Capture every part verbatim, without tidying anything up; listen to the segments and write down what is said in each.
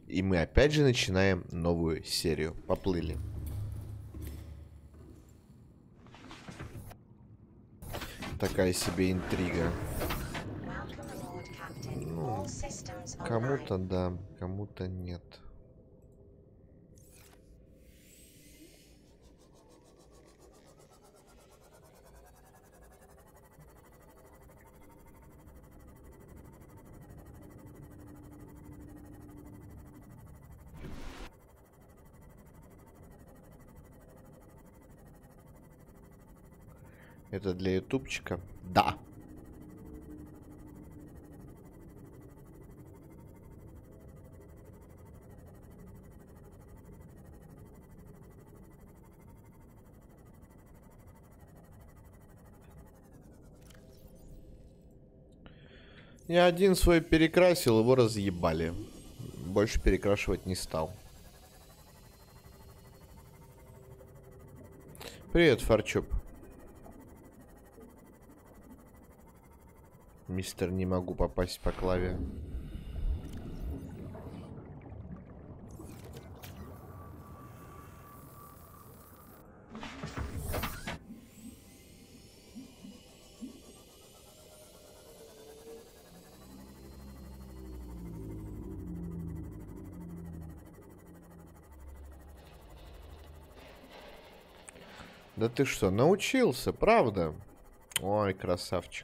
И мы опять же начинаем новую серию. Поплыли. Такая себе интрига. Ну, кому-то да, кому-то нет. Это для ютубчика? Да. Я один свой перекрасил, его разъебали. Больше перекрашивать не стал. Привет, Фарчуп. Мистер, не могу попасть по клаве. Да ты что, научился, правда? Ой, красавчик.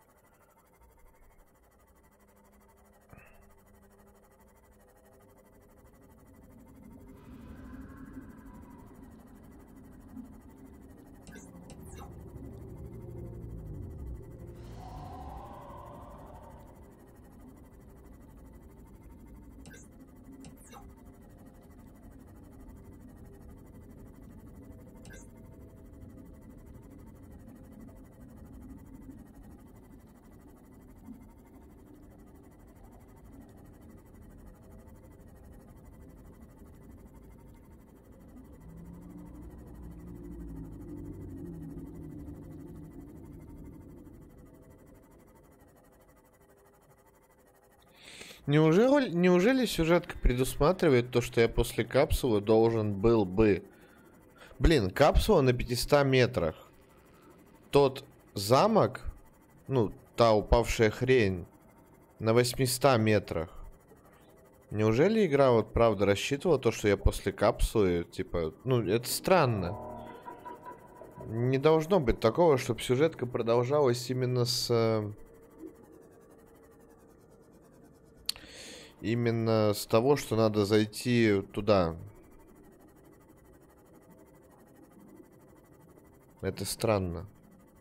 Неужели, неужели сюжетка предусматривает то, что я после капсулы должен был бы... Блин, капсула на пятистах метрах. Тот замок, ну, та упавшая хрень, на восьмистах метрах. Неужели игра вот правда рассчитывала то, что я после капсулы, типа... Ну, это странно. Не должно быть такого, чтобы сюжетка продолжалась именно с... Именно с того, что надо зайти туда. Это странно.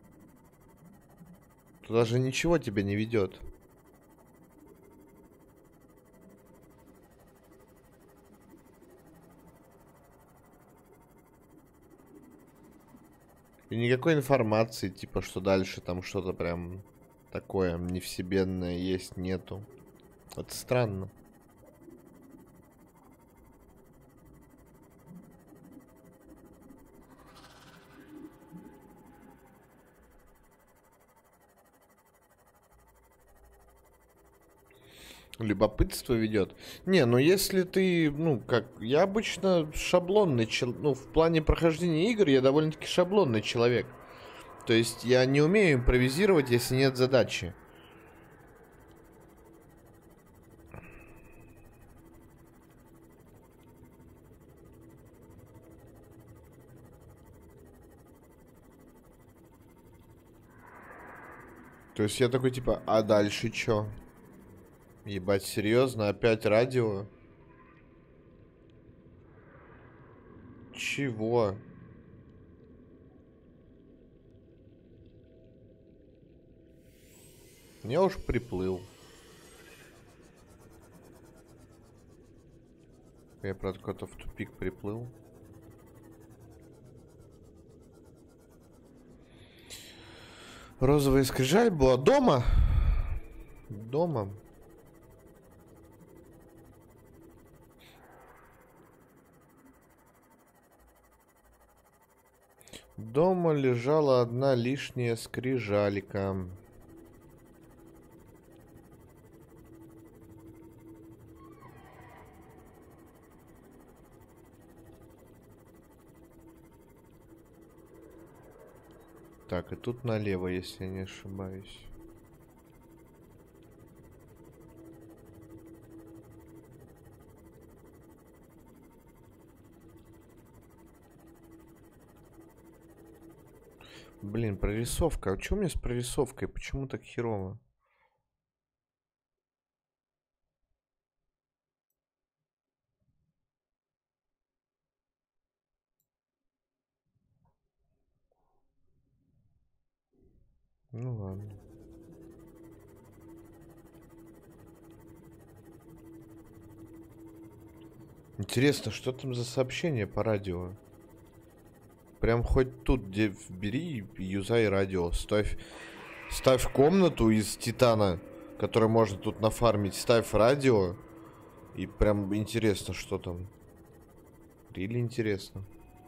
Туда же ничего тебя не ведет. И никакой информации, типа, что дальше там что-то прям такое невсебенное есть, нету. Это странно. Любопытство ведет. Не, ну если ты, ну, как, я обычно шаблонный человек, ну, в плане прохождения игр я довольно-таки шаблонный человек. То есть я не умею импровизировать, если нет задачи. То есть я такой, типа, а дальше чё? Ебать, серьезно? Опять радио? Чего? Я уж приплыл. Я, правда, куда-то в тупик приплыл. Розовая скрижаль была дома? Дома. Дома лежала одна лишняя скрижалька. Так, и тут налево, если я не ошибаюсь. Блин, прорисовка. А что у меня с прорисовкой? Почему так херово? Ну ладно. Интересно, что там за сообщение по радио? Прям хоть тут, где бери и юзай радио. Ставь, ставь комнату из титана, которую можно тут нафармить. Ставь радио. И прям интересно, что там. Или интересно.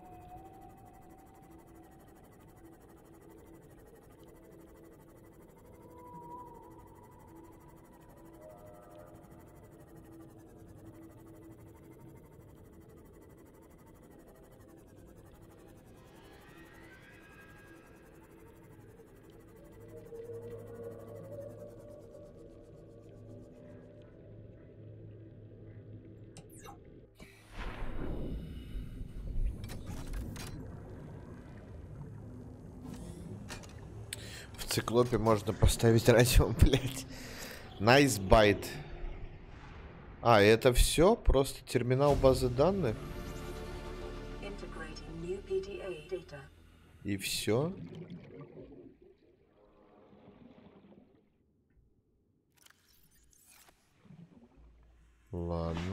В циклопе можно поставить радио, блять. Nice bite. А, это все? Просто терминал базы данных? И все? Ладно.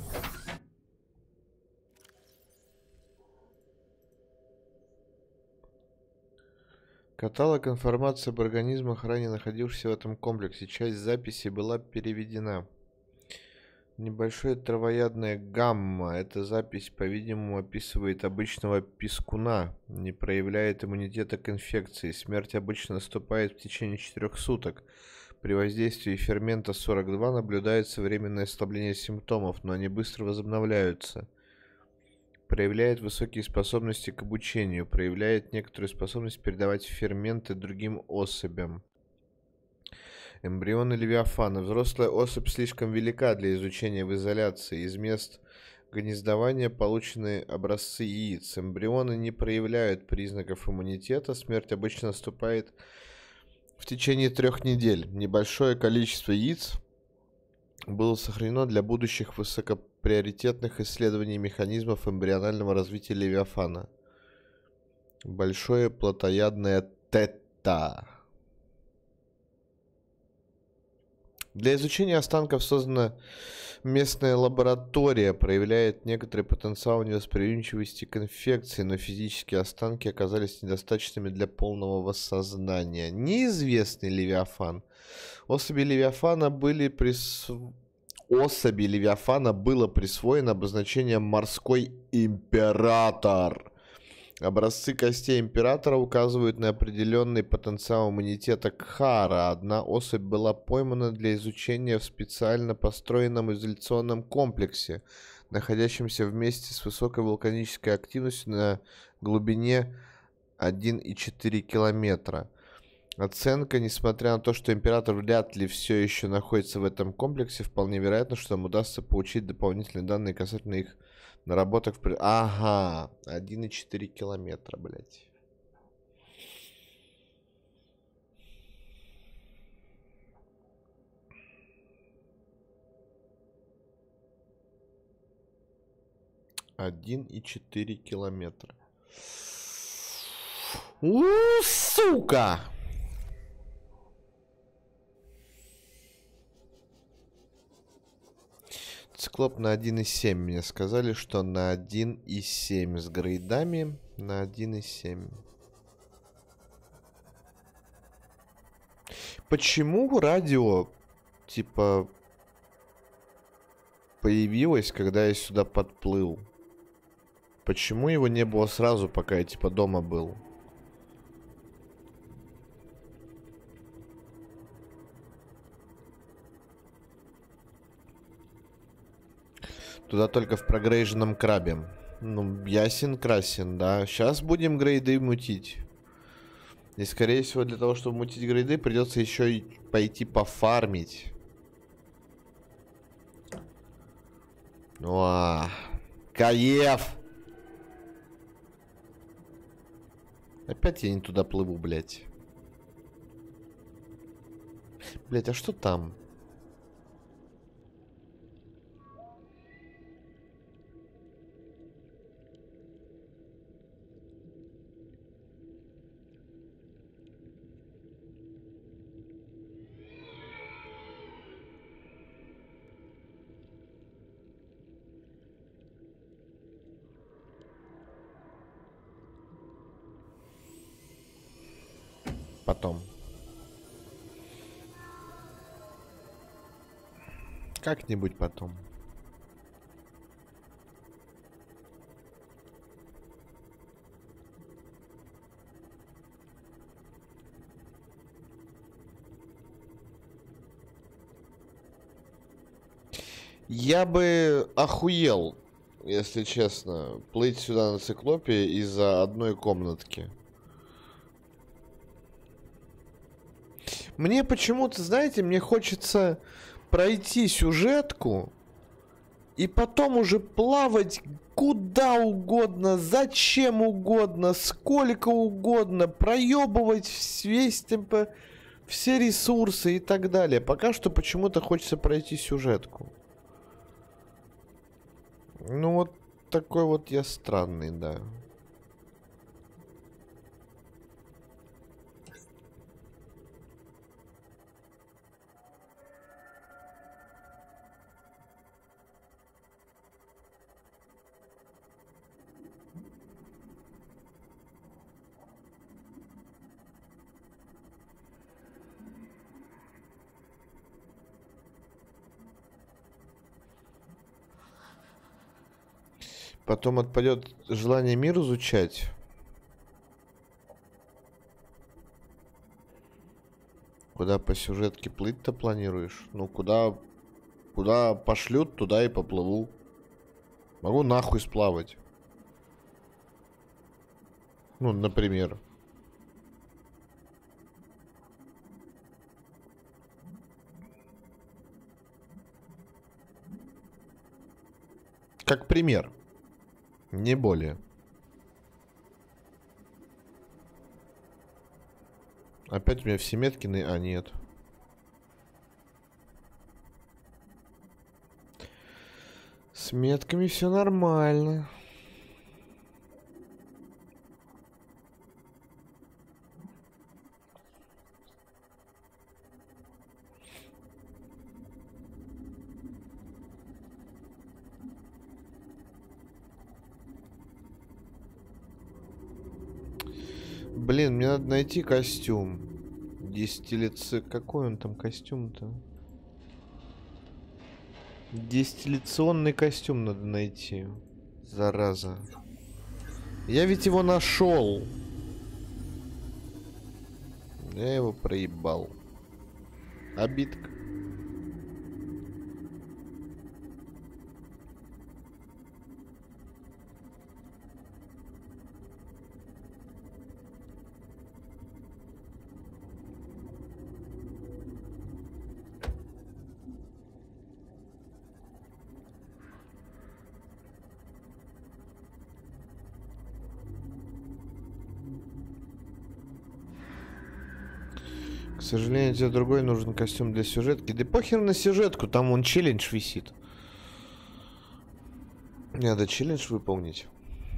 Каталог информации об организмах, ранее находившихся в этом комплексе. Часть записи была переведена. Небольшое травоядное гамма. Эта запись, по-видимому, описывает обычного пискуна. Не проявляет иммунитета к инфекции. Смерть обычно наступает в течение четырёх суток. При воздействии фермента сорок два наблюдается временное ослабление симптомов, но они быстро возобновляются. Проявляет высокие способности к обучению. Проявляет некоторую способность передавать ферменты другим особям. Эмбрионы левиафана. Взрослая особь слишком велика для изучения в изоляции. Из мест гнездования получены образцы яиц. Эмбрионы не проявляют признаков иммунитета. Смерть обычно наступает в течение трех недель. Небольшое количество яиц было сохранено для будущих высокоприоритетных исследований механизмов эмбрионального развития левиафана. Большое плотоядное тета. Для изучения останков создана местная лаборатория, проявляет некоторый потенциал невосприимчивости к инфекции, но физические останки оказались недостаточными для полного воссознания. Неизвестный левиафан. Особи левиафана были прис... Особи левиафана было присвоено обозначение «морской император». Образцы костей императора указывают на определенный потенциал иммунитета Кхара. Одна особь была поймана для изучения в специально построенном изоляционном комплексе, находящемся в месте с высокой вулканической активностью на глубине один и четыре километра. Оценка, несмотря на то, что император вряд ли все еще находится в этом комплексе, вполне вероятно, что нам удастся получить дополнительные данные касательно их наработок в... Ага, один и четыре километра, блядь. один и четыре километра. У, сука! Циклоп на один и семь. Мне сказали, что на один и семь с грейдами. На один и семь. Почему радио, типа, появилось, когда я сюда подплыл? Почему его не было сразу, пока я, типа, дома был? Туда только в прогрейженном крабе. Ну, ясен красен, да. Сейчас будем грейды мутить. И, скорее всего, для того, чтобы мутить грейды, придется еще и пойти пофармить. Уа, кайф! Опять я не туда плыву, блядь. Блядь, а что там? Потом. Как-нибудь потом. Я бы охуел, если честно, плыть сюда на циклопе из-за одной комнатки. Мне почему-то, знаете, мне хочется пройти сюжетку и потом уже плавать куда угодно, зачем угодно, сколько угодно, проебывать весь темпо, все ресурсы и так далее. Пока что почему-то хочется пройти сюжетку. Ну вот такой вот я странный, да. Потом отпадет желание мир изучать. Куда по сюжетке плыть-то планируешь? Ну, куда, куда пошлют, туда и поплыву. Могу нахуй сплавать. Ну, например. Как пример. Не более. Опять у меня все метки на... А, нет. С метками все нормально. Блин, мне надо найти костюм. Десятилицы... Какой он там костюм-то? Десятилиционный костюм надо найти. Зараза. Я ведь его нашел. Я его проебал. Обидка. К сожалению, тебе другой нужен костюм для сюжетки. Да похер на сюжетку, там он челлендж висит. Надо челлендж выполнить.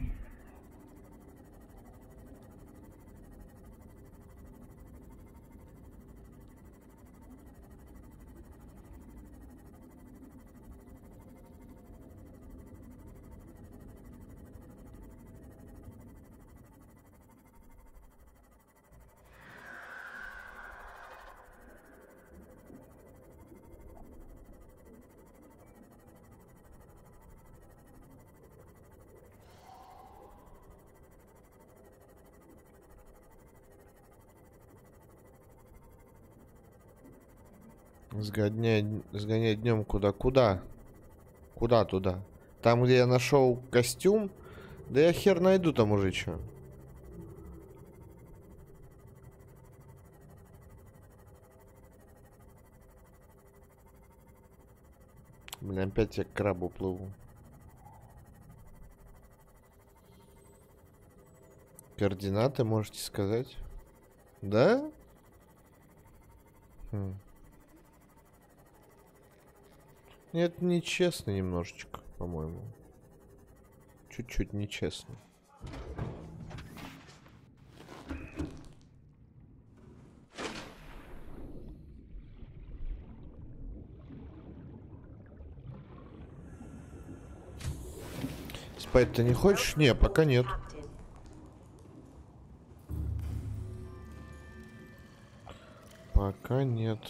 Сгонять, сгонять днем куда? Куда? Куда туда? Там, где я нашел костюм? Да я хер найду там уже что. Бля, опять я к крабу плыву. Координаты можете сказать? Да? Хм. Нет, нечестно немножечко, по-моему. Чуть-чуть нечестно. Спать ты не хочешь? Не, пока нет. Пока нет.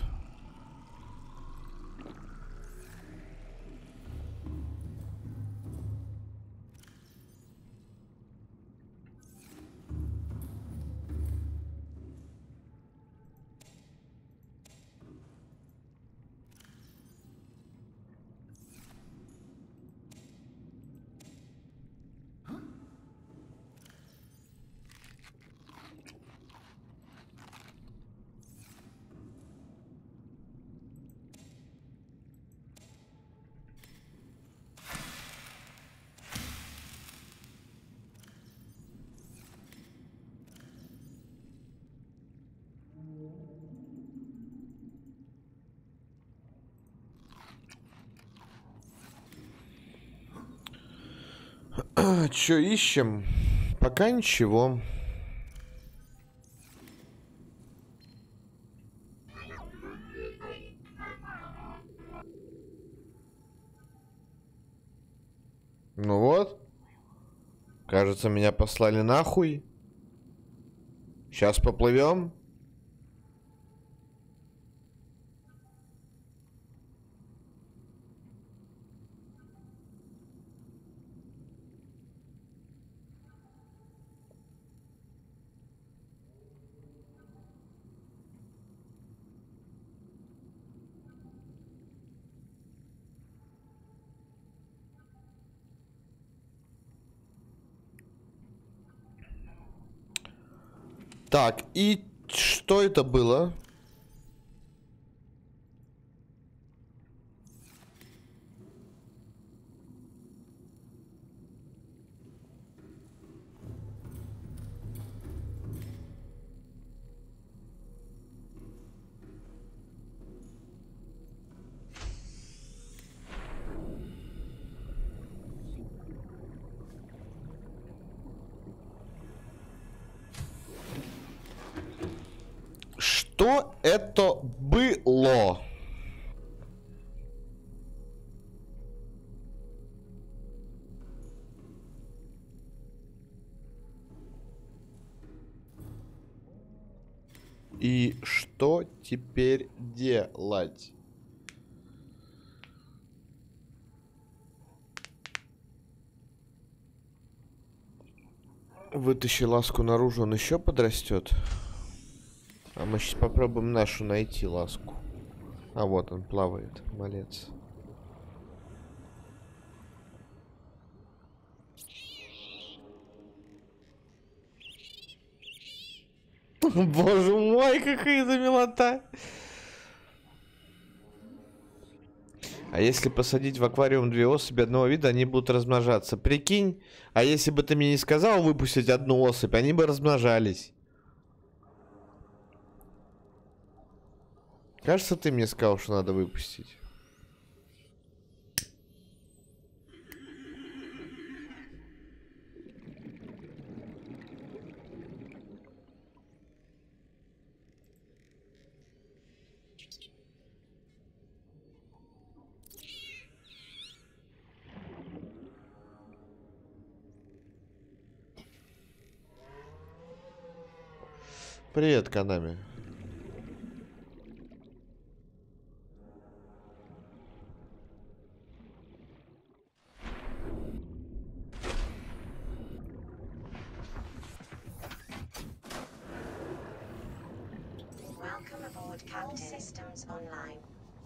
Чё ищем? Пока ничего. Ну вот. Кажется, меня послали нахуй. Сейчас поплывем. Так, и что это было? Что это было? И что теперь делать? Вытащи ласку наружу, он еще подрастет. А мы сейчас попробуем нашу найти ласку. А вот он плавает, малец. Боже мой, какая это милота! А если посадить в аквариум две особи одного вида, они будут размножаться. Прикинь, а если бы ты мне не сказал выпустить одну особь, они бы размножались. Кажется, ты мне сказал, что надо выпустить. Привет, Канами. Welcome aboard, Captain. All systems online.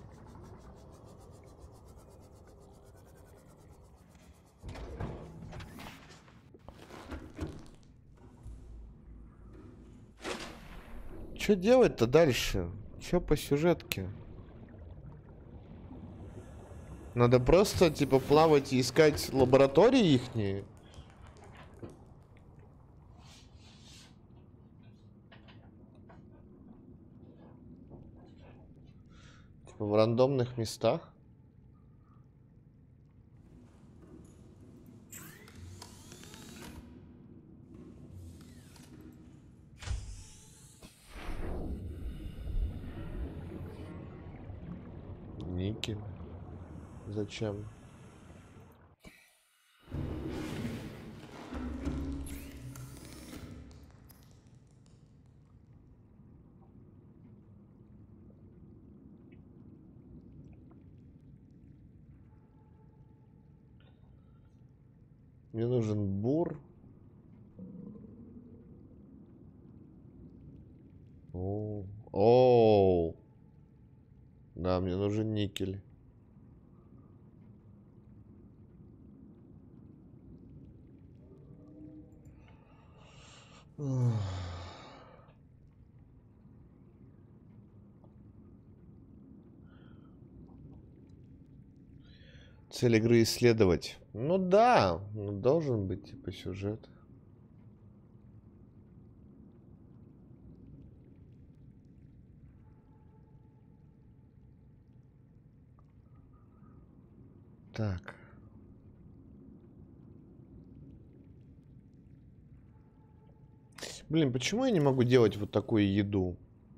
Что делать-то дальше? Что по сюжетке? Надо просто, типа, плавать и искать лаборатории ихние. Типа в рандомных местах. Никель. Зачем? Мне нужен бур. О, о, да, мне нужен никель. Цель игры исследовать. Ну да, ну, должен быть типа сюжет. Так. Блин, почему я не могу делать вот такую еду?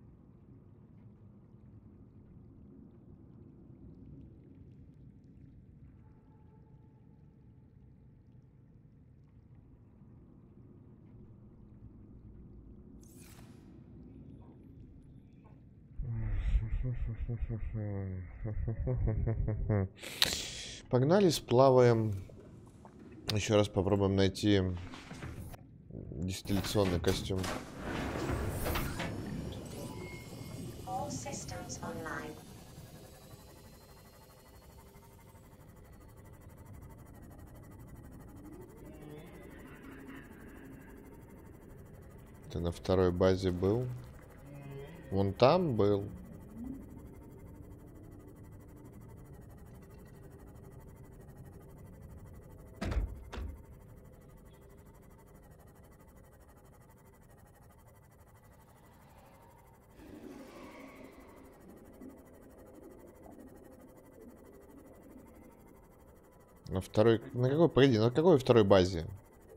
Погнали, сплаваем. Еще раз попробуем найти дистилляционный костюм. All systems online. Ты на второй базе был? Вон там был. На второй... На какой, погоди, на какой второй базе?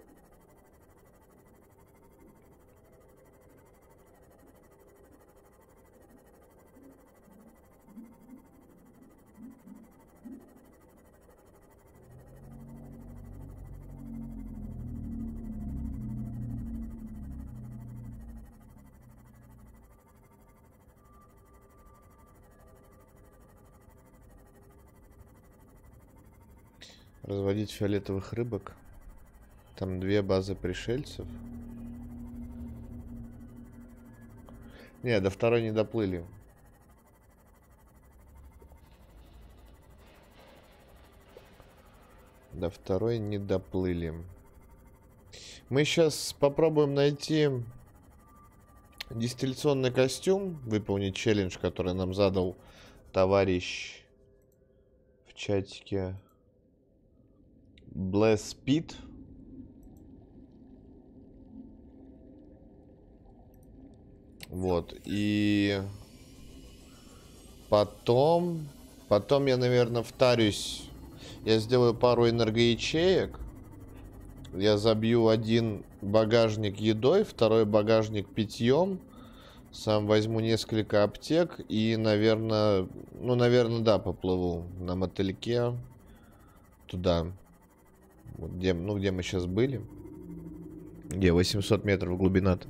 Разводить фиолетовых рыбок. Там две базы пришельцев. Не, до второй не доплыли. До второй не доплыли. Мы сейчас попробуем найти дистилляционный костюм, выполнить челлендж, который нам задал товарищ в чатике. Bless Pit. Вот. И потом... Потом я, наверное, втарюсь. Я сделаю пару энергоячеек. Я забью один багажник едой, второй багажник питьем. Сам возьму несколько аптек и, наверное... Ну, наверное, да, поплыву на мотыльке туда. Вот где, ну, где мы сейчас были. Где восемьсот метров глубина-то.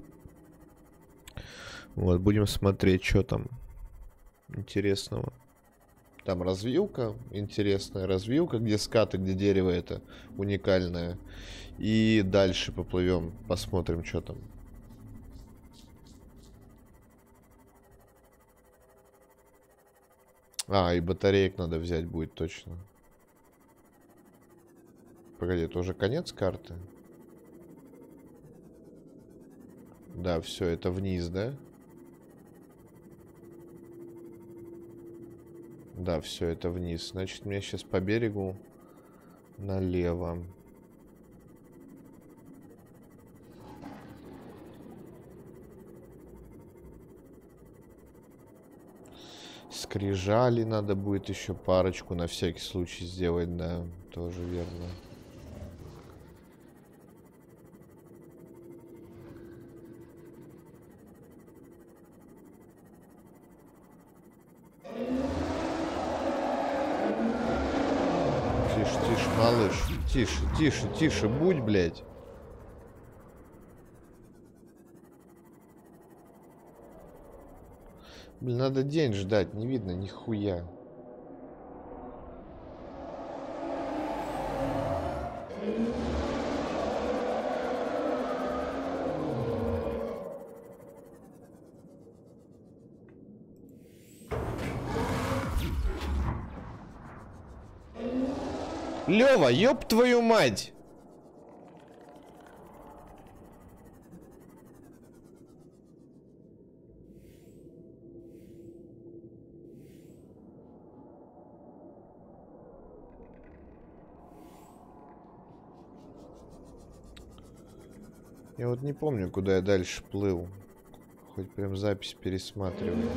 Вот, будем смотреть, что там интересного. Там развилка, интересная развилка, где скаты, где дерево это уникальное. И дальше поплывем, посмотрим, что там. А, и батареек надо взять будет точно. Погоди, это уже конец карты? Да, все, это вниз, да? Да, все это вниз. Значит, мне сейчас по берегу налево. Скрижали надо будет еще парочку на всякий случай сделать, да, тоже верно. Тише, тише, малыш, тише, тише, тише, будь, блядь. Блин, надо день ждать, не видно нихуя. Лёва, ёб твою мать! Я вот не помню, куда я дальше плыл. Хоть прям запись пересматриваю.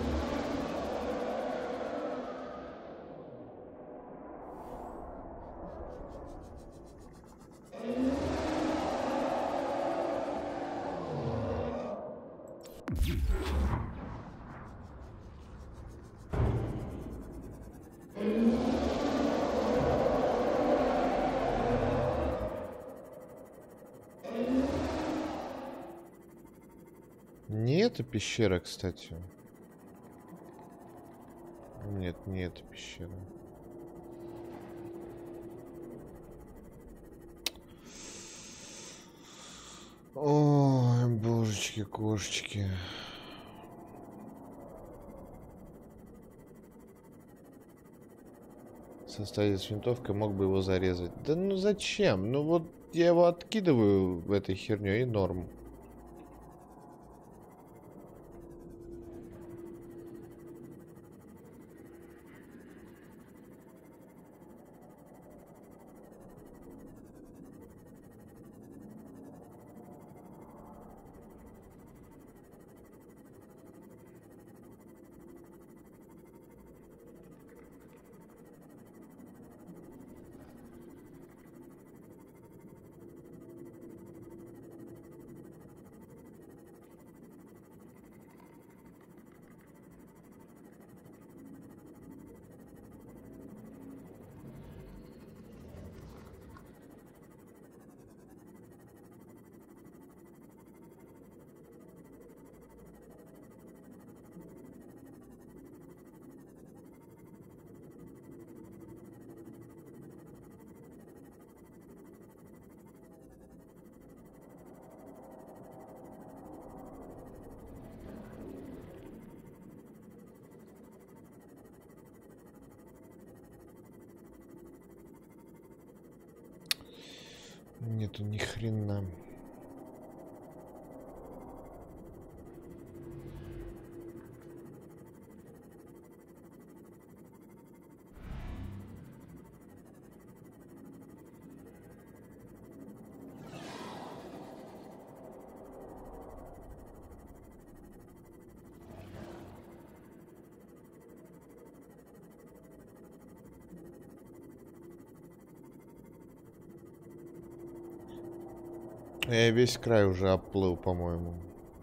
Не эта пещера, кстати. Нет, не эта пещера. Ой, божечки, кошечки. Состоит с винтовкой, мог бы его зарезать. Да ну зачем? Ну вот я его откидываю в этой херню и норм. Нету ни хрена. Я весь край уже оплыл, по-моему.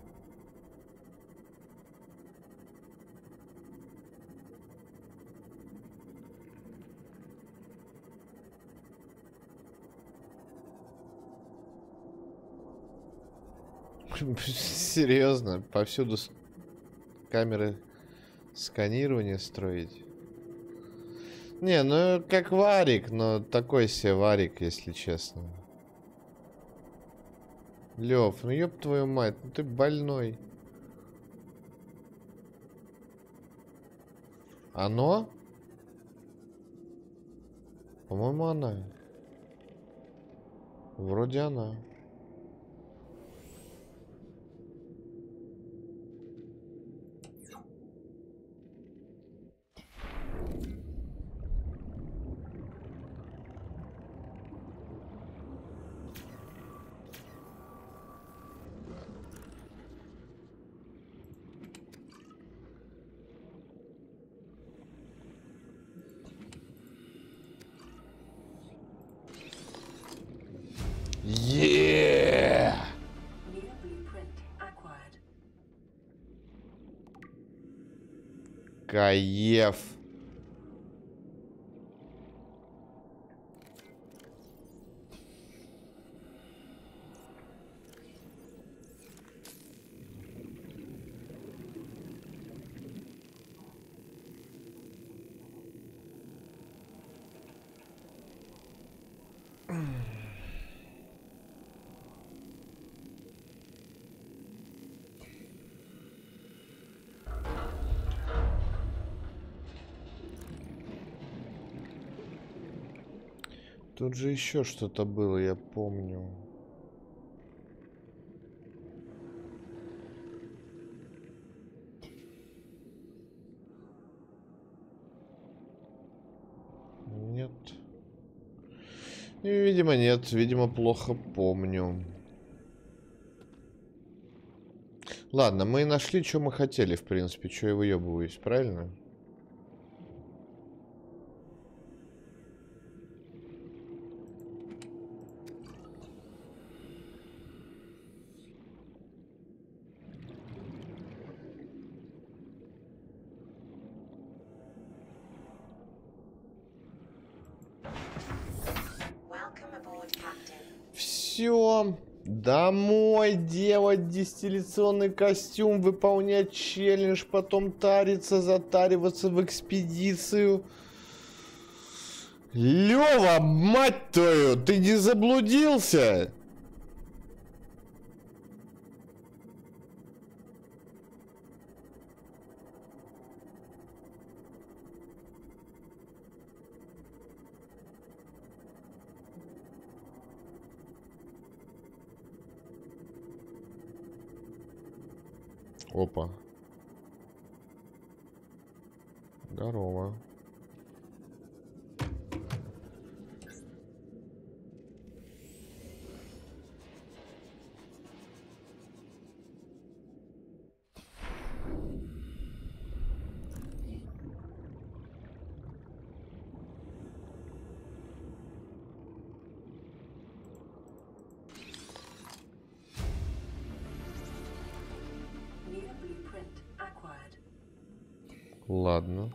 Серьезно, повсюду камеры сканирования строить? Не, ну как варик, но такой себе варик, если честно. Лев, ну ёб твою мать, ну ты больной. Оно? По-моему, она. Вроде она. Еее! Кайф. Тут же еще что-то было, я помню. Нет. И, видимо, нет. Видимо, плохо помню. Ладно, мы нашли, что мы хотели, в принципе. Что я выебываюсь, правильно? Все, домой делать дистилляционный костюм, выполнять челлендж, потом тариться, затариваться в экспедицию. Лёва, мать твою, ты не заблудился? Опа. Здорово. Ладно.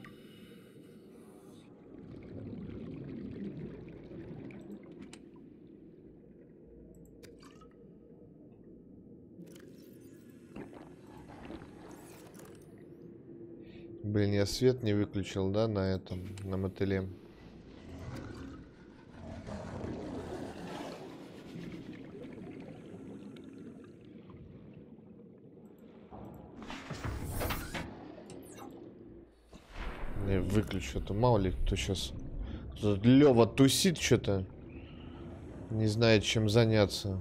Блин, я свет не выключил, да, на этом, на мотыле. Не выключу, это мало ли кто сейчас. Тут Лёва тусит что-то. Не знает, чем заняться.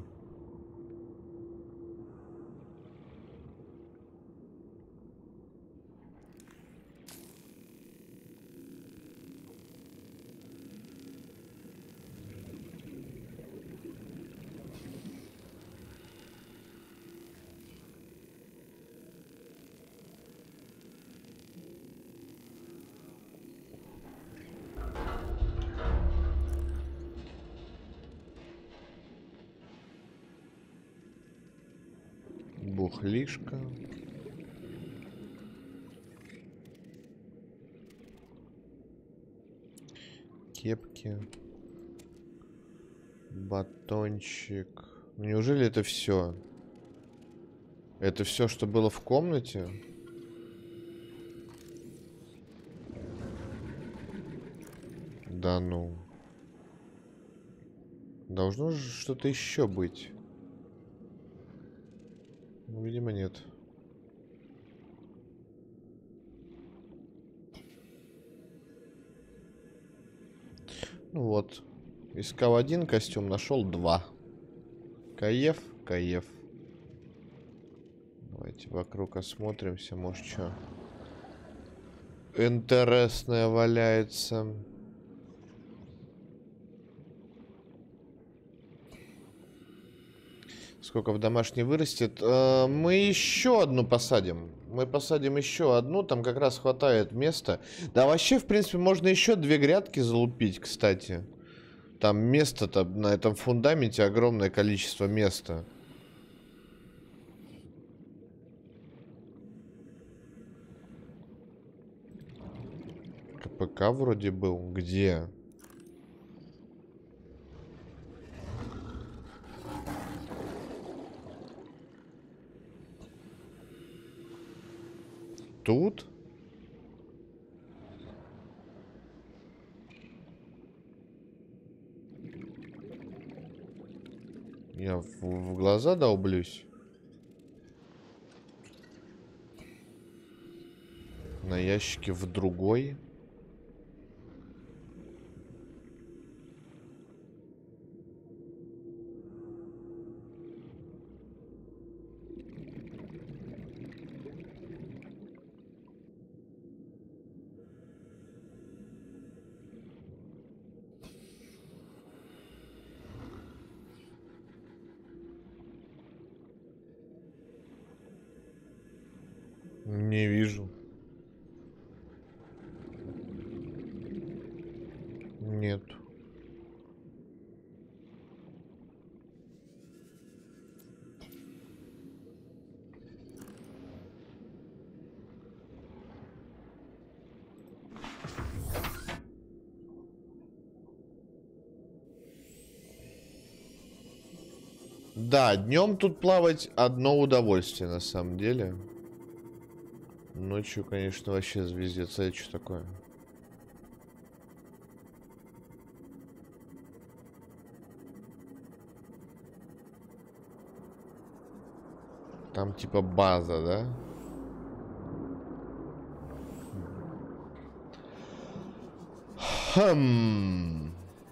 Бухлишка. Кепки. Батончик. Неужели это все? Это все, что было в комнате? Да ну. Должно же что-то еще быть. Ну, видимо, нет. Ну вот. Искал один костюм, нашел два. Каеф, каеф. Давайте вокруг осмотримся, может, что интересное валяется. Сколько в домашней вырастет? Э, мы еще одну посадим. Мы посадим еще одну, там как раз хватает места. Да, вообще, в принципе, можно еще две грядки залупить, кстати. Там место-то, на этом фундаменте огромное количество места. КПК вроде был. Где? Тут? Я в, в глаза долблюсь. На ящике в другой. Не вижу. Нет. Да, днем тут плавать одно удовольствие на самом деле. Ночью, конечно, вообще звездец. А это что такое? Там типа база, да? Хм.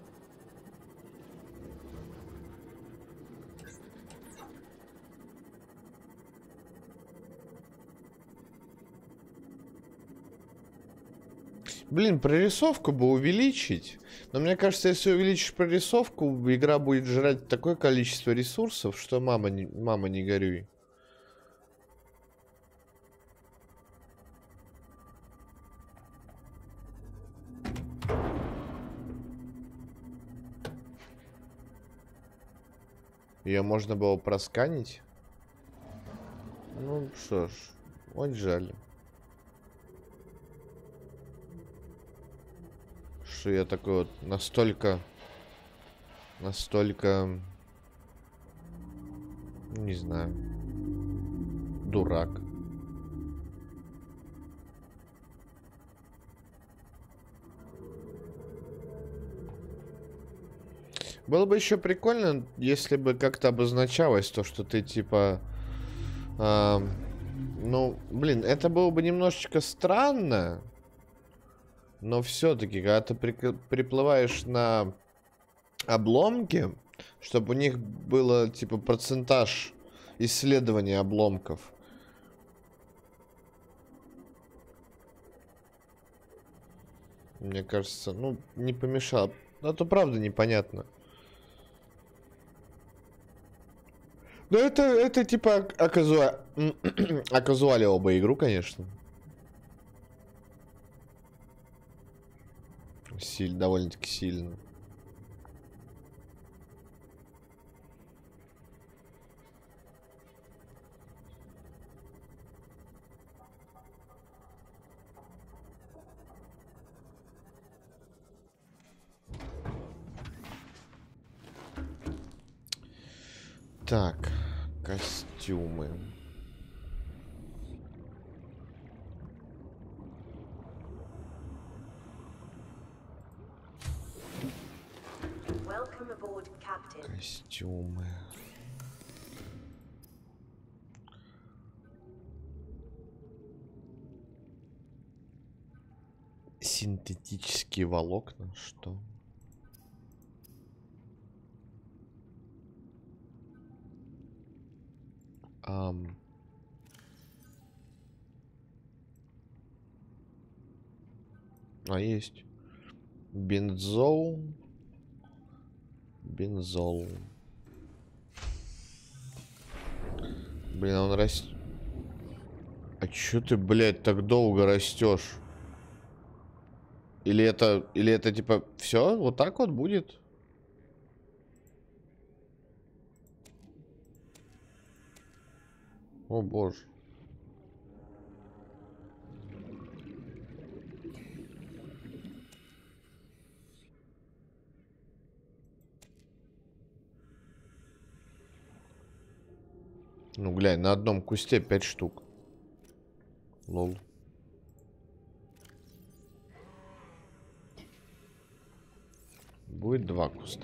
Блин, прорисовку бы увеличить. Но мне кажется, если увеличишь прорисовку, игра будет жрать такое количество ресурсов, что мама не, мама не горюй. Ее можно было просканить. Ну что ж, очень жаль. Что я такой вот настолько, настолько, не знаю, дурак. Было бы еще прикольно, если бы как-то обозначалось то, что ты типа, э, ну, блин, это было бы немножечко странно. Но все-таки, когда ты при, приплываешь на обломки, чтобы у них было типа процентаж исследования обломков. Мне кажется, ну, не помешало. А то правда непонятно. Ну, это, это типа оказуа... оказуалило бы игру, конечно. Силь, довольно-таки сильно. Так, костюмы. Костюмы. Синтетические волокна, что? Ам. А есть бензол. Бензол. Блин, он растет. А чё ты, блядь, так долго растешь? Или это, или это типа все, вот так вот будет? О боже. Ну глянь, на одном кусте пять штук. Лол. Будет два куста.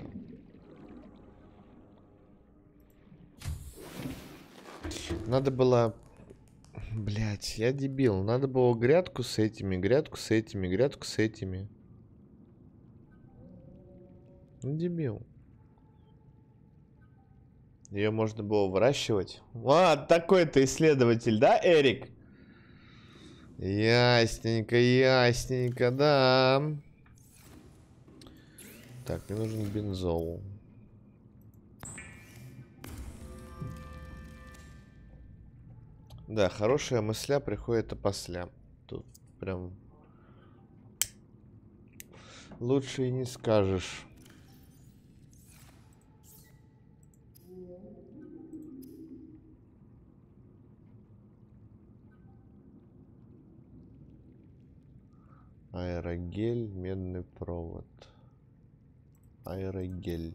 Надо было... Блять, я дебил. Надо было грядку с этими, грядку с этими, грядку с этими. Ну, дебил. Ее можно было выращивать. А, такой ты исследователь, да, Эрик? Ясненько, ясненько, да. Так, мне нужен бензол. Да, хорошая мысля приходит опосля. Тут прям лучше и не скажешь. Аэрогель, медный провод. Аэрогель.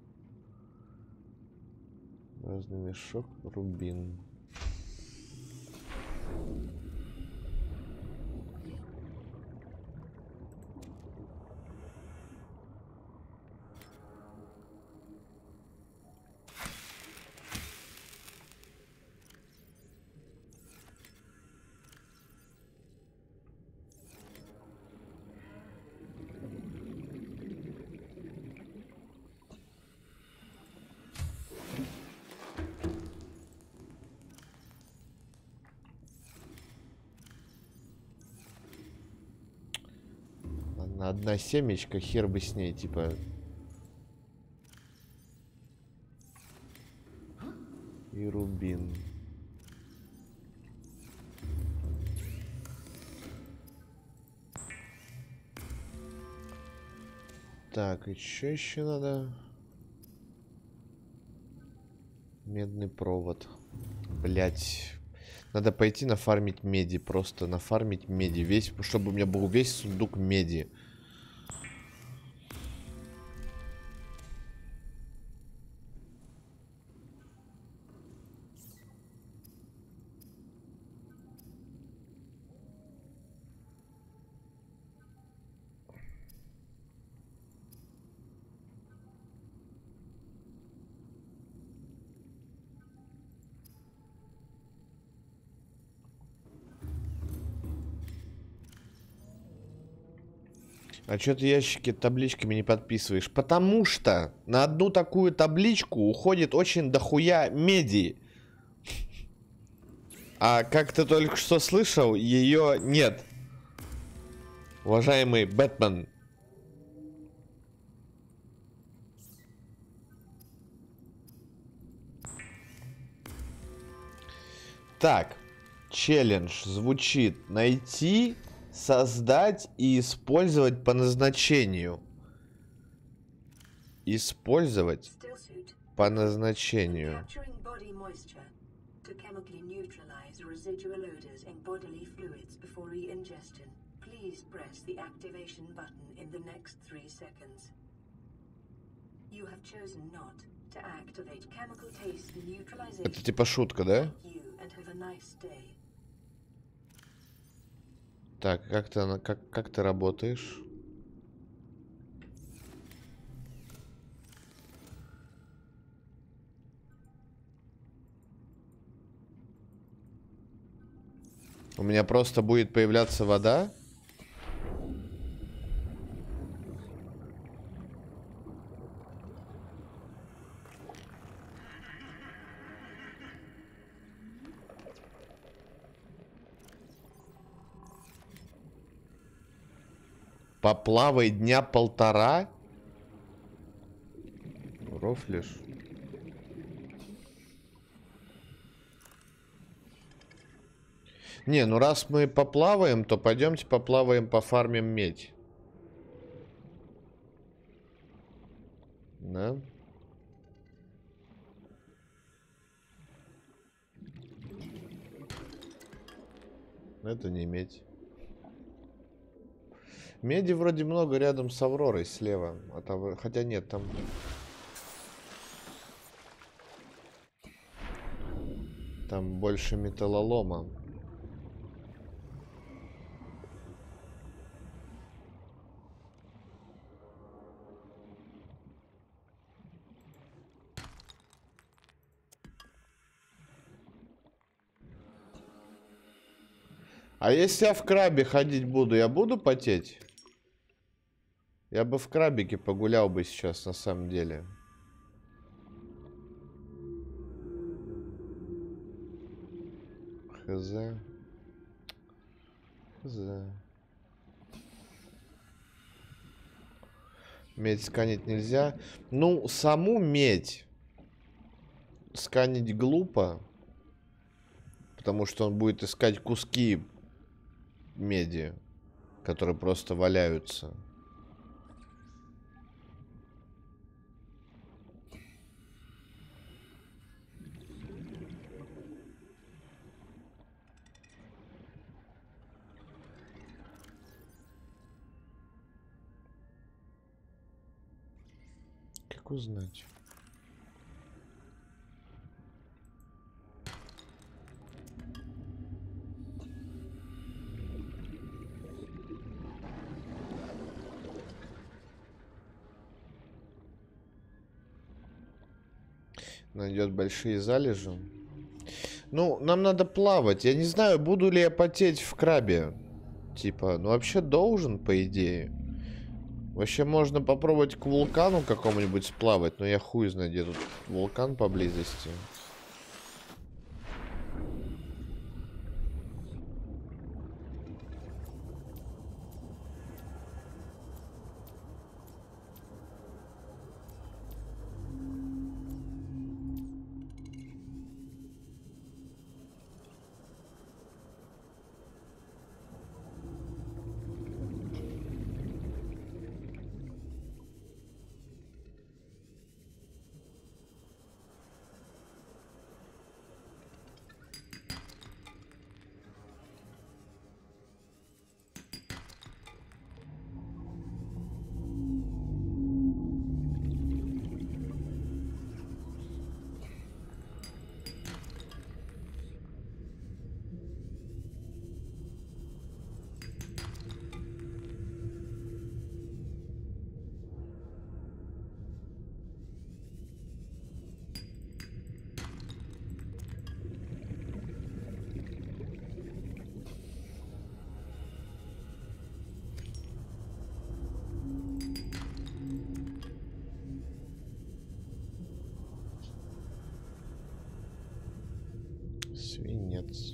Разный мешок, рубин. Одна семечка, хер бы с ней, типа. И рубин. Так, и что еще надо? Медный провод. Блять. Надо пойти нафармить меди. Просто нафармить меди. Весь, чтобы у меня был весь сундук меди. А что ты ящики табличками не подписываешь? Потому что на одну такую табличку уходит очень дохуя меди. А как ты только что слышал, ее нет. Уважаемый Бэтмен. Так, челлендж звучит: найти, создать и использовать по назначению. Использовать по назначению. Это типа шутка, да? Так, как ты, как, как ты работаешь? У меня просто будет появляться вода. Поплавай дня полтора. Рофлишь. Не, ну раз мы поплаваем, то пойдемте поплаваем, пофармим медь. Да. Это не медь. Меди вроде много рядом с Авророй слева. А там... Хотя нет, там... Там больше металлолома. А если я в крабе ходить буду, я буду потеть? Я бы в крабике погулял бы сейчас, на самом деле. Хз. Хз. Медь сканить нельзя. Ну, саму медь сканить глупо. Потому что он будет искать куски меди, которые просто валяются. Как узнать? Найдет большие залежи. Ну, нам надо плавать. Я не знаю, буду ли я потеть в крабе. Типа, ну вообще должен, по идее. Вообще можно попробовать к вулкану какому-нибудь сплавать, но я хуй знаю, где тут вулкан поблизости. Свинец.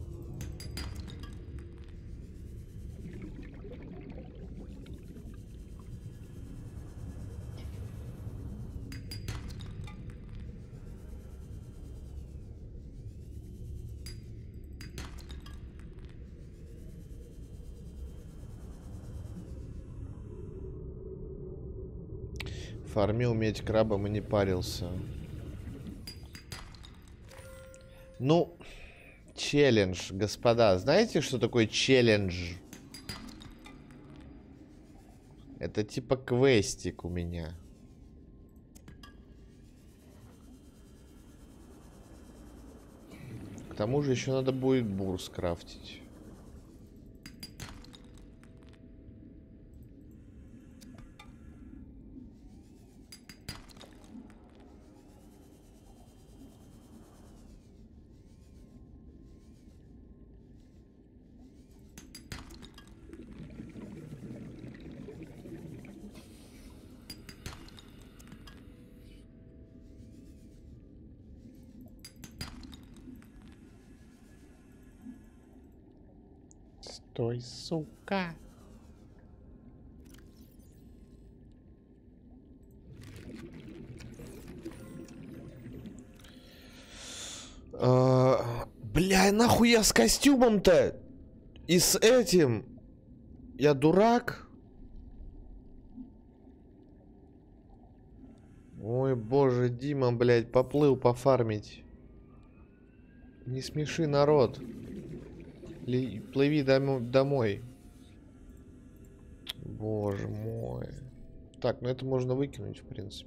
Фармил медь крабом и не парился. Ну, челлендж, господа. Знаете, что такое челлендж? Это типа квестик у меня. К тому же еще надо будет бур скрафтить. Стой, сука. А, бля, нахуй я с костюмом-то? И с этим? Я дурак? Ой, боже, Дима, блядь, поплыл пофармить. Не смеши народ. Ли... Плыви домо... домой. Боже мой. Так, ну это можно выкинуть, в принципе.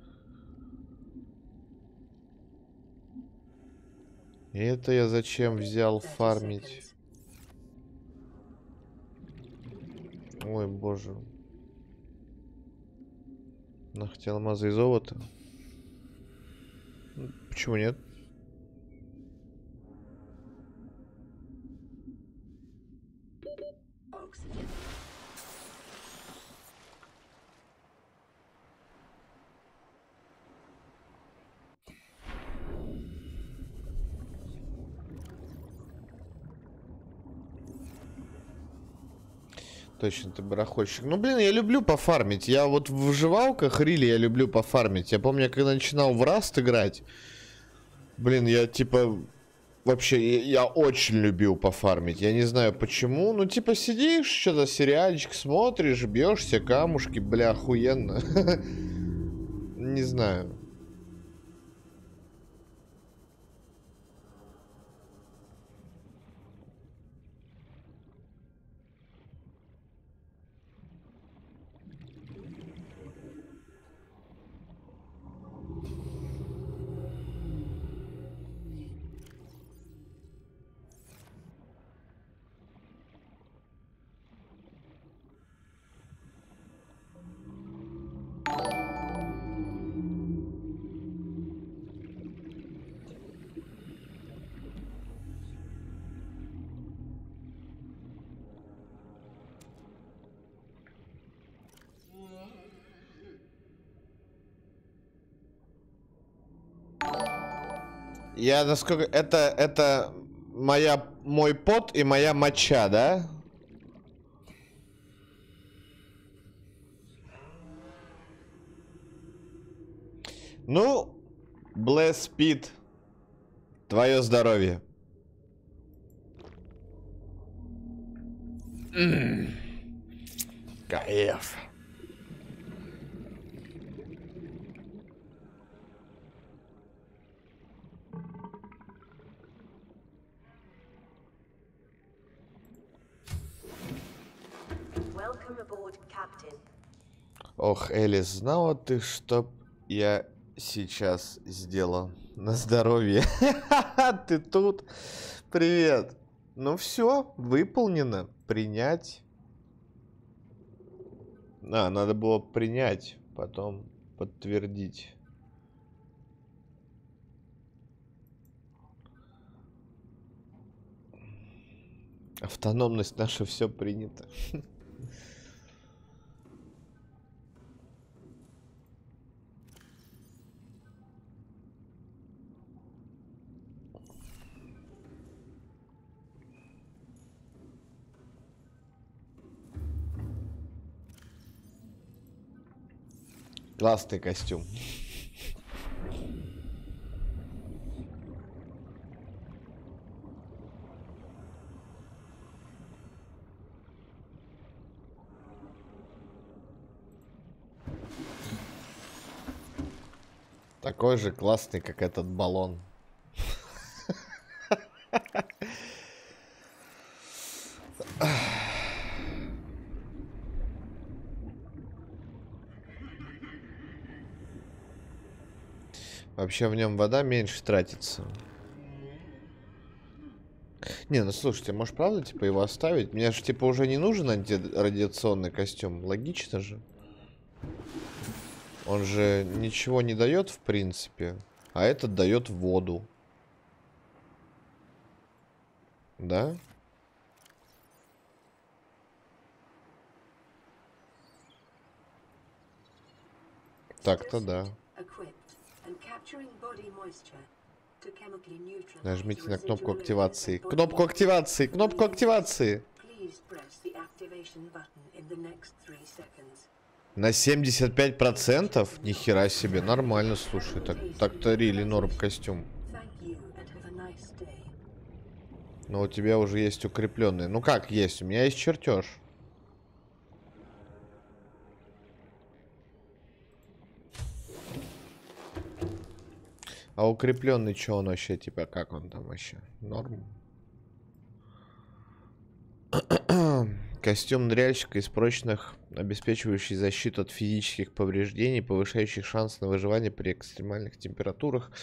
И это я зачем взял фармить? Ой, боже. Нахоть алмазы и золото. Почему нет? Точно, ты барахольщик. Ну, блин, я люблю пофармить. Я вот в выживалках рили я люблю пофармить. Я помню, когда начинал в Раст играть, блин, я типа... Вообще, я, я очень любил пофармить. Я не знаю почему. Ну, типа, сидишь, что-то сериальчик смотришь, бьешься, камушки, бля, охуенно. Не знаю. Я насколько... Это, это моя, мой пот и моя моча, да? Ну, Блэс Пит, твое здоровье. М-м. Кайф. Ох, Элис, знала ты, что я сейчас сделал? На здоровье. Ты тут? Привет. Ну все, выполнено. Принять. А, надо было принять, потом подтвердить. Автономность наша, все принято. Классный костюм. Такой же классный, как этот баллон. Вообще в нем вода меньше тратится. Не, ну слушайте, может правда типа его оставить? Мне же типа уже не нужен антирадиационный костюм. Логично же. Он же ничего не дает в принципе. А этот дает воду. Да? Так-то да. Нажмите на кнопку активации. Кнопку активации! Кнопку активации! На семьдесят пять процентов? Нихера себе, нормально, слушай. Так, так-то рили норм костюм. Но у тебя уже есть укрепленный. Ну как есть? У меня есть чертеж. А укрепленный что он вообще, типа, как он там вообще? Норм? Костюм ныряльщика из прочных, обеспечивающий защиту от физических повреждений, повышающий шанс на выживание при экстремальных температурах.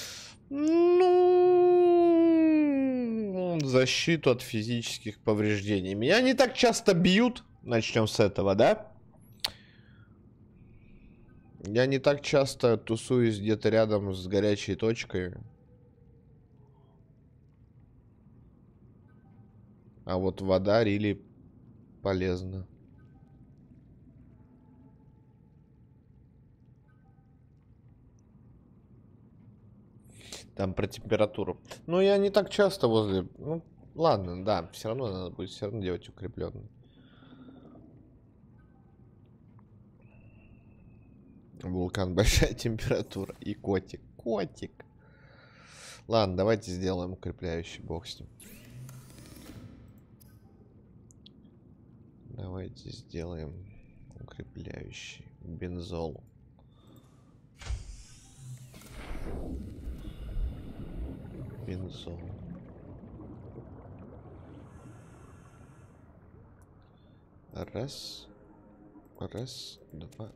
Ну, защиту от физических повреждений. Меня не так часто бьют. Начнем с этого, да? Я не так часто тусуюсь где-то рядом с горячей точкой. А вот вода рили полезно. Там про температуру. Ну, я не так часто возле... Ну, ладно, да, все равно надо будет все равно делать укрепленный. Вулкан, большая температура. И котик. Котик. Ладно, давайте сделаем укрепляющий, бог с ним. Давайте сделаем укрепляющий. Бензол. Бензол. Раз. Раз, два.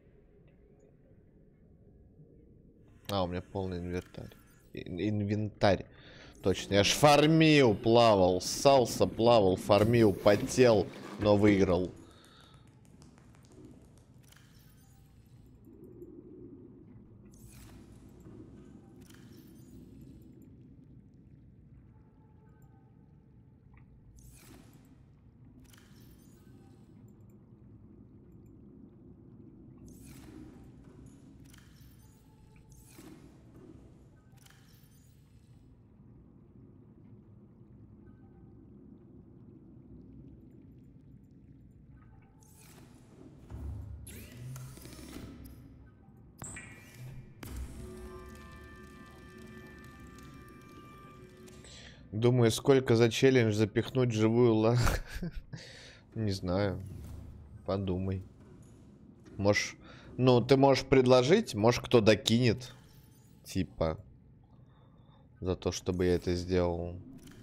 А, у меня полный инвентарь. Инвентарь. Точно. Я ж фармил, плавал, ссался, плавал, фармил, потел, но выиграл. Думаю, сколько за челлендж запихнуть живую ла... Не знаю. Подумай. Можешь... Ну, ты можешь предложить, можешь кто докинет. Типа. За то, чтобы я это сделал.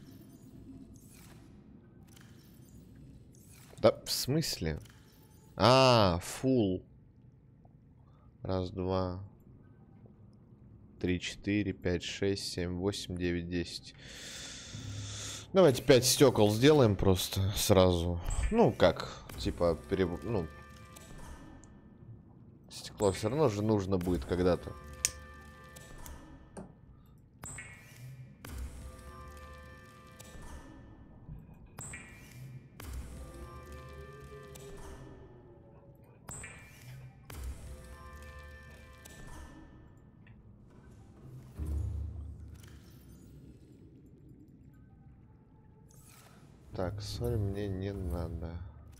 Да, в смысле? А, фул. Раз, два. Три, четыре, пять, шесть, семь, восемь, девять, десять. Давайте пять стекол сделаем просто сразу. Ну, как, типа, перев... ну, стекло все равно же нужно будет когда-то. Так, соль мне не надо.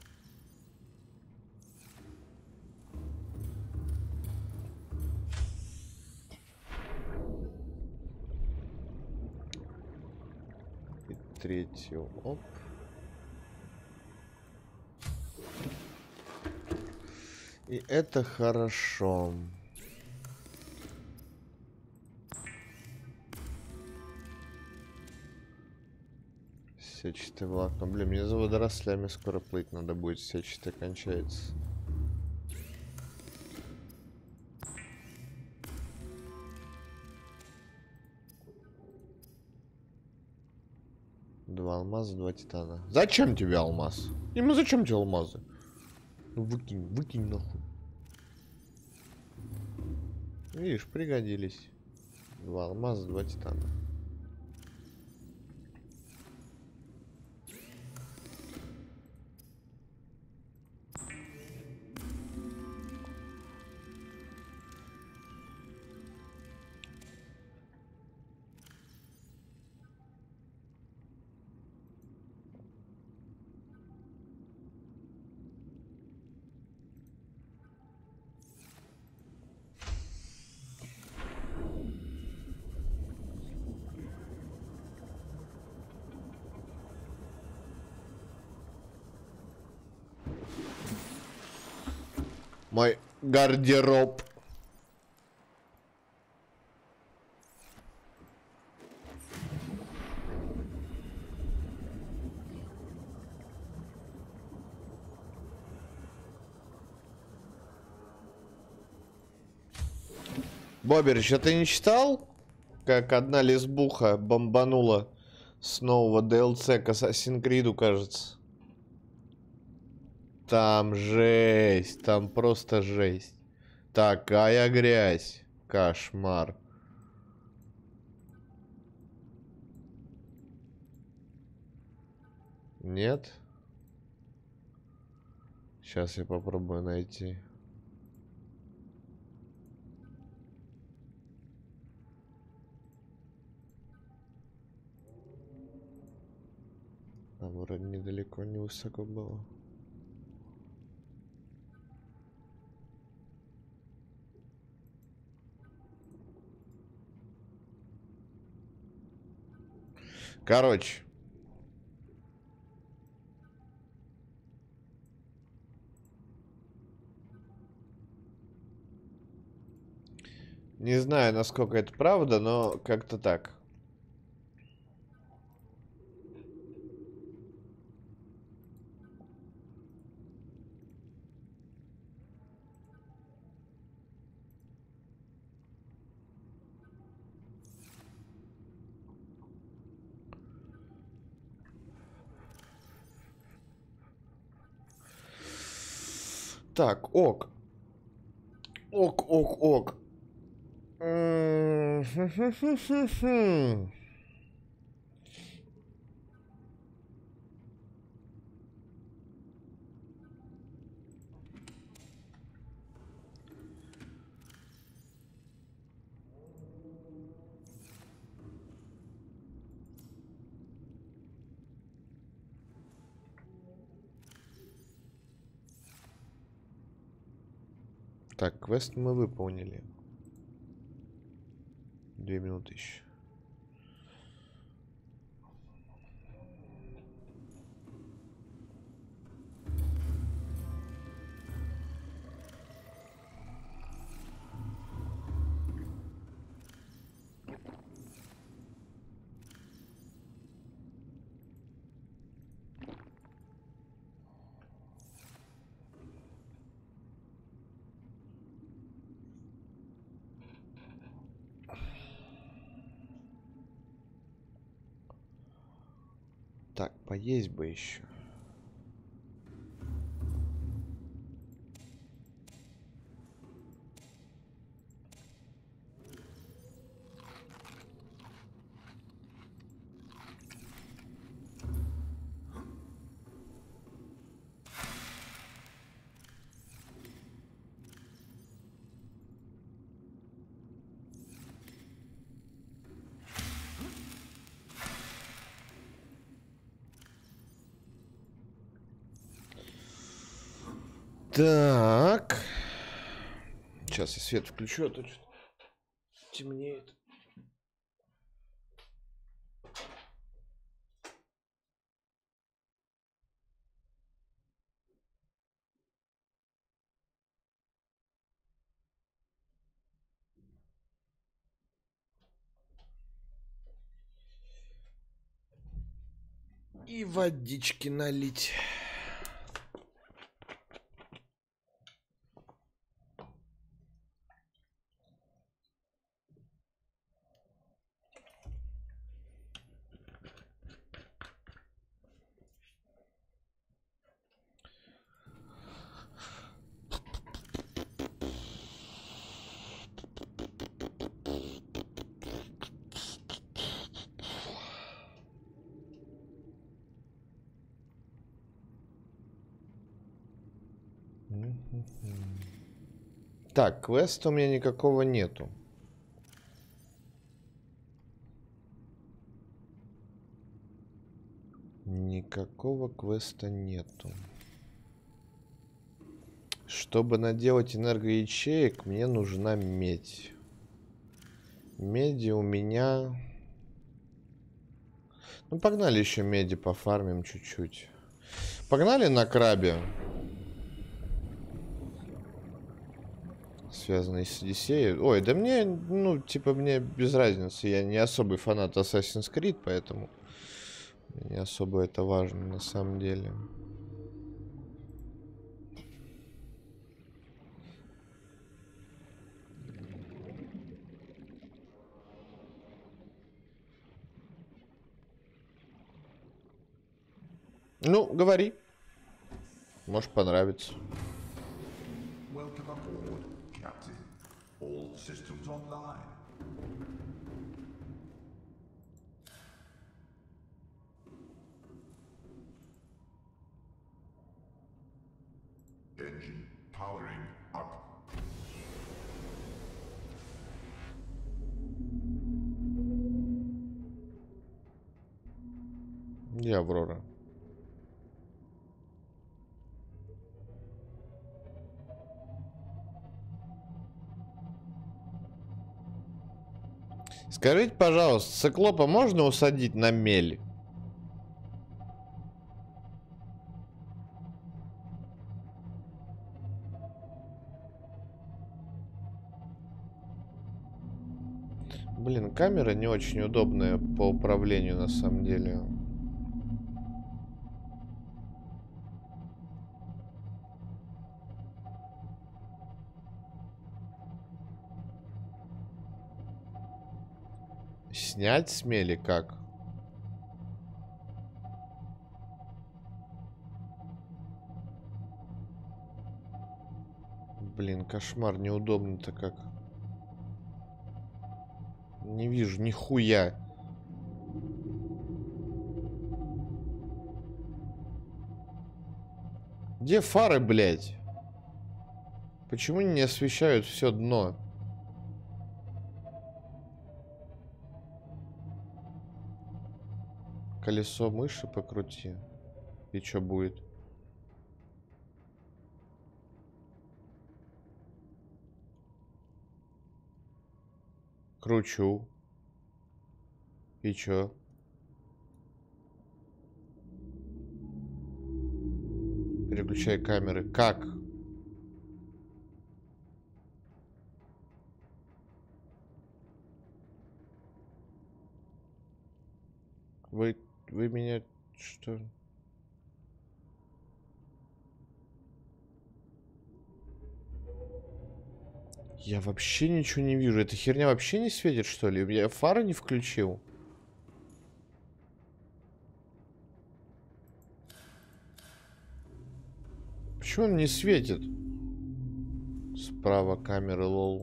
И третью, оп. И это хорошо. Сетчатое волокно. Блин, мне за водорослями скоро плыть надо будет. Сетчатое кончается. Два алмаза, два титана. Зачем тебе алмаз? Ему зачем тебе алмазы? Ну выкинь, выкинь нахуй. Видишь, пригодились. Два алмаза, два титана. Мой гардероб. Боберич, а ты не читал, как одна лесбуха бомбанула с нового ди эл си к Assassin's Creed, кажется? Там жесть, там просто жесть. Такая грязь. Кошмар. Нет? Сейчас я попробую найти. А вроде недалеко, не высоко было. Короче. Не знаю, насколько это правда, но как-то так. Так, ок. Ок, ок, ок. М-м-м-м-м. Так, квест мы выполнили. Две минуты еще. Так, поесть бы еще. Так. Сейчас я свет включу, а то что-то темнеет. И водички налить. Так, квеста у меня никакого нету. Никакого квеста нету. Чтобы наделать энергоячеек, мне нужна медь. Меди у меня... Ну, погнали еще меди пофармим чуть-чуть. Погнали на крабе. Связанный с Одиссеей. Ой, да мне, ну, типа, мне без разницы. Я не особый фанат Assassin's Creed, поэтому не особо это важно на самом деле. Ну, говори. Может понравится. Welcome aboard, Captain. All systems online. Engine powering up. Я Аврора. Скажите, пожалуйста, циклопа можно усадить на мель? Блин, камера не очень удобная по управлению на самом деле. Снять смели как? Блин, кошмар, неудобно-то как. Не вижу нихуя. Где фары, блядь? Почему не освещают все дно? Колесо мыши покрути. И что будет? Кручу. И чё? Переключай камеры. Как? Вы, вы меня что? Я вообще ничего не вижу. Эта херня вообще не светит, что ли? Я фары не включил. Почему он не светит? Справа камера, лол.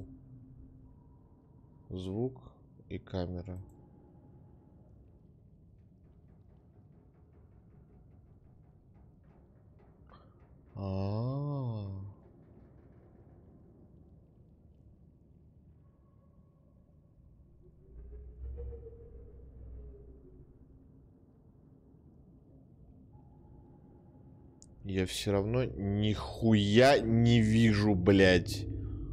Звук и камера. А-а-а. Я все равно нихуя не вижу, блядь.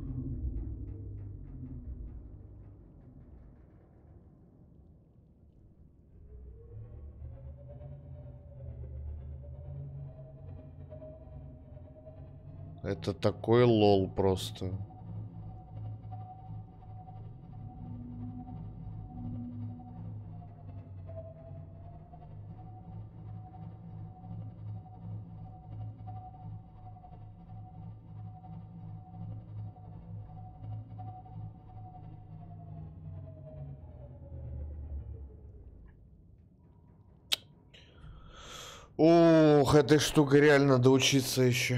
Это такой лол просто. Ох, этой штукой реально надо учиться еще.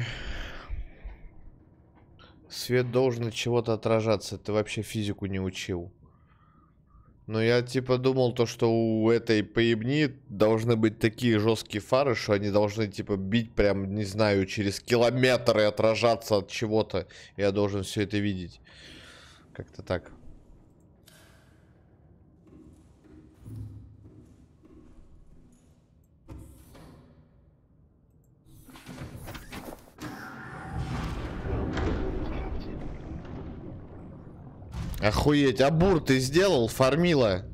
Свет должен от чего-то отражаться. Ты вообще физику не учил. Но я типа думал то, что у этой поебни должны быть такие жесткие фары, что они должны типа бить прям, не знаю, через километры и отражаться от чего-то. Я должен все это видеть. Как-то так. Охуеть, абур ты сделал, фармила.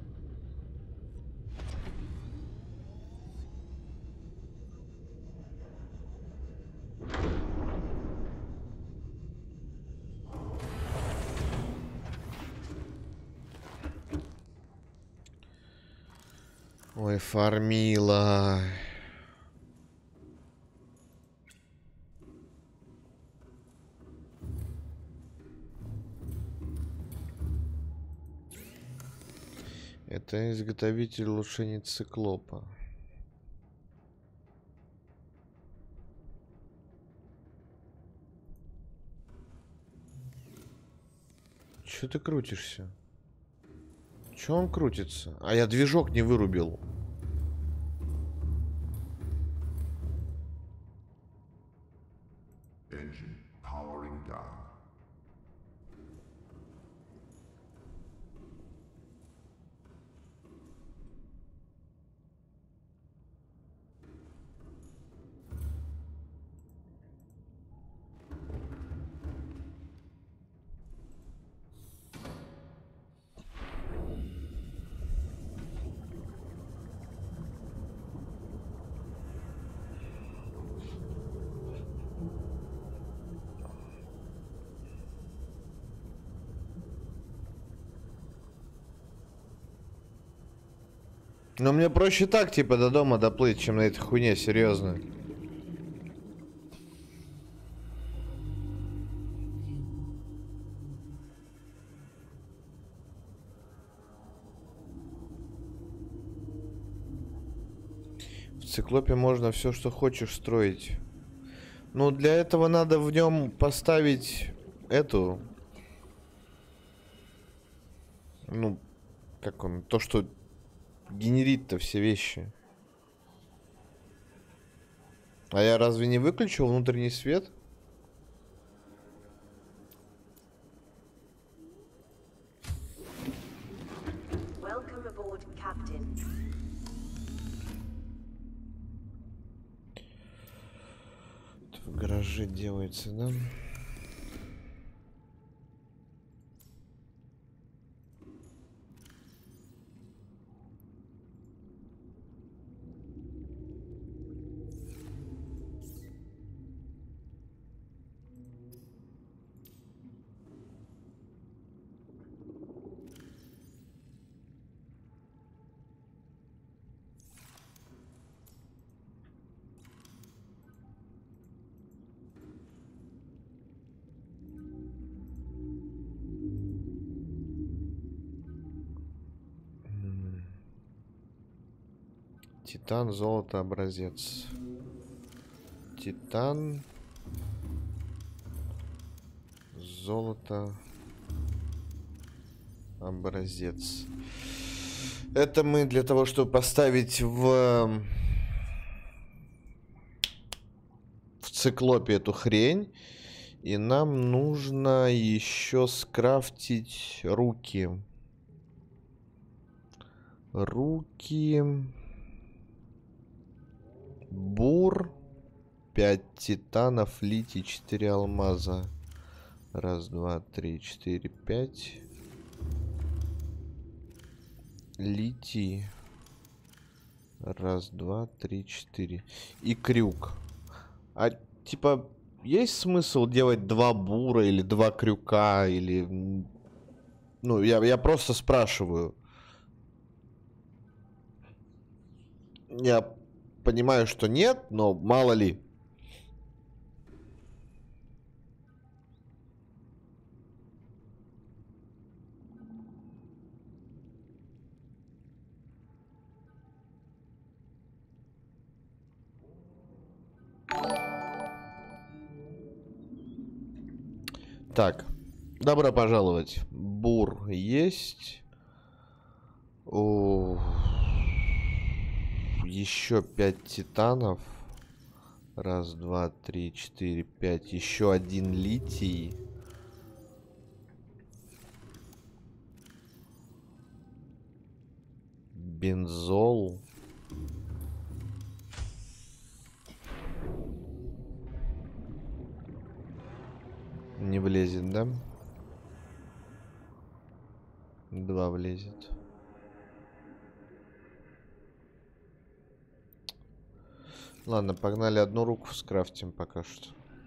Ой, фармила. Это изготовитель улучшений циклопа. Чё ты крутишься? Чё он крутится? А я движок не вырубил. Engine powering down. Но мне проще так, типа, до дома доплыть, чем на этой хуйне, серьезно. В циклопе можно все, что хочешь, строить. Ну, для этого надо в нем поставить эту... Ну, как он, то, что генерит-то все вещи. А я разве не выключил внутренний свет? Welcome aboard, Captain. Это в гараже делается, да? Титан, золото, образец. Титан, золото, образец. Это мы для того, чтобы поставить в в циклопе эту хрень. И нам нужно еще скрафтить руки. Руки. Бур. пять титанов, литий, четыре алмаза. Раз, два, три, четыре, пять. Литий. Раз, два, три, четыре. И крюк. А типа есть смысл делать два бура или два крюка или... Ну, я, я просто спрашиваю. Я понимаю, что нет, но мало ли. Так, добро пожаловать. Бур есть. О, еще пять титанов. Раз, два, три, четыре, пять. Еще один литий. Бензол. Не влезет, да? Два влезет. Ладно, погнали, одну руку скрафтим пока что.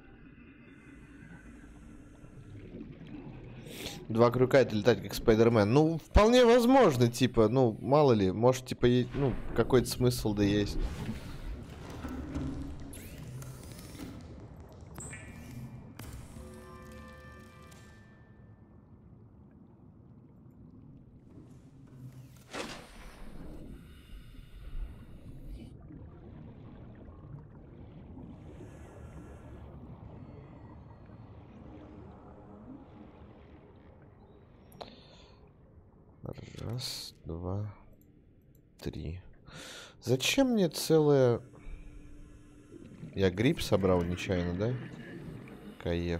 Два крюка — это летать как Спайдермен. Ну, вполне возможно, типа, ну, мало ли, может, типа, ну, какой-то смысл да есть. Раз, два, три. Зачем мне целая... Я гриб собрал нечаянно, да? Каеф.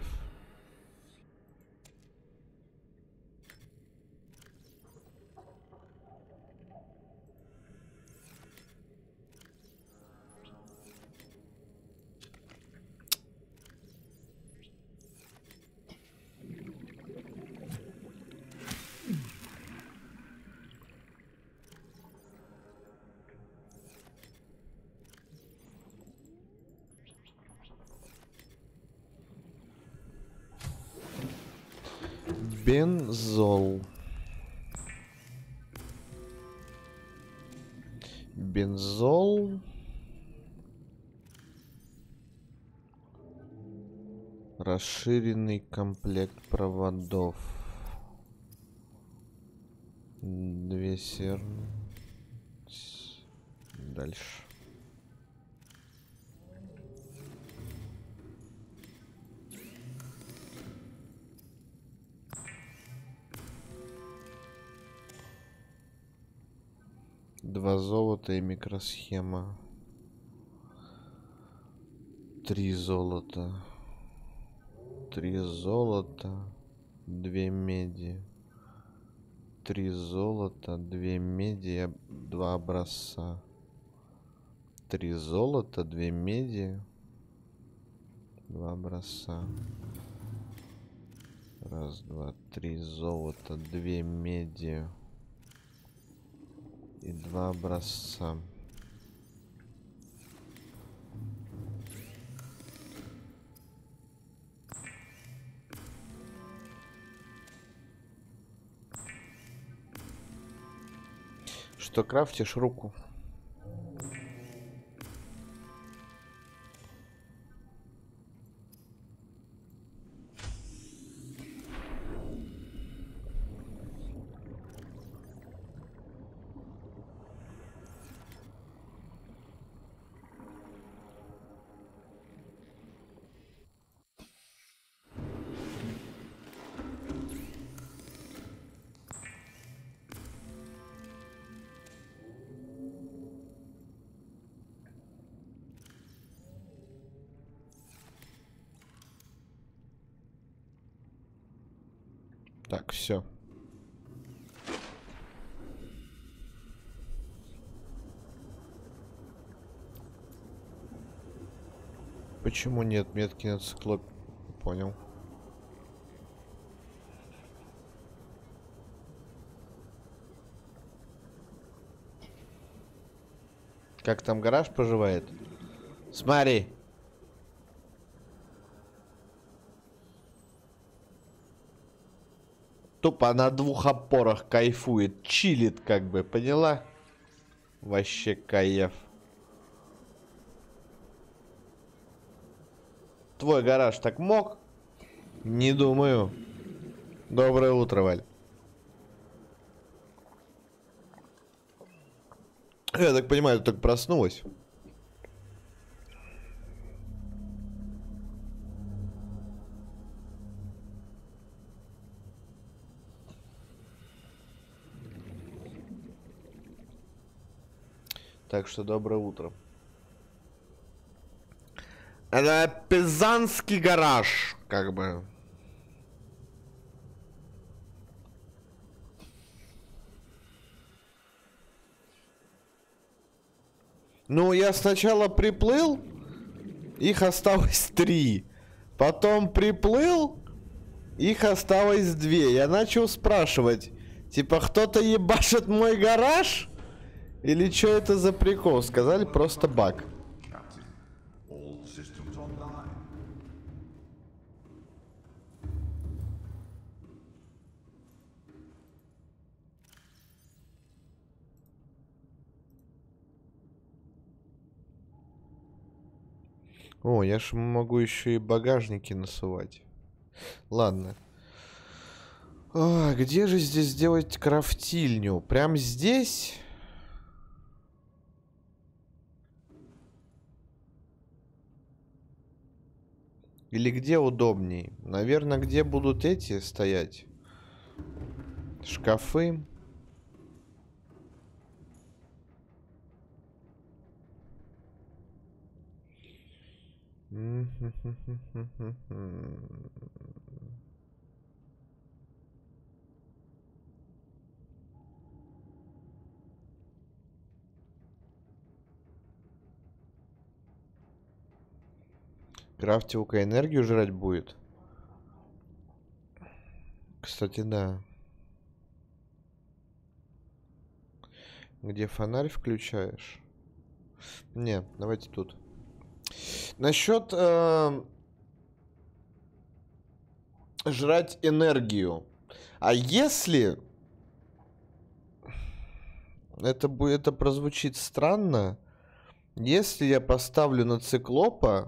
Бензол. Бензол. Расширенный комплект проводов. Две серны. Дальше. Два золота и микросхема. Три золота. Три золота. Две меди. Три золота. Две меди. Два образца. Три золота. Две меди. Два образца. Раз, два, три золота. Две меди. И два образца. Что крафтишь? Руку. Так, все. Почему нет метки на циклоп? Понял. Как там гараж поживает? Смотри. Тупо на двух опорах кайфует, чилит как бы, поняла? Вообще кайф. Твой гараж так мог? Не думаю. Доброе утро, Валь. Я так понимаю, ты только проснулась. Так что доброе утро. Это пизанский гараж, как бы. Ну, я сначала приплыл, их осталось три. Потом приплыл, их осталось две. Я начал спрашивать, типа, кто-то ебашит мой гараж? Или что это за прикол? Сказали просто баг. All systems online. О, я ж могу еще и багажники насылать. Ладно. А, где же здесь сделать крафтильню? Прям здесь? Или где удобней? Наверное, где будут эти стоять? Шкафы. Крафтилка энергию жрать будет. Кстати, да. Где фонарь включаешь? Не, давайте тут. Насчет э, жрать энергию. А если это будет, это прозвучит странно, если я поставлю на циклопа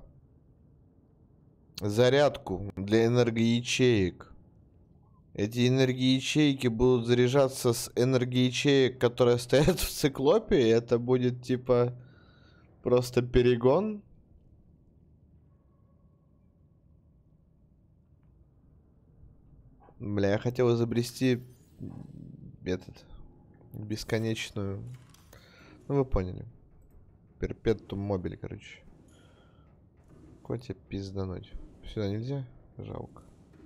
зарядку для энергоячеек, эти энергоячейки будут заряжаться с энергоячеек, которые стоят в циклопе, и это будет типа просто перегон. Бля, я хотел изобрести этот бесконечную. Ну вы поняли. Перпетум мобиль, короче. Куда тебе пиздануть? Сюда нельзя? Жалко.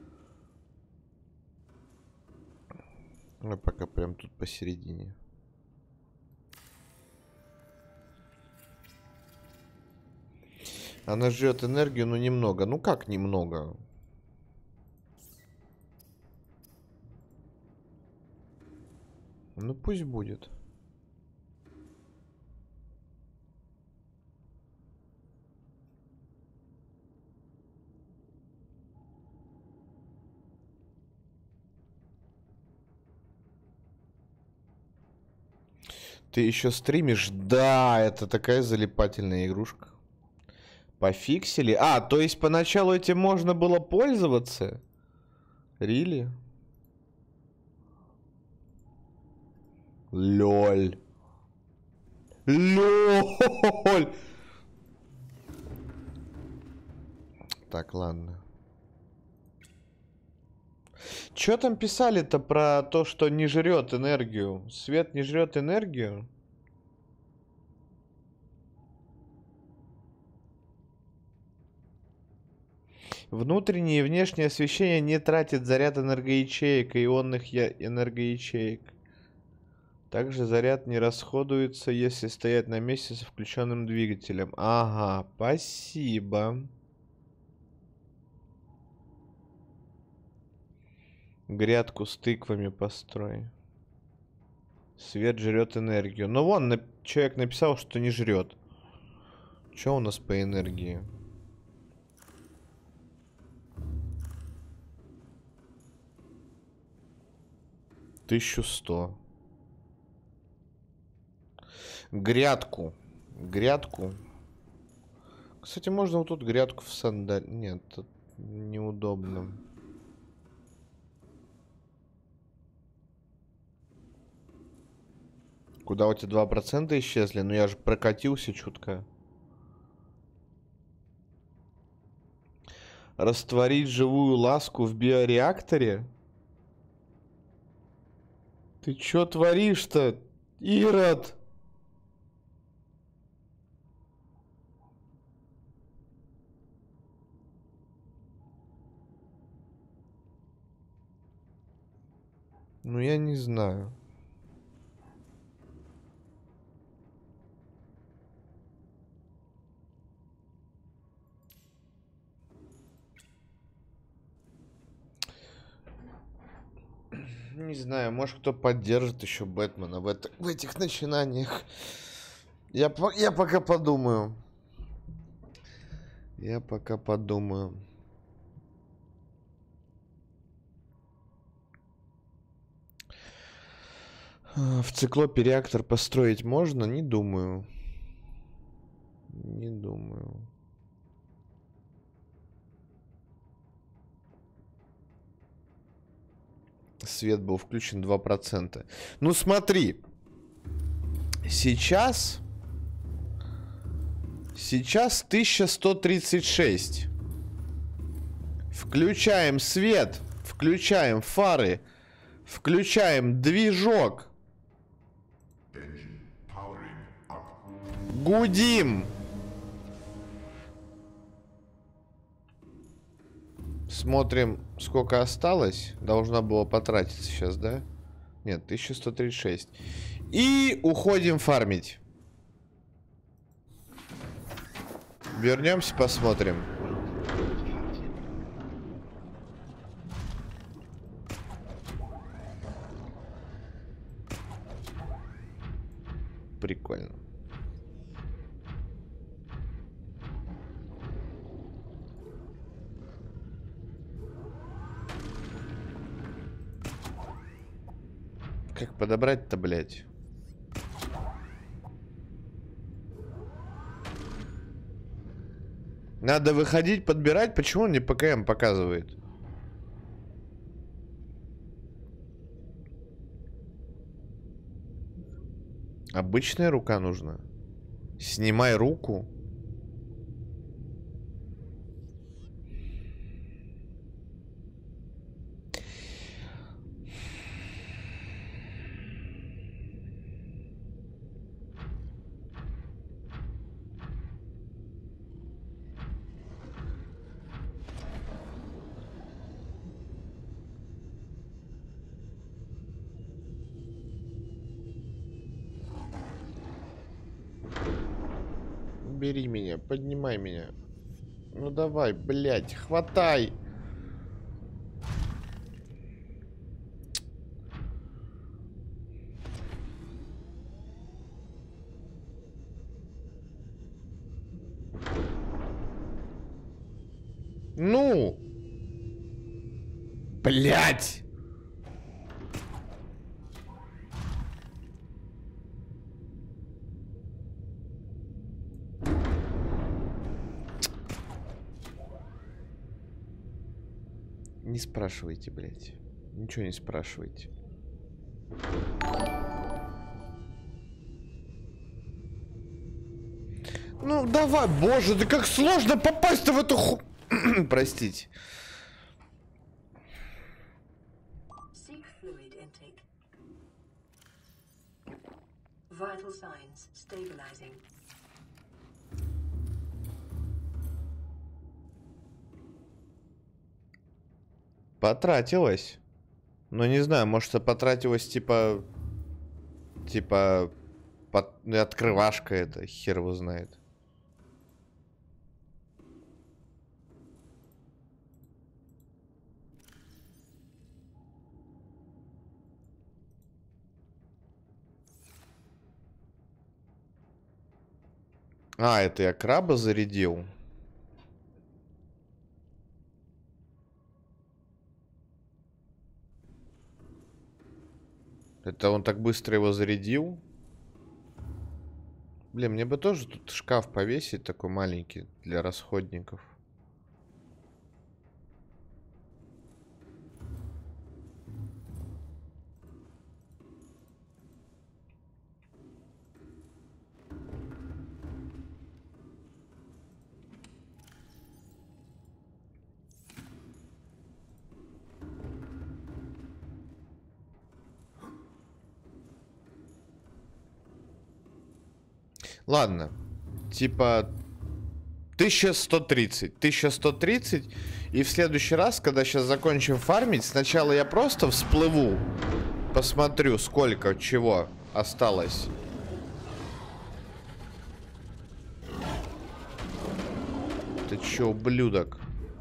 Ну пока прям тут посередине. Она жрет энергию, но немного. Ну как немного? Ну пусть будет. Ты еще стримишь? Да, это такая залипательная игрушка. Пофиксили? А, то есть поначалу этим можно было пользоваться? Рили? Лёль. Лёль. Так, ладно. Чё там писали-то про то, что не жрет энергию? Свет не жрет энергию? Внутреннее и внешнее освещение не тратит заряд энергоячеек и ионных я... энергоячеек. Также заряд не расходуется, если стоять на месте со включенным двигателем. Ага, спасибо. Грядку с тыквами построй. Свет жрет энергию. Ну вон, на... человек написал, что не жрет. Что у нас по энергии? тысяча сто. Грядку. Грядку. Кстати, можно вот тут грядку в сандаль. Нет, тут неудобно. Куда у тебя два процента исчезли? Ну я же прокатился чутко. Растворить живую ласку в биореакторе? Ты чё творишь-то, Ирод? Ну я не знаю. Не знаю, может кто поддержит еще Бэтмена в, это, в этих начинаниях. Я, я пока подумаю. Я пока подумаю. В циклопе реактор построить можно? Не думаю. Не думаю. Свет был включен два процента. Ну смотри. Сейчас... Сейчас тысяча сто тридцать шесть. Включаем свет. Включаем фары. Включаем движок. Гудим. Смотрим, сколько осталось. Должна была потратиться сейчас, да? Нет, тысяча сто тридцать шесть. И уходим фармить. Вернемся, посмотрим. Прикольно. Как подобрать-то, блядь? Надо выходить, подбирать. Почему он мне ПКМ показывает? Обычная рука нужна. Снимай руку. Бери меня, поднимай меня. Ну давай, блядь, хватай. Ну! Блядь! Не спрашивайте, блядь. Ничего не спрашивайте. Ну, давай, боже, да как сложно попасть-то в эту ху... Простите. Seek fluid intake. Vital signs stabilizing. Потратилась. Но не знаю, может, это потратилась типа... Типа... Под... Открывашка это, хер его знает. А, это я краба зарядил. Это он так быстро его зарядил? Блин, мне бы тоже тут шкаф повесить такой маленький для расходников. Ладно, типа тысяча сто тридцать. тысяча сто тридцать. И в следующий раз, когда сейчас закончим фармить, сначала я просто всплыву. Посмотрю, сколько чего осталось. Ты чё, ублюдок?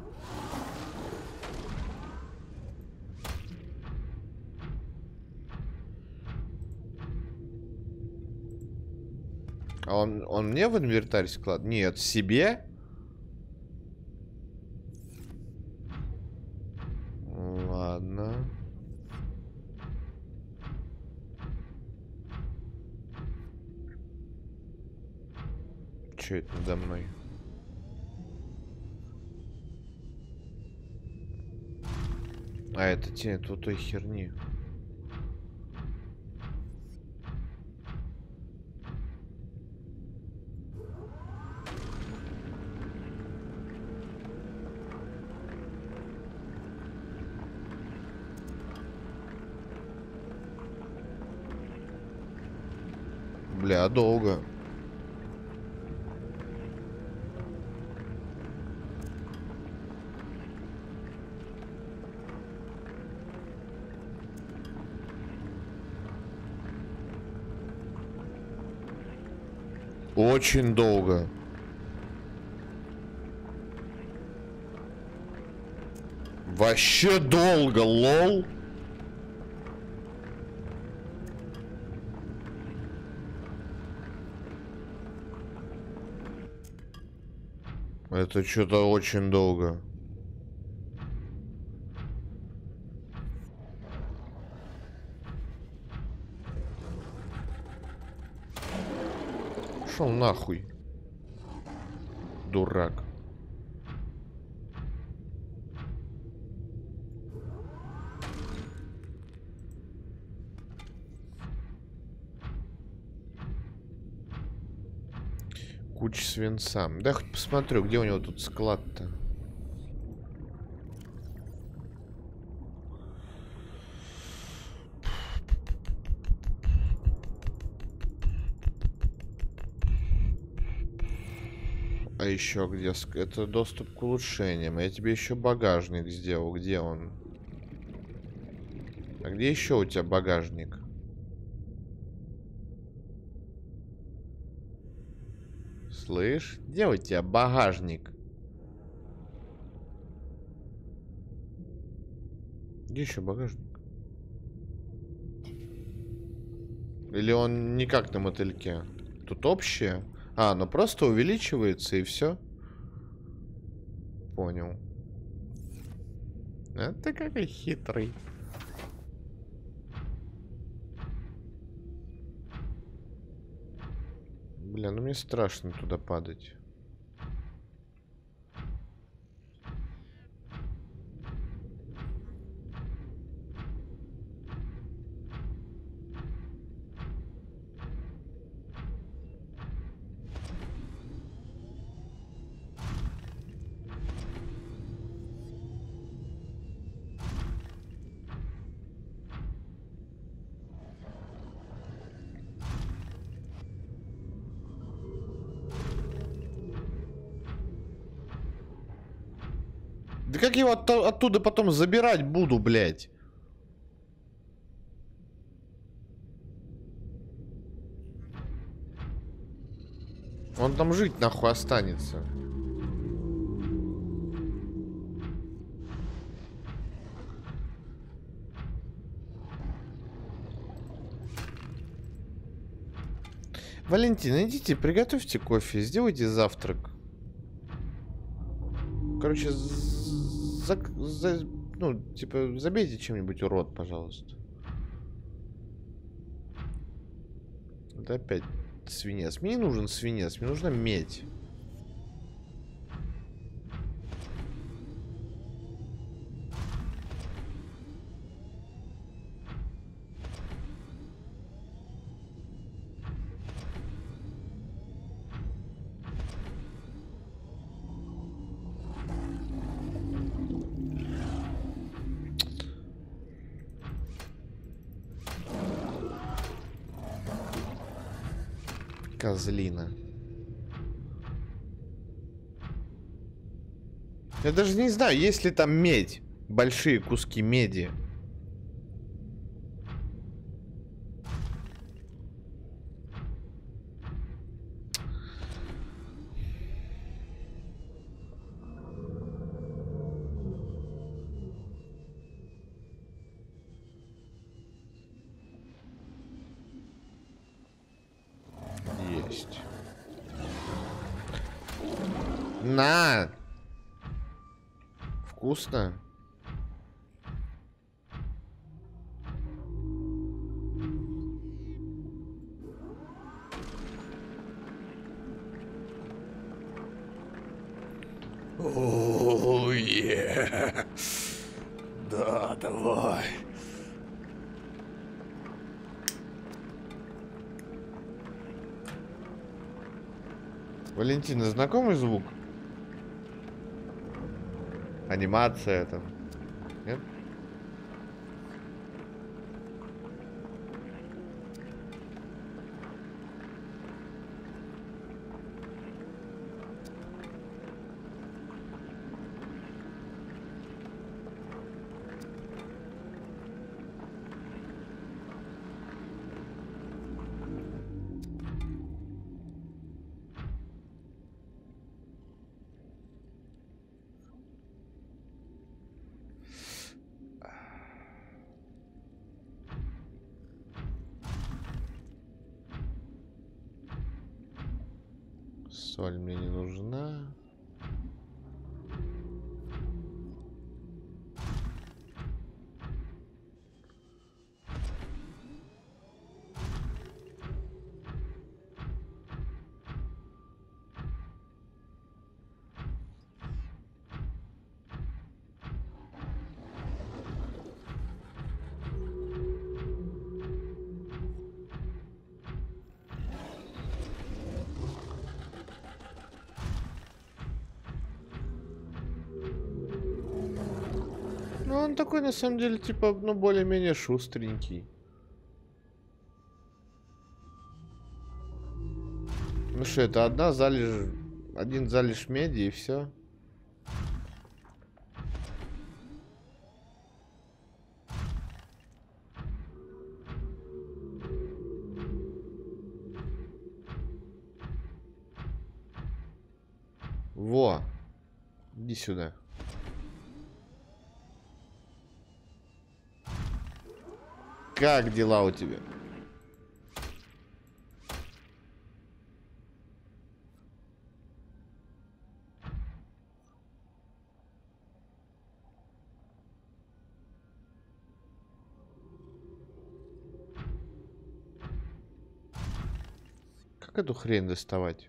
А он, он мне в инвентарь склад? Нет, себе? Ладно. Че это надо мной? А это тень вот той херни. Бля, долго. Очень долго. Вообще долго, лол. Это что-то очень долго. Шел нахуй. Дурак. Куча свинца. Да хоть посмотрю, где у него тут склад-то. А еще где? Это доступ к улучшениям. Я тебе еще багажник сделал. Где он? А где еще у тебя багажник? Слышь, где у тебя багажник? Где еще багажник? Или он не как на мотыльке? Тут общее? А, ну просто увеличивается и все. Понял. А ты какой хитрый. Бля, ну мне страшно туда падать. Да как я его от оттуда потом забирать буду, блядь? Он там жить нахуй останется. Валентин, идите, приготовьте кофе, сделайте завтрак. Короче, за, за, ну, типа, забейте чем-нибудь урод, пожалуйста. Это опять свинец. Мне не нужен свинец, мне нужна медь. Козлина. Я даже не знаю, есть ли там медь. Большие куски меди. Есть. На! Вкусно? Оу, е. Да, давай. Валентина, знакомый звук? Анимация там. Нет? Соль мне не нужна. Ну, он такой, на самом деле, типа, ну, более-менее шустренький. Ну что, это одна залежь, один залежь меди и все. Во, иди сюда. Как дела у тебя? Как эту хрень доставать?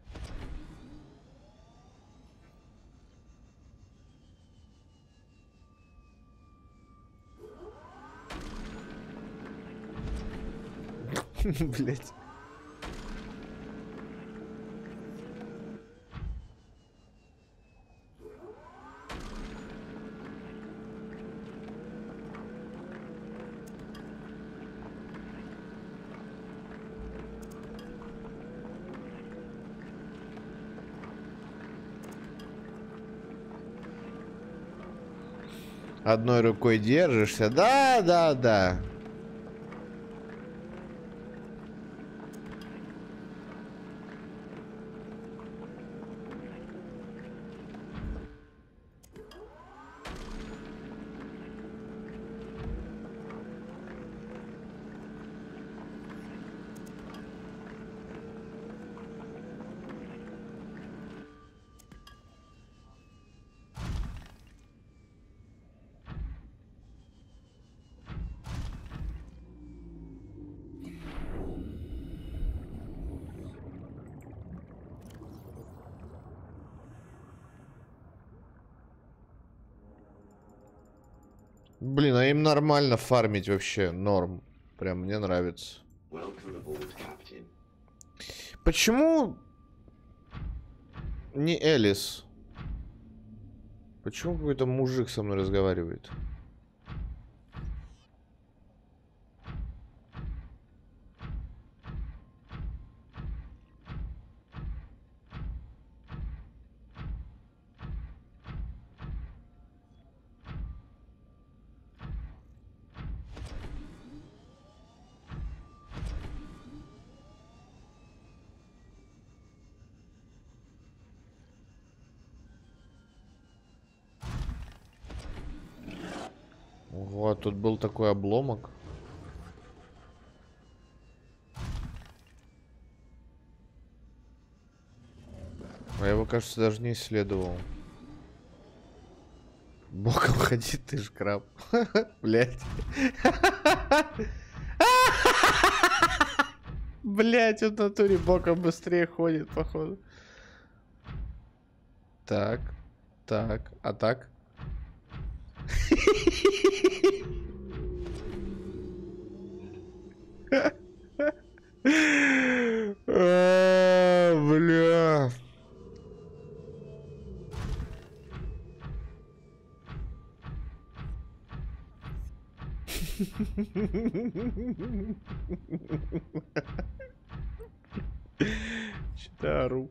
Блять. Одной рукой держишься. Да, да, да. Блин, а им нормально фармить вообще, норм. Прям мне нравится. Почему не Элис? Почему какой-то мужик со мной разговаривает? Вот, тут был такой обломок. А я его, кажется, даже не исследовал. Боком ходи, ты ж краб. Блять. Блять, он в натуре боком быстрее ходит, походу. Так, так, а так? А, бля. Что-то ору.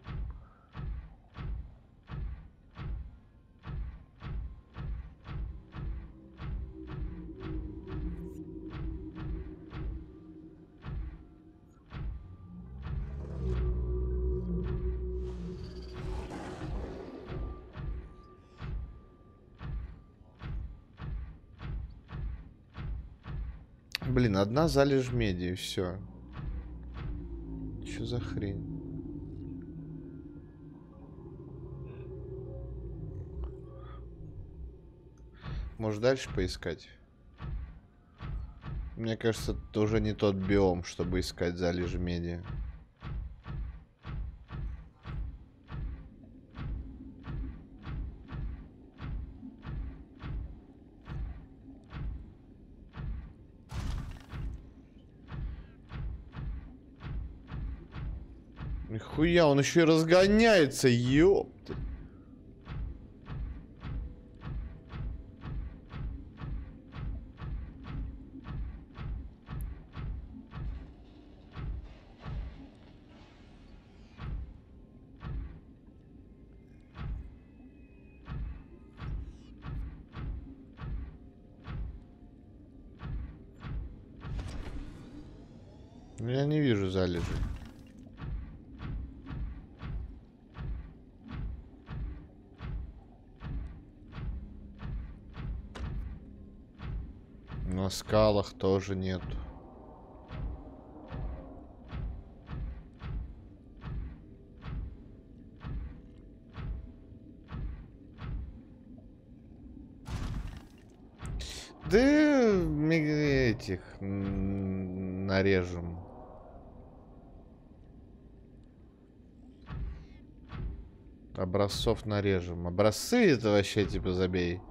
Блин, одна залежь меди, и все. Что за хрень? Может, дальше поискать? Мне кажется, это уже не тот биом, чтобы искать залежи меди. Нихуя, он еще и разгоняется, ёпты. Я не вижу залежей. На скалах тоже нет. Да этих нарежем. Образцов нарежем. Образцы это вообще типа забей.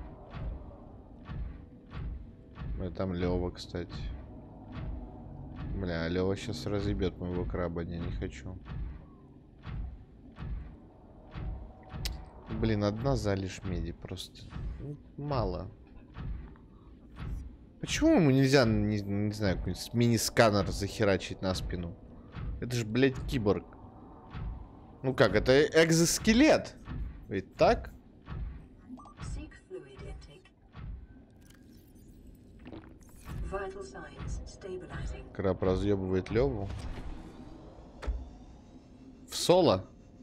И там Лёва, кстати. Бля, Лёва сейчас разъебет моего краба. Не, не хочу. Блин, одна залежь меди просто. Ну, мало. Почему ему нельзя, не, не знаю, какой-нибудь мини-сканер захерачить на спину? Это же, блядь, киборг. Ну как, это экзоскелет. Ведь так? Seek fluid intake. Vital signs stabilizing. Краб разъебывает Леву. В соло?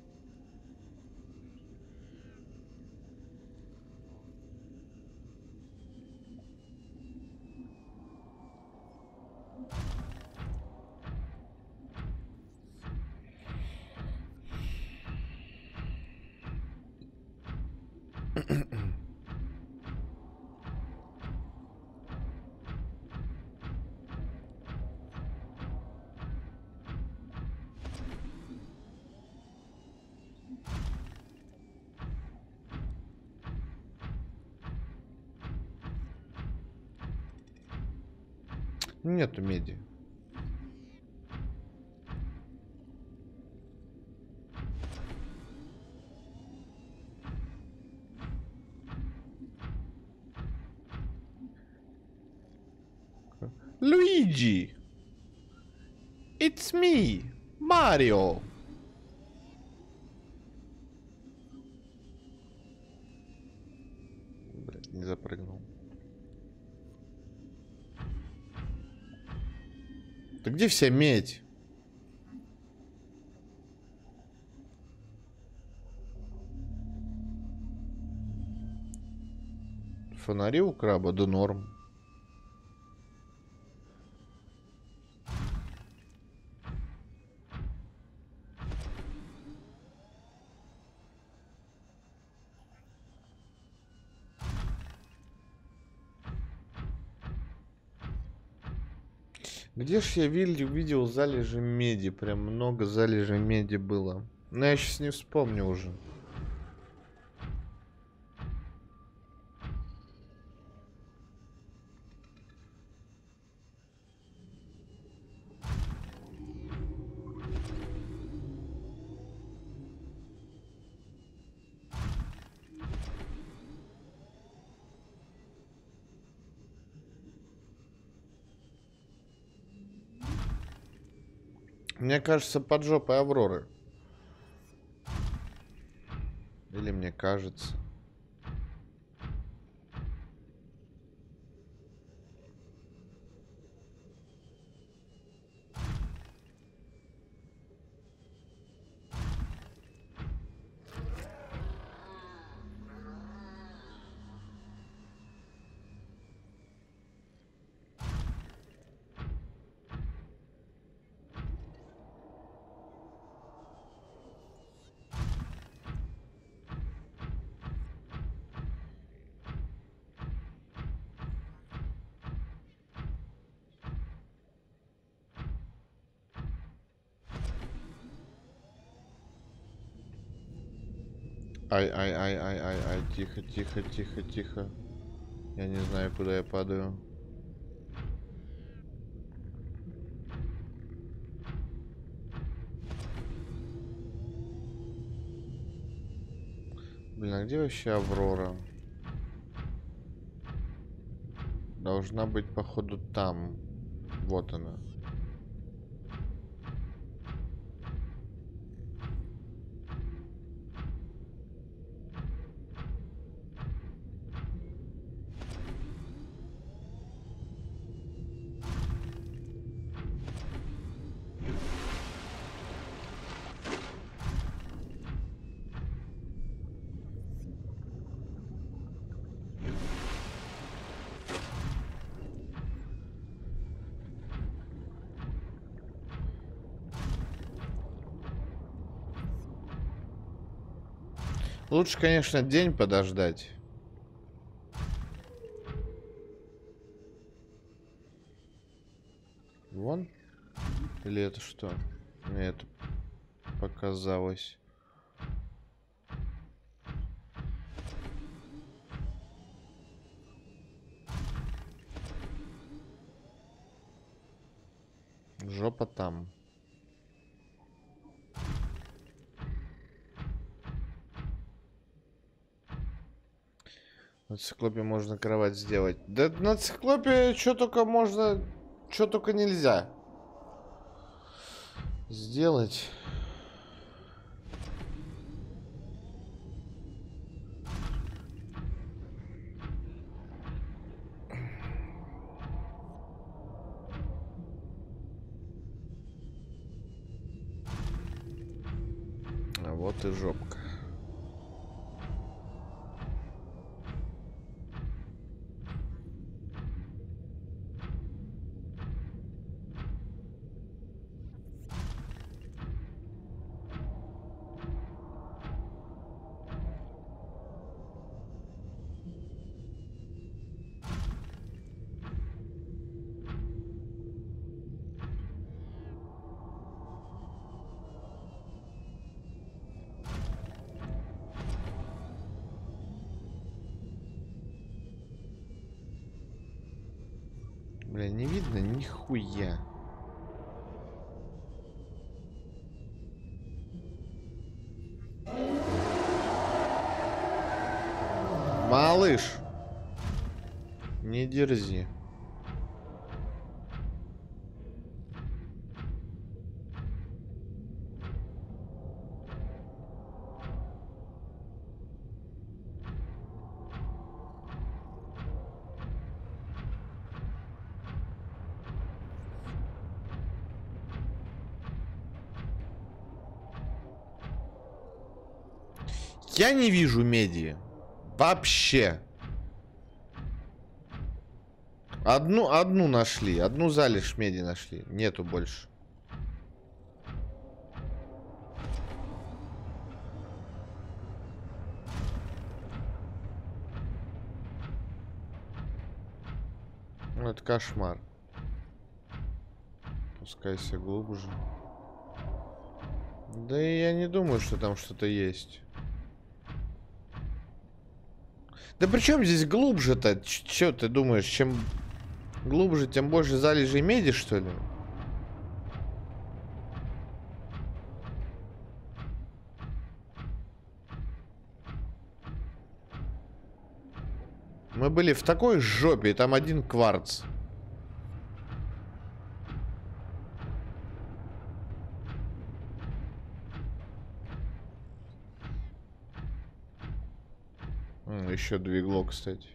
Нету меди. Luigi! It's me, Mario! Блядь, не запрыгнул. Да где вся медь? Фонари у краба, да норм. Где ж я видел залежи меди? Прям много залежей меди было. Но я сейчас не вспомню уже. Мне кажется, под жопой Авроры. Или мне кажется. Ай, ай, ай, ай, ай, ай, тихо, тихо, тихо, тихо. Я не знаю, куда я падаю. Блин, а где вообще Аврора? Должна быть, походу, там. Вот она. Лучше, конечно, день подождать. Вон? Или это что? Мне это показалось. Жопа там. На циклопе можно кровать сделать. Да на циклопе что только можно, что только нельзя сделать. А вот и жопка. Бля, не видно нихуя. Малыш, не дерзи. Я не вижу меди. Вообще. Одну, одну нашли. Одну залежь меди нашли. Нету больше. Ну, это кошмар. Спускайся глубже. Да и я не думаю, что там что-то есть. Да при чем здесь глубже-то? Че ты думаешь, чем глубже, тем больше залежей меди, что ли? Мы были в такой жопе, и там один кварц. Еще двигло, кстати.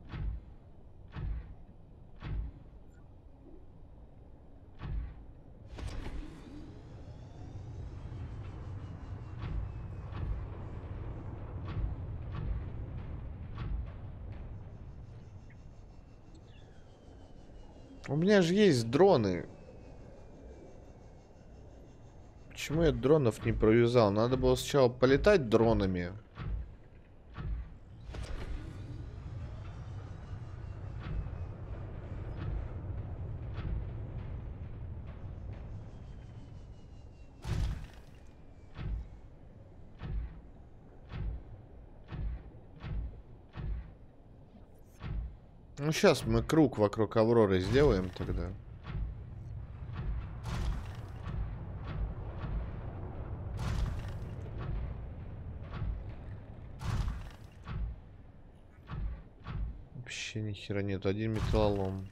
У меня же есть дроны. Почему я дронов не провязал? Надо было сначала полетать дронами. Ну, сейчас мы круг вокруг Авроры сделаем тогда. Вообще ни хера нет. Один металлолом.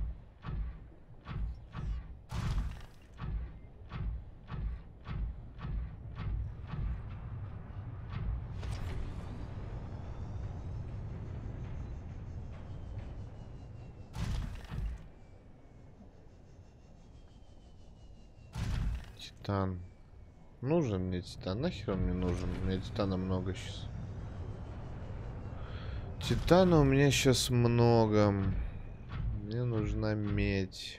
Титан. Нужен мне титан? Нахер он мне нужен? У меня титана много сейчас. Титана у меня сейчас много. Мне нужна медь.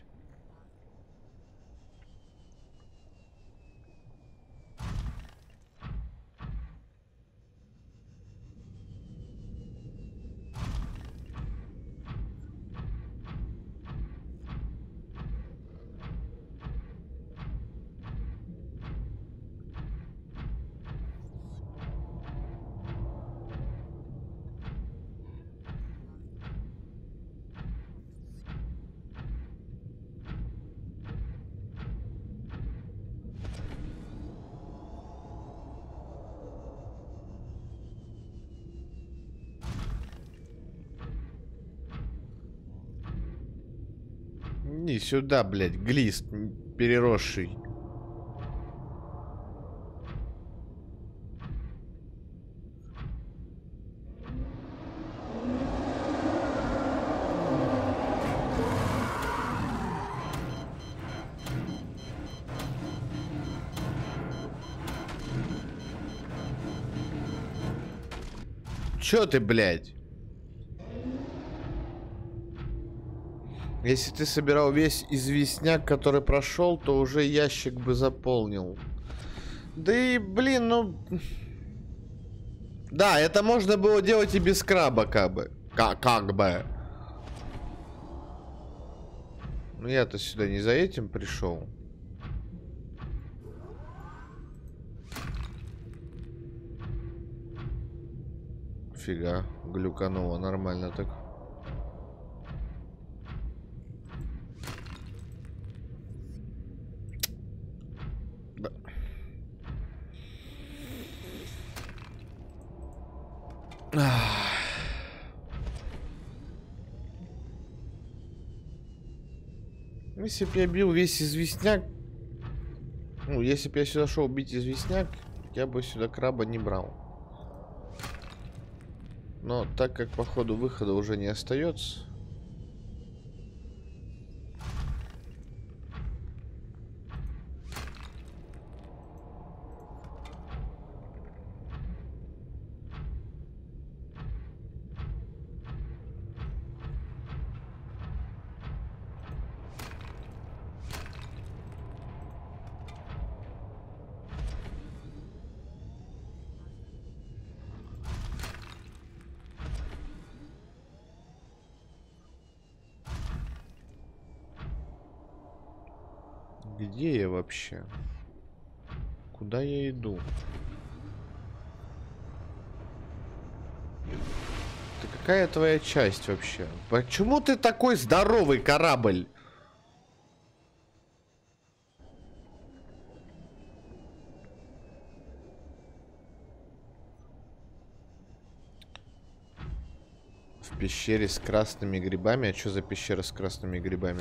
Иди сюда, блядь, глист переросший. Чё ты, блядь? Если ты собирал весь известняк, который прошел, то уже ящик бы заполнил. Да и, блин, ну... Да, это можно было делать и без краба, как бы. Как, как бы. Ну я-то сюда не за этим пришел. Фига, глюкануло нормально так. Да. Если бы я бил весь известняк, ну, если бы я сюда шел бить известняк, я бы сюда краба не брал. Но так как по ходу выхода уже не остается. Где я вообще? Куда я иду? Ты какая твоя часть вообще? Почему ты такой здоровый корабль? В пещере с красными грибами? А что за пещера с красными грибами?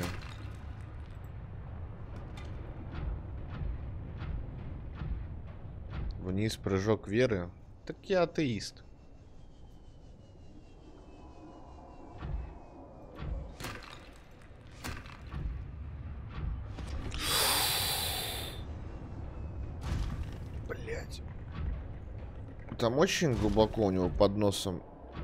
Вниз прыжок веры. Так я атеист. Блять. Там очень глубоко у него под носом.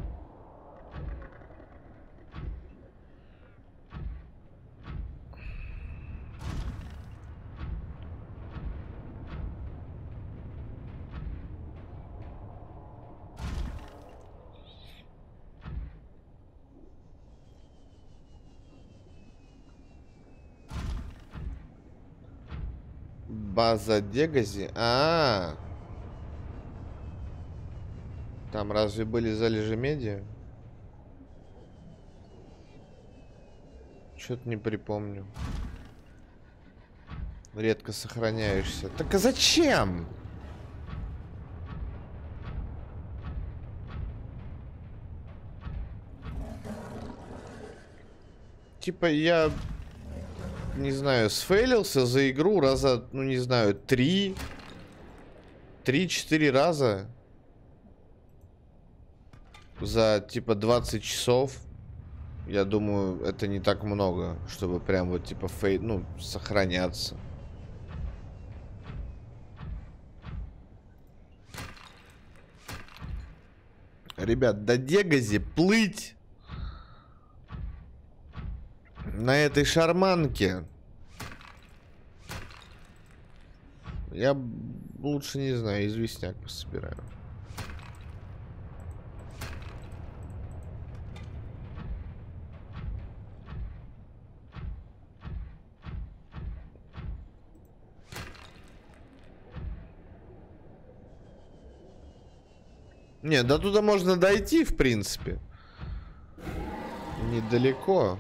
База Дегази. А, -а, а. Там разве были залежи меди? Что-то не припомню. Редко сохраняешься. Так а зачем? Типа я, не знаю, сфейлился за игру раза, ну не знаю, три, три-четыре раза за типа двадцать часов. Я думаю, это не так много, чтобы прям вот типа фей, ну, сохраняться. Ребят, до Дегази плыть на этой шарманке. Я лучше, не знаю, известняк пособираю. Не, до туда можно дойти, в принципе. Недалеко.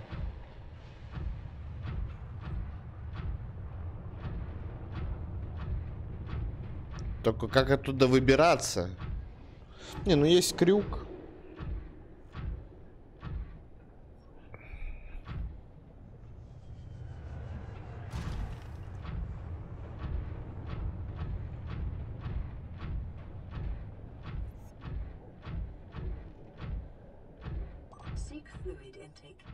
Только как оттуда выбираться? Не, ну есть крюк. Seek fluid intake.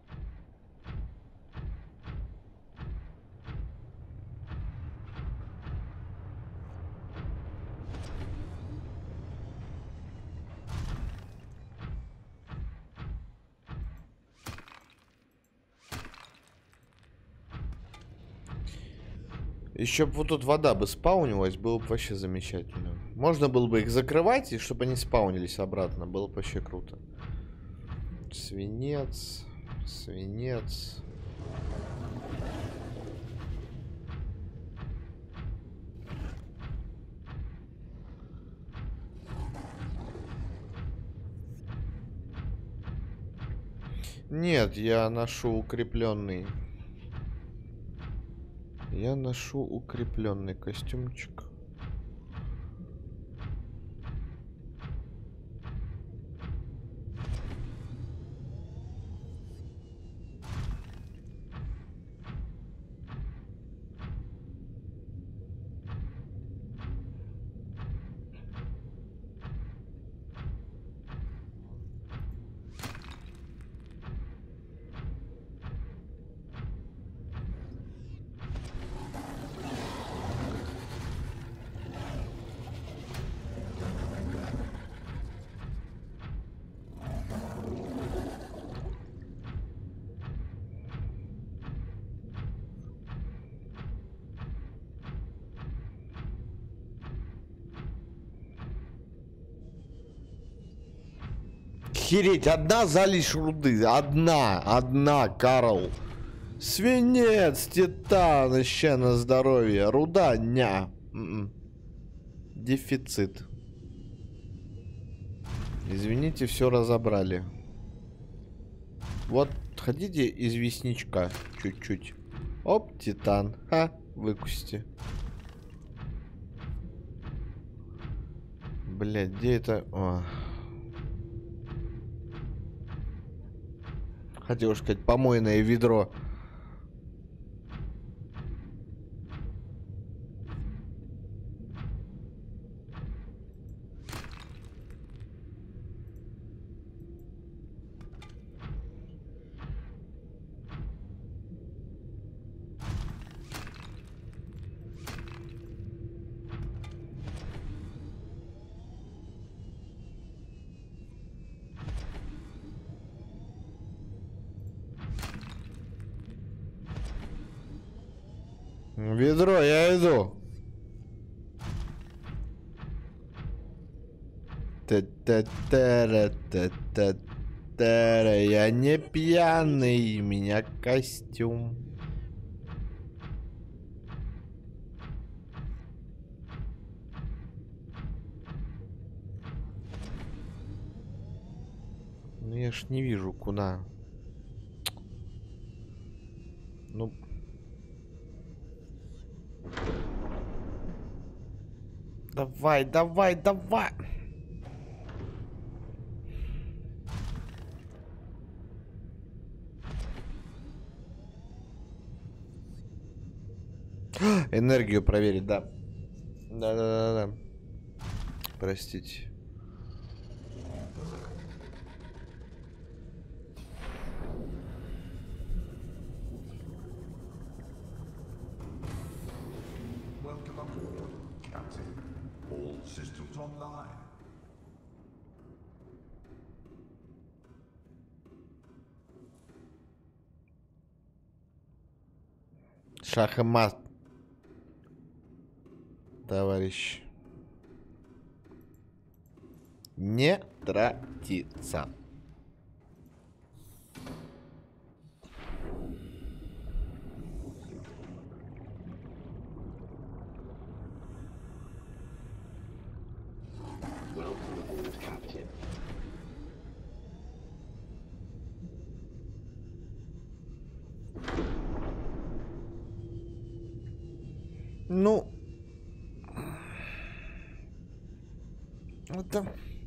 Еще бы вот тут вода бы спаунилась, было бы вообще замечательно. Можно было бы их закрывать, и чтобы они спаунились обратно. Было бы вообще круто. Свинец. Свинец. Нет, я ношу укрепленный. Я ношу укрепленный костюмчик. Охереть, одна залежь руды. Одна, одна, Карл. Свинец, титан, ища на здоровье. Руда, ня. М-м. Дефицит. Извините, все разобрали. Вот, хотите известничка чуть-чуть. Оп, титан. Ха, выкусите. Блядь, где это? О. Хотел сказать, помойное ведро. Ведро, я иду. Та-та-та-ра-та-та-та-ра. Я не пьяный, у меня костюм. Ну я ж не вижу, куда. Давай, давай, давай. Энергию проверить, да. Да-да-да-да. Простите. Welcome aboard, Captain. All systems online. Шах и мат, товарищ. Не тратиться. Ну, это...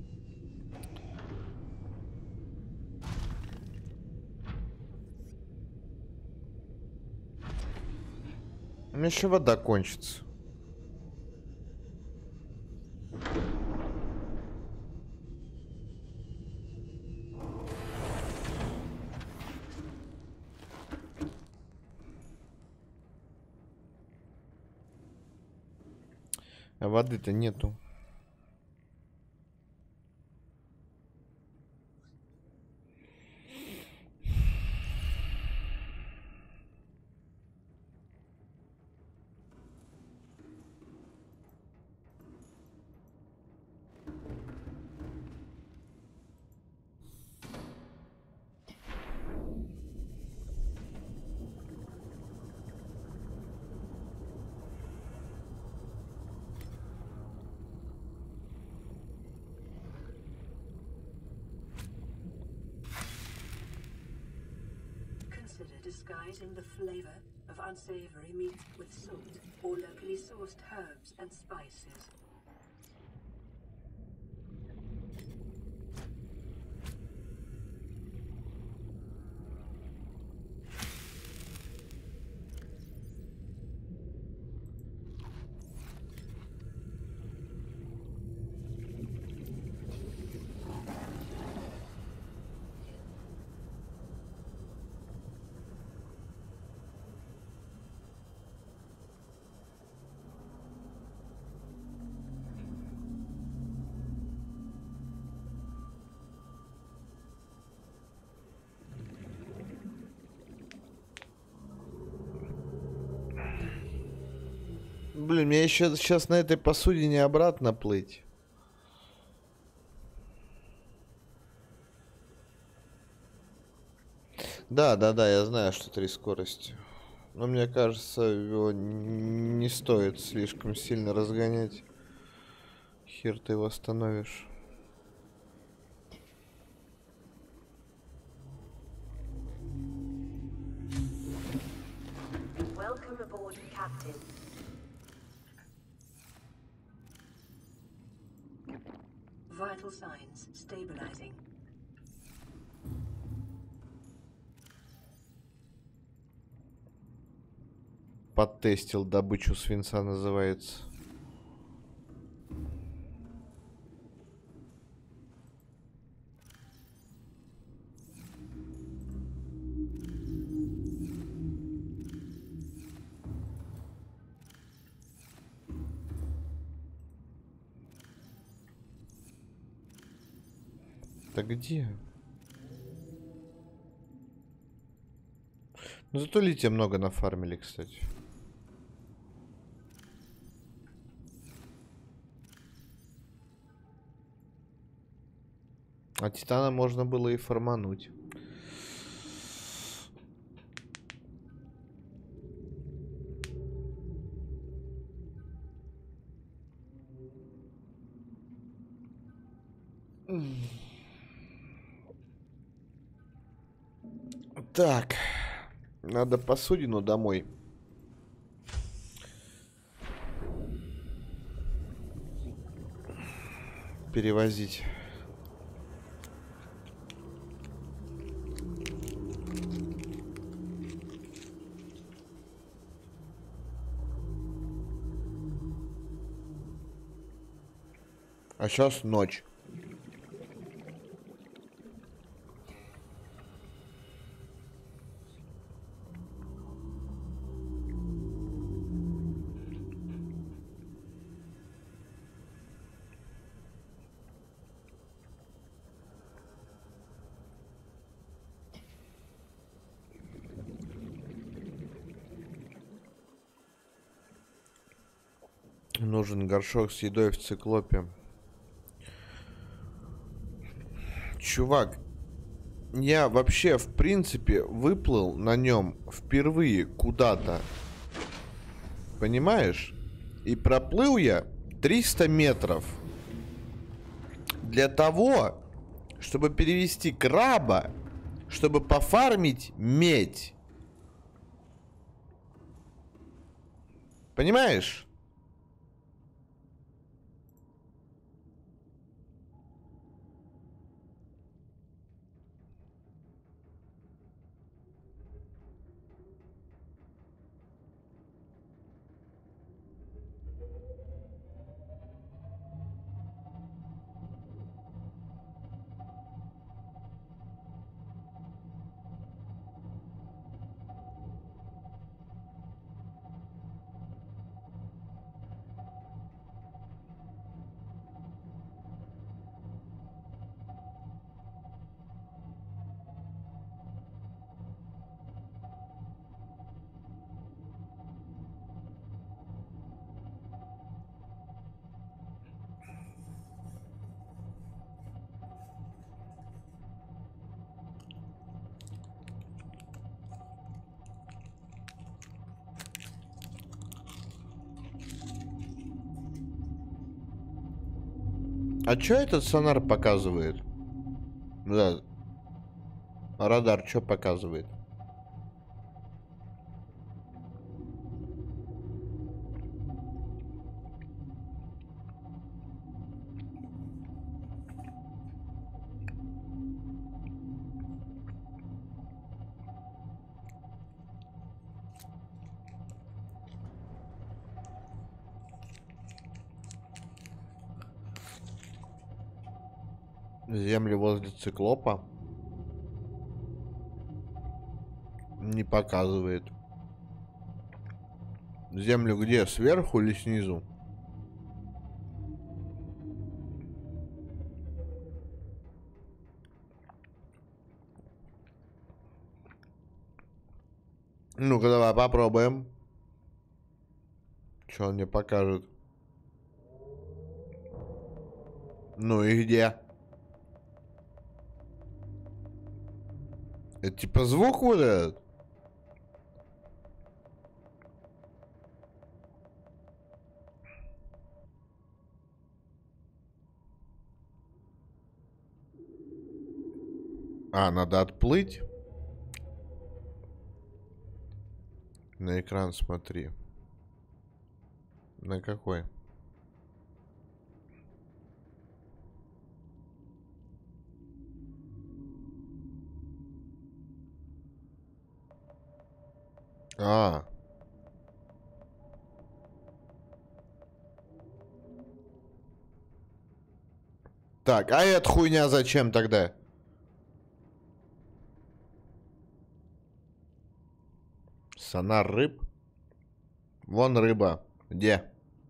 У меня еще вода кончится. А воды-то нету. Consider disguising the flavor of unsavory meat with salt or locally sourced herbs and spices. Блин, мне еще сейчас на этой посудине обратно плыть. Да, да, да, я знаю, что три скорости. Но мне кажется, его не стоит слишком сильно разгонять. Хер ты его остановишь. Welcome aboard, Captain. Vital signs stabilizing. Подтестил добычу свинца, называется. Да где? Ну зато лития много нафармили, кстати. А титана можно было и фармануть. Так, надо посудину домой. перевозить. А сейчас ночь. Нужен горшок с едой в циклопе. Чувак, я вообще, в принципе, выплыл на нем впервые куда-то. Понимаешь? И проплыл я триста метров. Для того, чтобы перевести краба, чтобы пофармить медь. Понимаешь? А чё этот сонар показывает? Да. Радар чё показывает? Земли возле циклопа не показывает. Землю где? Сверху или снизу? Ну-ка, давай попробуем. Что он мне покажет? Ну и где? Это типа звук вот этот? А, надо отплыть. На экран смотри. На какой? А. Так, а эта хуйня зачем тогда? Сонар рыб? Вон рыба. Где?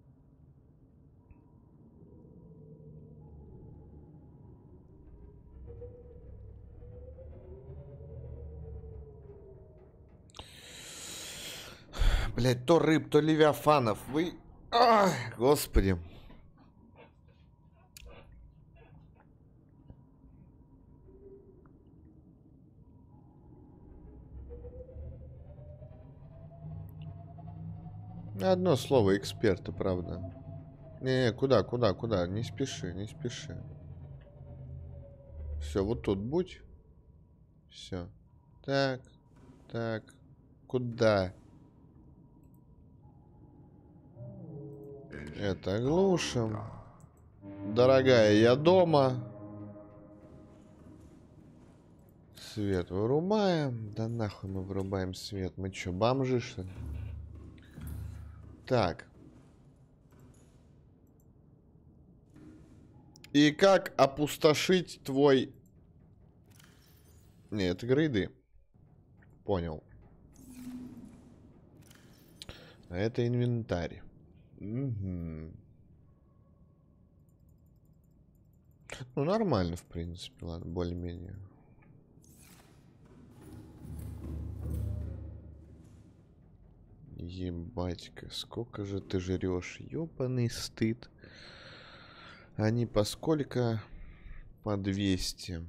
Блять, то рыб, то левиафанов. Вы... Ай, господи. Одно слово, эксперты, правда. Не, куда, куда, куда? Не спеши, не спеши. Все, вот тут будь. Все. Так, так. Куда? Это глушим. Дорогая, я дома. Свет вырубаем. Да нахуй мы вырубаем свет. Мы чё, бомжи, что ли? Так. И как опустошить твой... Не, это грейды. Понял. А это инвентарь. Угу. Ну, нормально, в принципе, ладно, более-менее. Ебать-ка, сколько же ты жрешь? Ёбаный стыд. Они по сколько? По двести.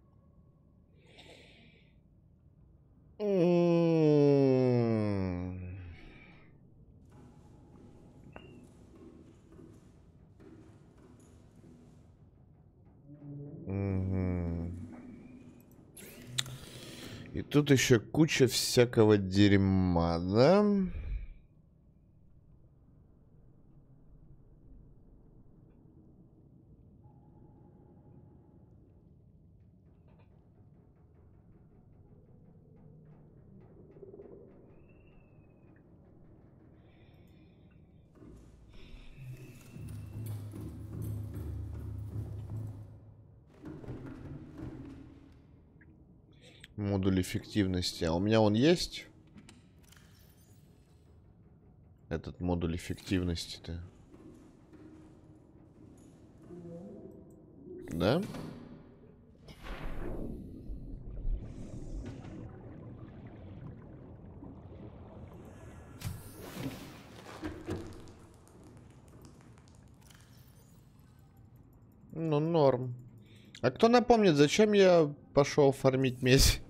М-м-м. Угу. И тут еще куча всякого дерьма, да? Модуль эффективности. А у меня он есть? Этот модуль эффективности-то. Да? Ну, норм. А кто напомнит, зачем я пошел фармить медь?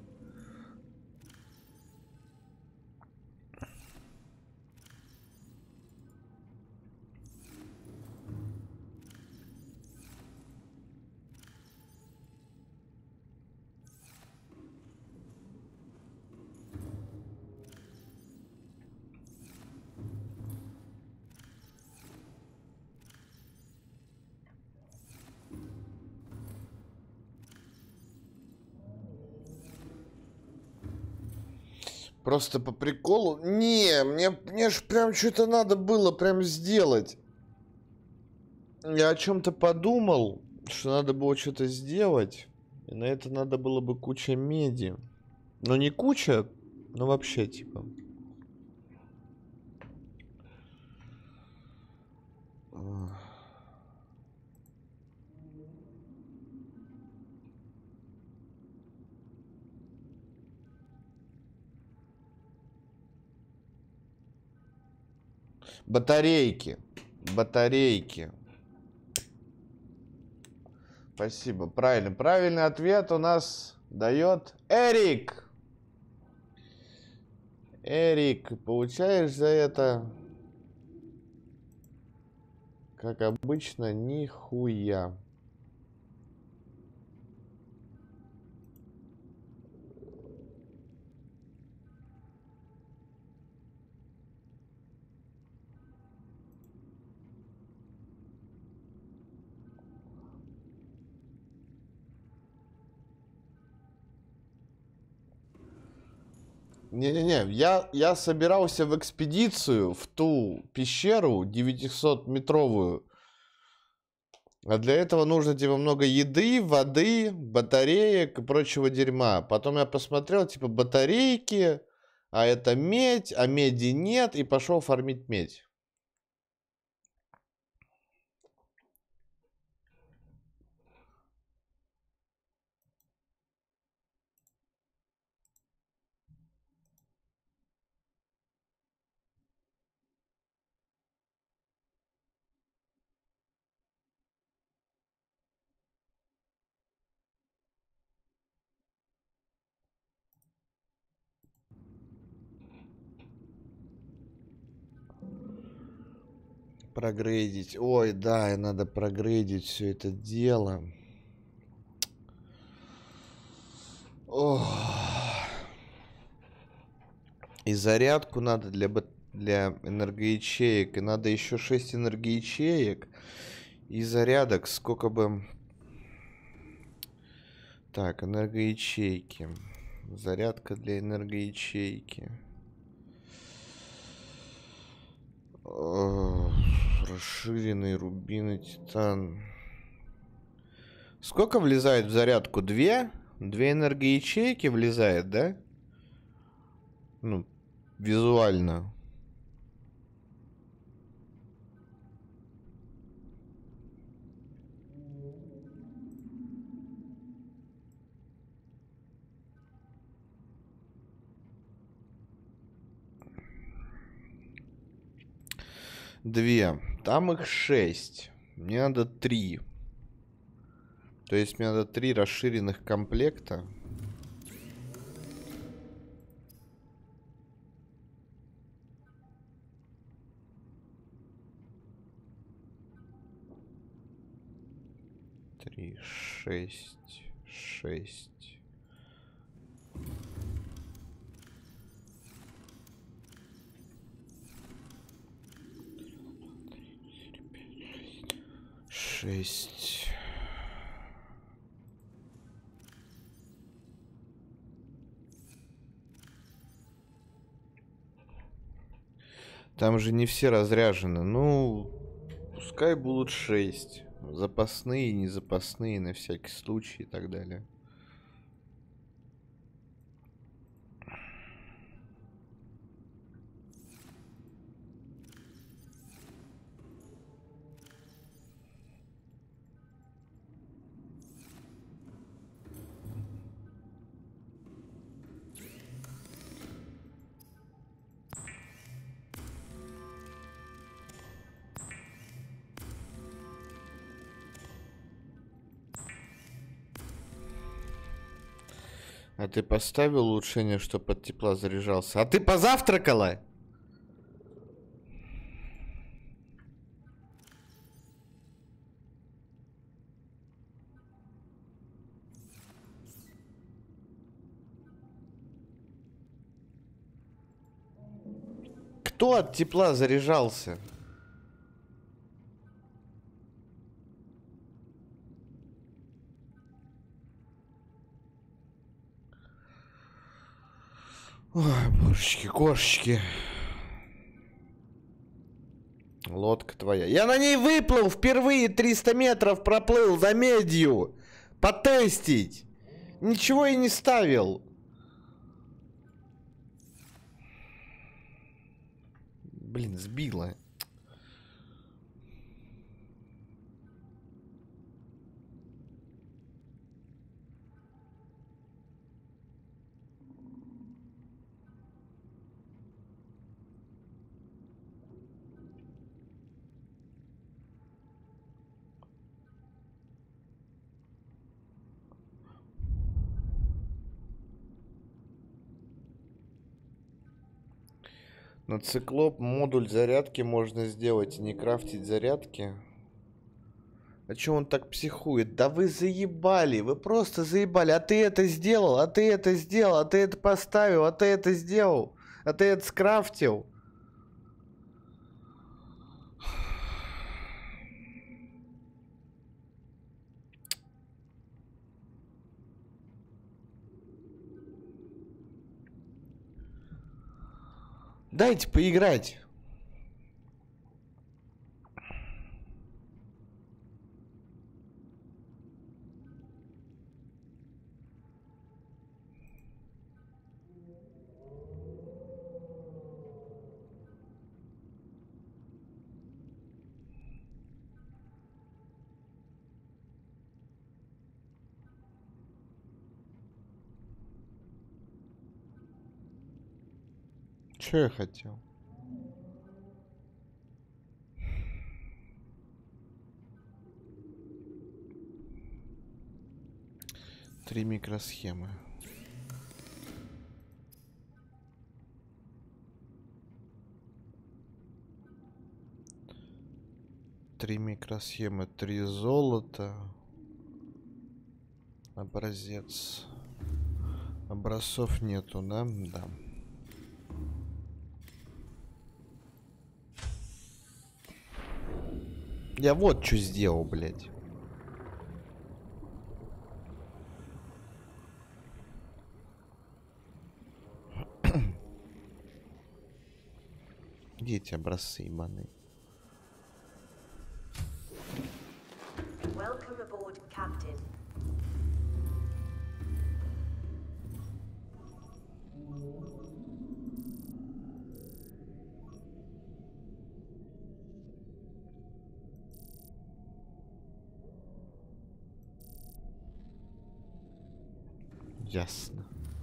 Просто по приколу? Не, мне, мне ж прям что-то надо было прям сделать. Я о чем-то подумал, что надо было что-то сделать. И на это надо было бы куча меди. Но не куча, но вообще типа. Батарейки. Батарейки. Спасибо. Правильно. Правильный ответ у нас дает Эрик. Эрик, получаешь за это, как обычно, нихуя. Не-не-не, я, я собирался в экспедицию в ту пещеру девятисотметровую. А для этого нужно типа много еды, воды, батареек и прочего дерьма. Потом я посмотрел, типа, батарейки, а это медь, а меди нет, и пошел фармить медь. Прогрейдить. Ой, да, и надо прогрейдить все это дело. Ох. И зарядку надо для, для энергоячеек. И надо еще шесть энергоячеек. И зарядок сколько бы... Так, энергоячейки. Зарядка для энергоячейки. О, расширенный рубин и титан. Сколько влезает в зарядку? Две? Две энергоячейки влезает, да? Ну, визуально. Две. Там их шесть. Мне надо три. То есть мне надо три расширенных комплекта. Три, шесть, шесть. Шесть. Там же не все разряжены. Ну, пускай будут шесть. Запасные, не запасные, на всякий случай и так далее. А ты поставил улучшение, чтобы от тепла заряжался? А ты позавтракала? Кто от тепла заряжался? Ой, божечки, кошечки. Лодка твоя. Я на ней выплыл впервые, триста метров проплыл за медью. Потестить. Ничего и не ставил. Блин, сбила. На циклоп модуль зарядки можно сделать и не крафтить зарядки. А чё он так психует? Да вы заебали, вы просто заебали. А ты это сделал, а ты это сделал, а ты это поставил, а ты это сделал, а ты это скрафтил. Дайте поиграть. Что я хотел? Три микросхемы. Три микросхемы, три золота. Образец. Образцов нету, да? Да. Я вот что сделал, блядь. Где эти образцы ебаные? Welcome aboard, Captain. Ясно.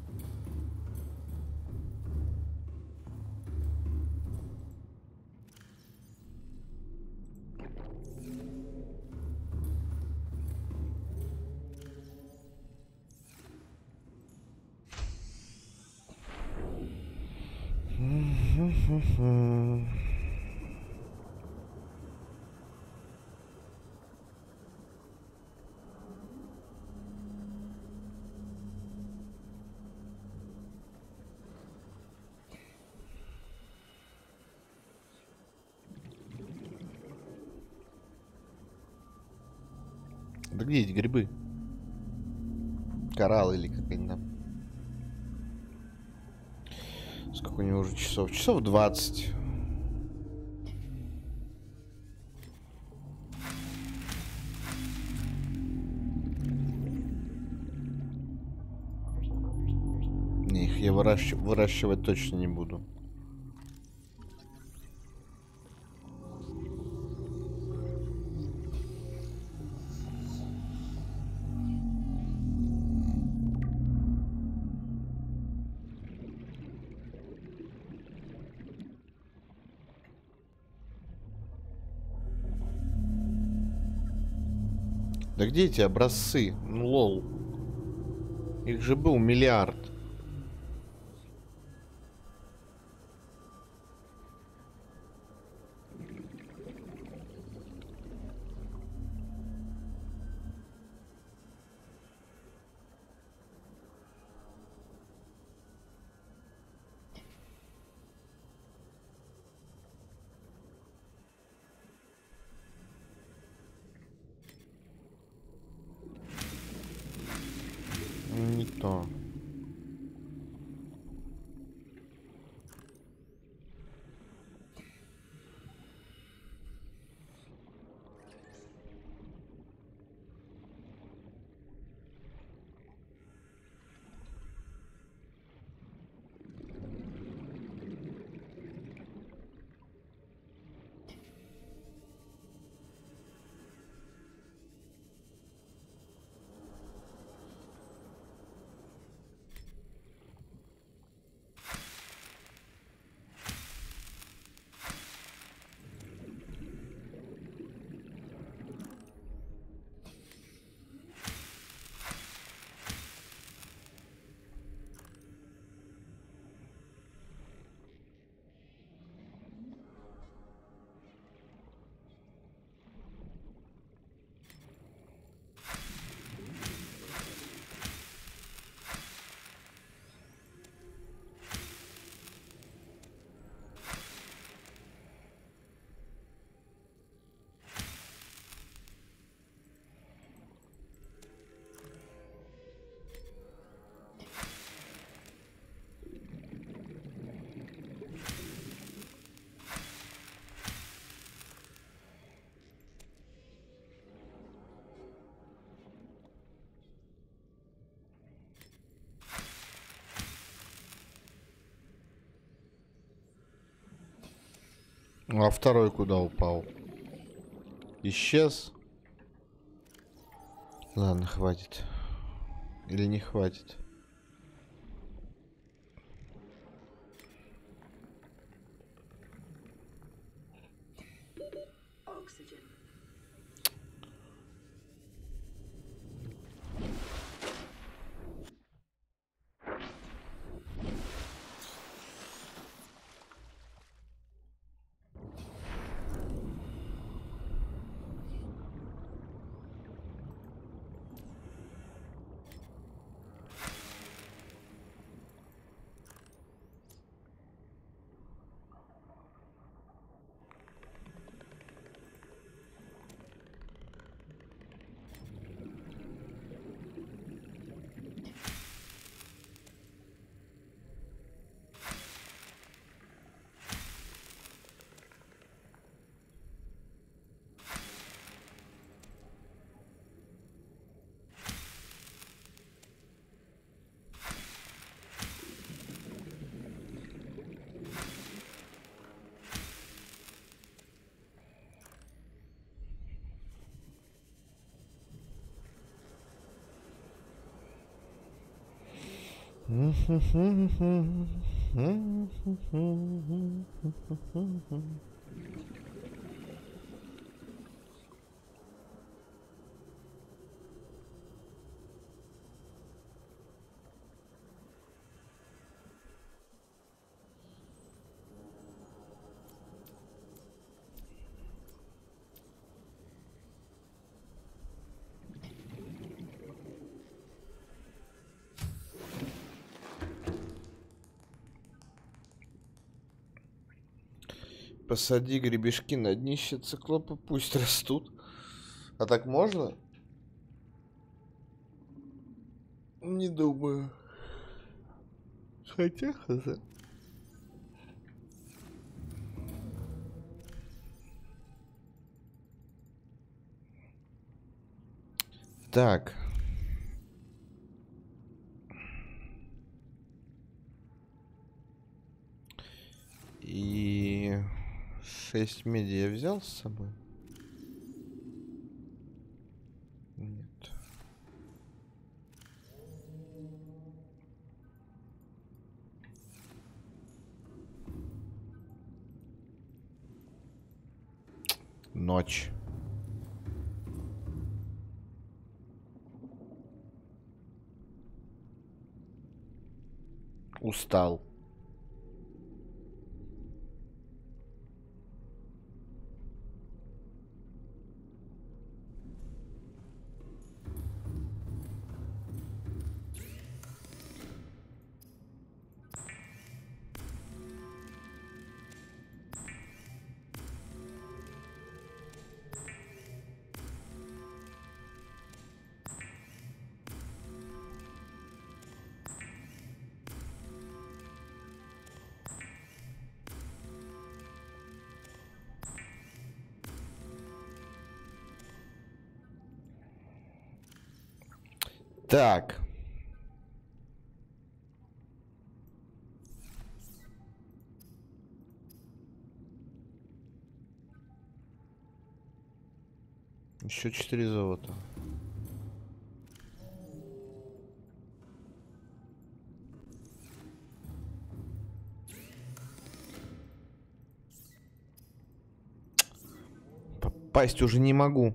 Да где эти грибы? Кораллы или как они там? Сколько у него уже часов? Часов двадцать. Не, их я выращ... выращивать точно не буду. Да где эти образцы? Ну, лол. Их же был миллиард. Не то. А второй куда упал? Исчез? Ладно, хватит. Или не хватит? Oxygen. Посади гребешки на днище циклопа, пусть растут. А так можно? Не думаю. Хотя хз. Так. И шесть меди я взял с собой? Нет. Ночь. Устал. Так. Еще четыре золота. Попасть уже не могу.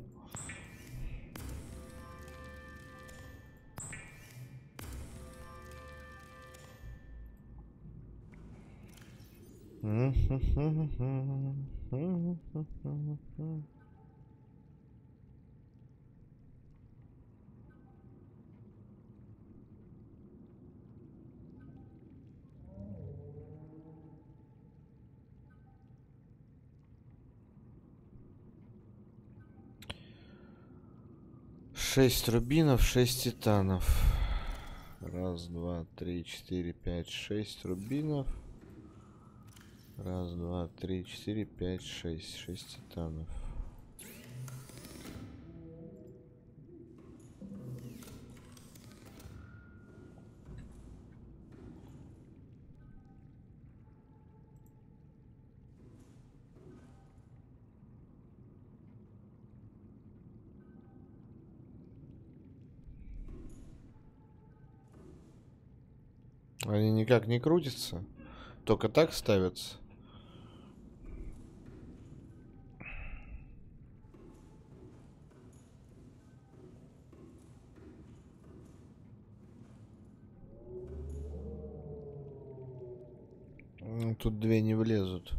Шесть рубинов, шесть титанов. Раз, два, три, четыре, пять, шесть рубинов. Раз, два, три, четыре, пять, шесть. Шесть титанов. Они никак не крутятся. Только так ставятся. Ну, тут две не влезут.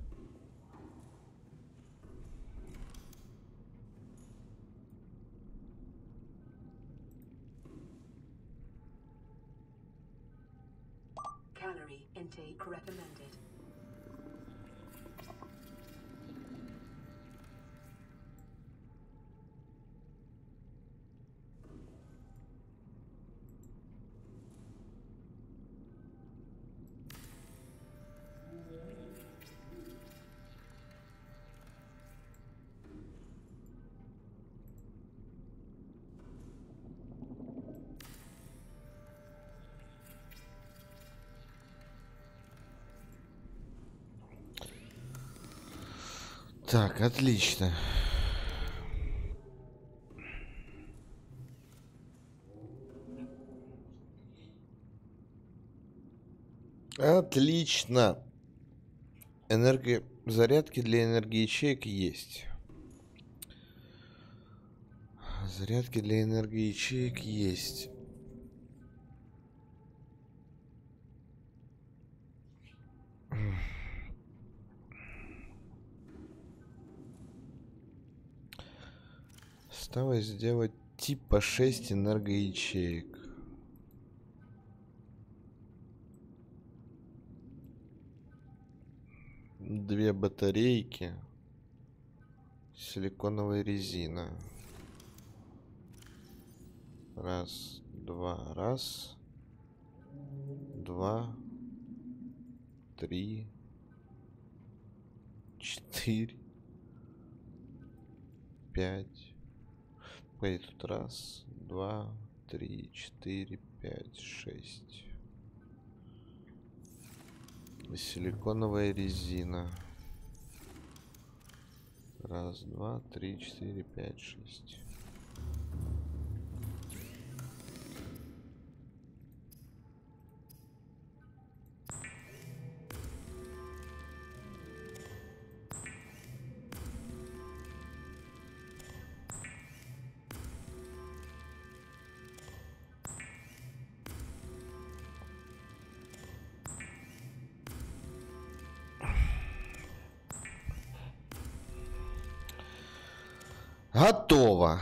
Calorie intake recommended. Так, отлично. Отлично. Энергозарядки для энергоячеек есть. Зарядки для энергоячеек есть. Осталось сделать типа шесть энергоячеек. Две батарейки. Силиконовая резина. Раз, два, раз. Два. Три. Четыре. Пять. Погоди, тут раз, два, три, четыре, пять, шесть. Силиконовая резина. Раз, два, три, четыре, пять, шесть. Готово.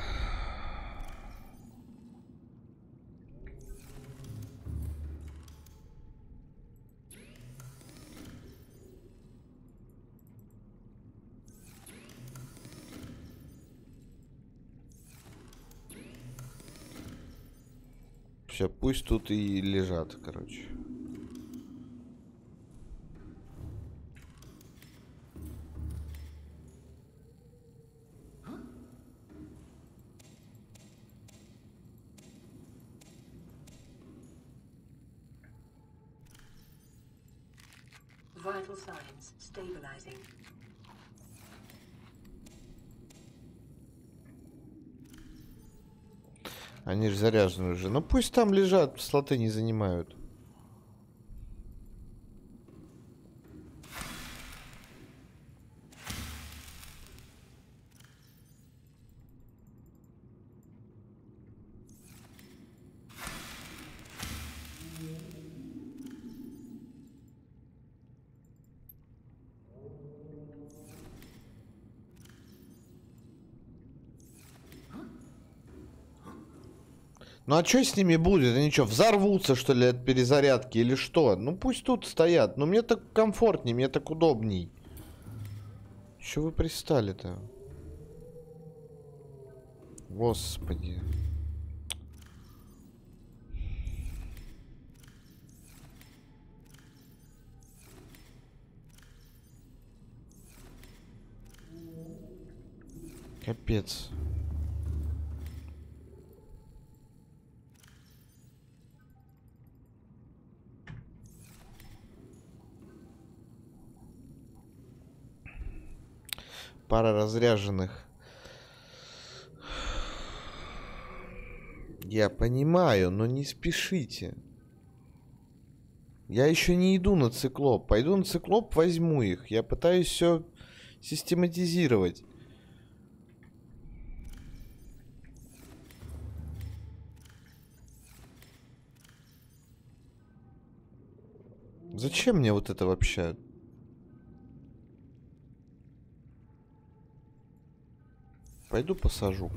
Все, пусть тут и лежат, короче. Vital signs stabilizing. Они же заряжены уже. Ну пусть там лежат, слоты не занимают. Ну а что с ними будет? Они что, взорвутся, что ли, от перезарядки или что? Ну пусть тут стоят. Но мне так комфортней, мне так удобней. Чё вы пристали-то? Господи. Капец. Пара разряженных. Я понимаю, но не спешите. Я еще не иду на циклоп. Пойду на циклоп, возьму их. Я пытаюсь все систематизировать. Зачем мне вот это вообще? Пойду посажу.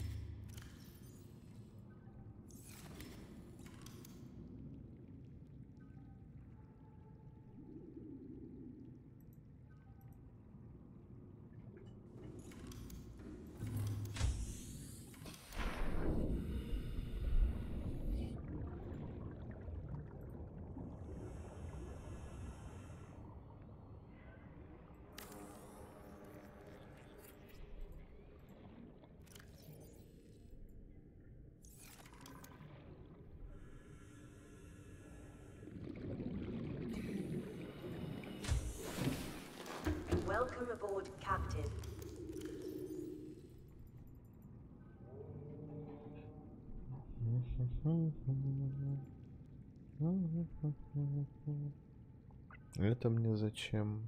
Welcome aboard, Captain. Это мне зачем?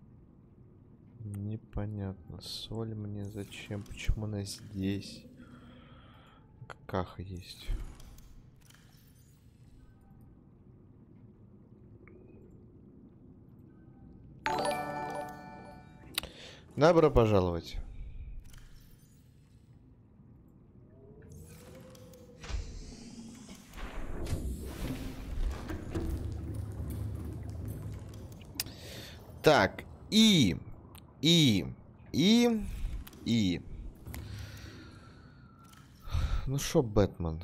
Непонятно. Соль мне зачем? Почему она здесь? Какаха есть. Добро пожаловать. Так, и, и, и, и. Ну шо, Бэтмен?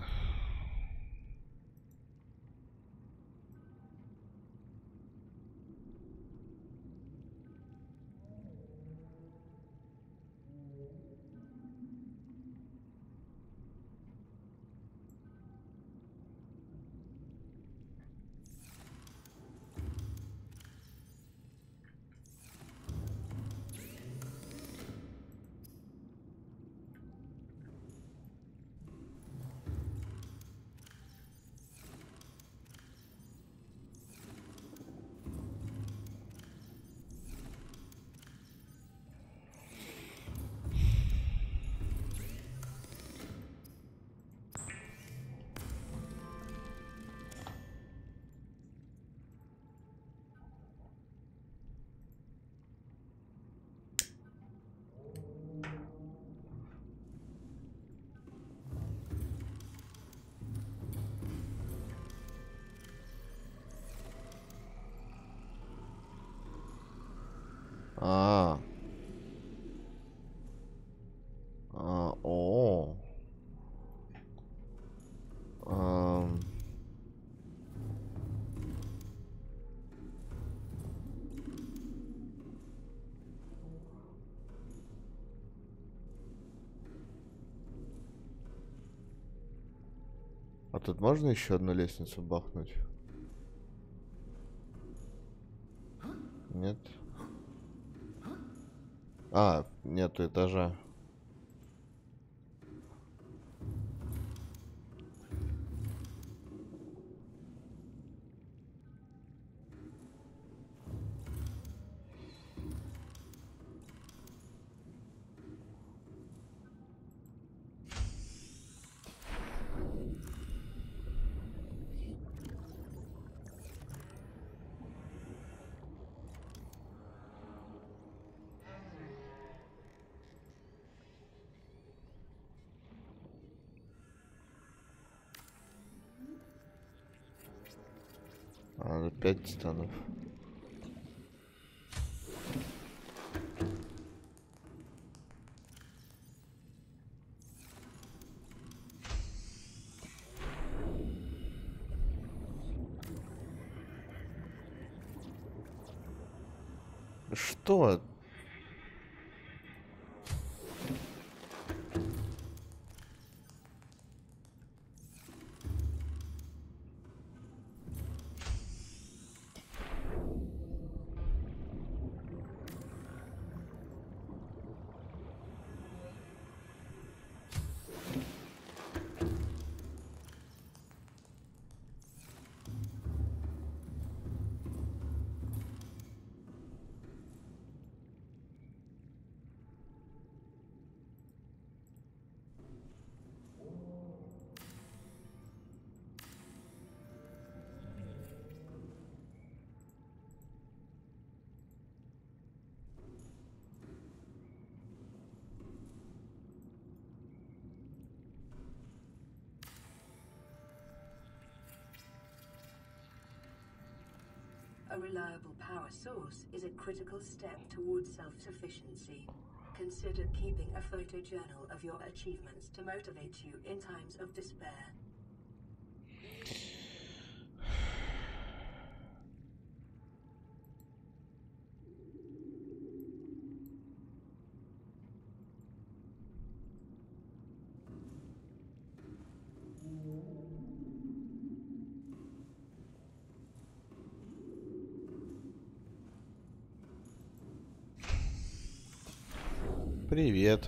А, а, о, Ам. А тут можно еще одну лестницу бахнуть? Нет. А, нету этажа. А, пять титанов. Что? A reliable power source is a critical step towards self-sufficiency. Consider keeping a photojournal of your achievements to motivate you in times of despair. Привет.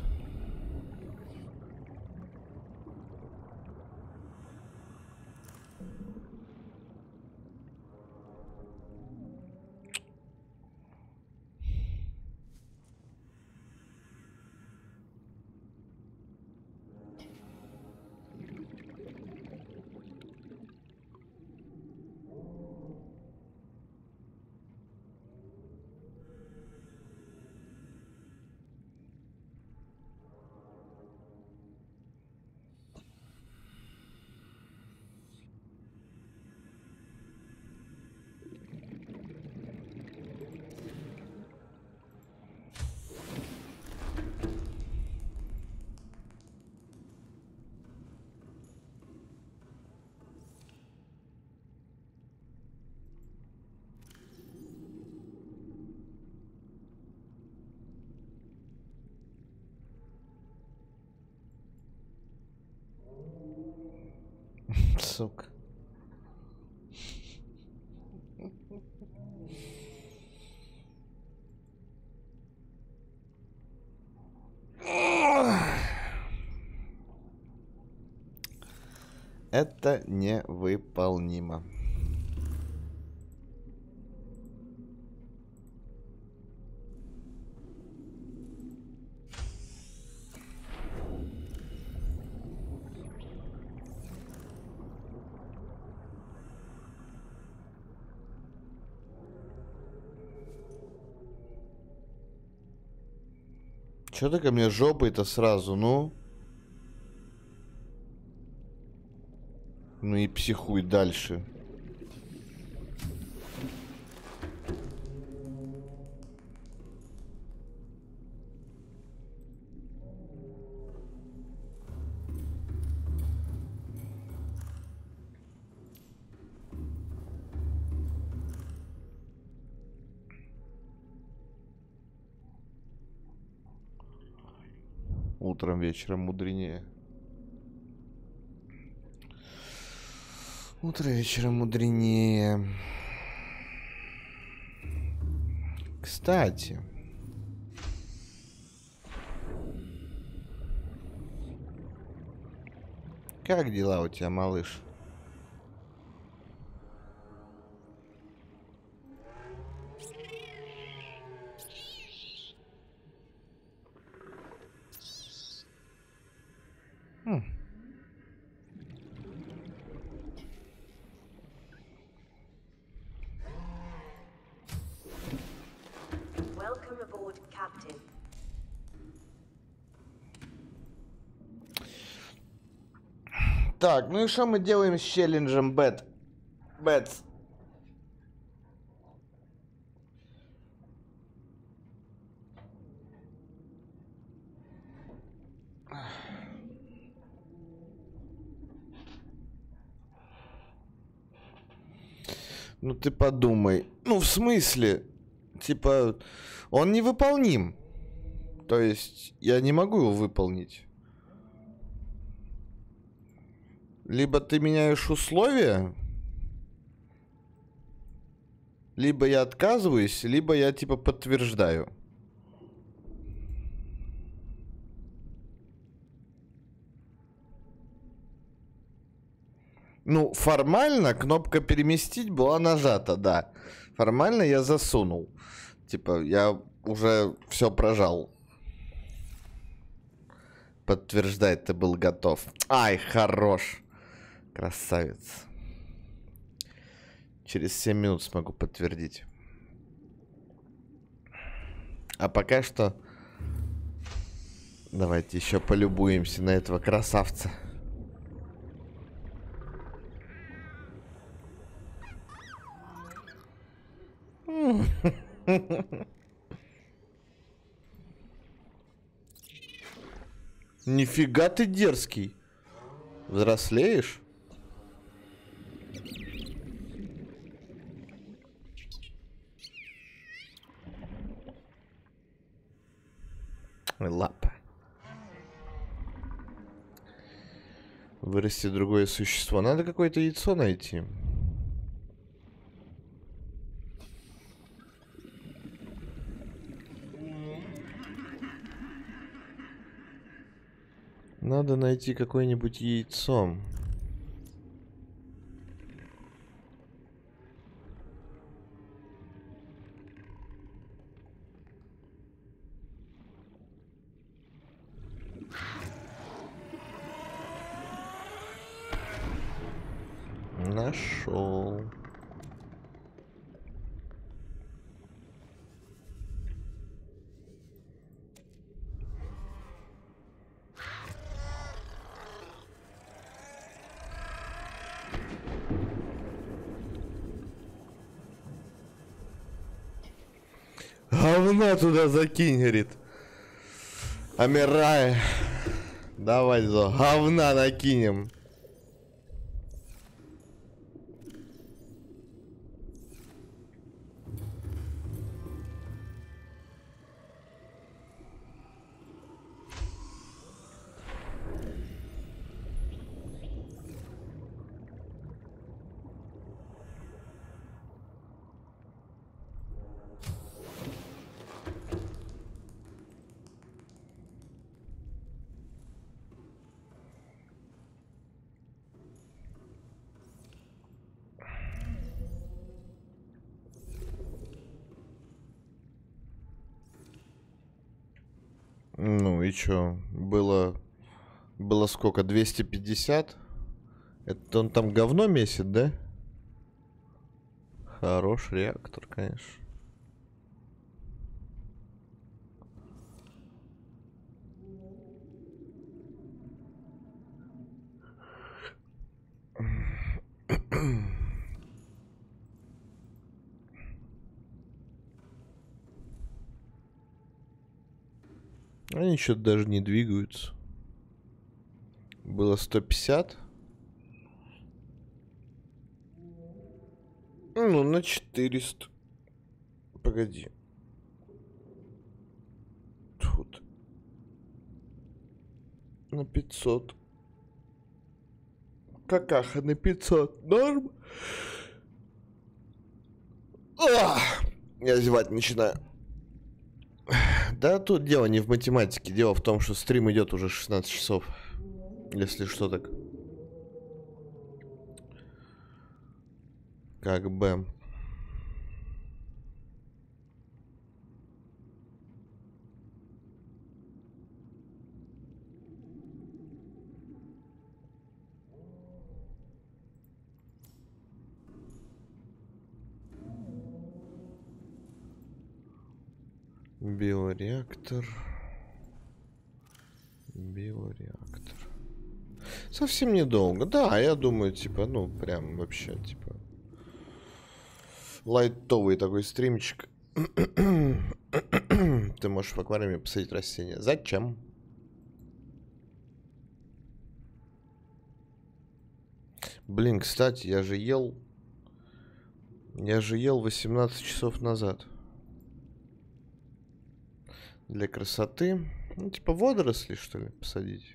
сука. Это невыполнимо. Чё ты ко мне жопой-то сразу, ну? Ну и психуй дальше. Утром, вечером мудренее. Утро вечером мудренее. Кстати. Как дела у тебя, малыш? Хм. Welcome aboard, Captain. Так, ну и что мы делаем с челленджем Бэт? Бэтс. Ну ты подумай. Ну в смысле? Типа, он невыполним. То есть я не могу его выполнить. Либо ты меняешь условия, либо я отказываюсь, либо я типа подтверждаю. Ну, формально кнопка переместить была нажата, да. Формально я засунул. Типа, я уже все прожал. Подтверждать ты был готов. Ай, хорош. Красавец. Через семь минут смогу подтвердить. А пока что давайте еще полюбуемся на этого красавца. Нифига ты дерзкий. Взрослеешь? Лапа. Вырасти другое существо. Надо какое-то яйцо найти. Надо найти какое-нибудь яйцо. Нашел. Говна туда закинь, говорит. Амирай. Давай, Зо, говна накинем. и чё? Было... Было сколько? двести пятьдесят? Это он там говно месит, да? Хороший реактор, конечно. Они что-то даже не двигаются. Было сто пятьдесят. Ну, на четыреста. Погоди. Тут. На пятьсот. Какаха на пятьсот. Норм? Ах! Я зевать начинаю. Да тут дело не в математике. Дело в том, что стрим идет уже шестнадцать часов. Если что, так. Как бы. Биореактор. Биореактор. Совсем недолго. Да, я думаю, типа, ну, прям вообще, типа... Лайтовый такой стримчик. Ты можешь в аквариуме посадить растения. Зачем? Блин, кстати, я же ел... Я же ел восемнадцать часов назад. Для красоты. Ну, типа водоросли, что ли, посадить.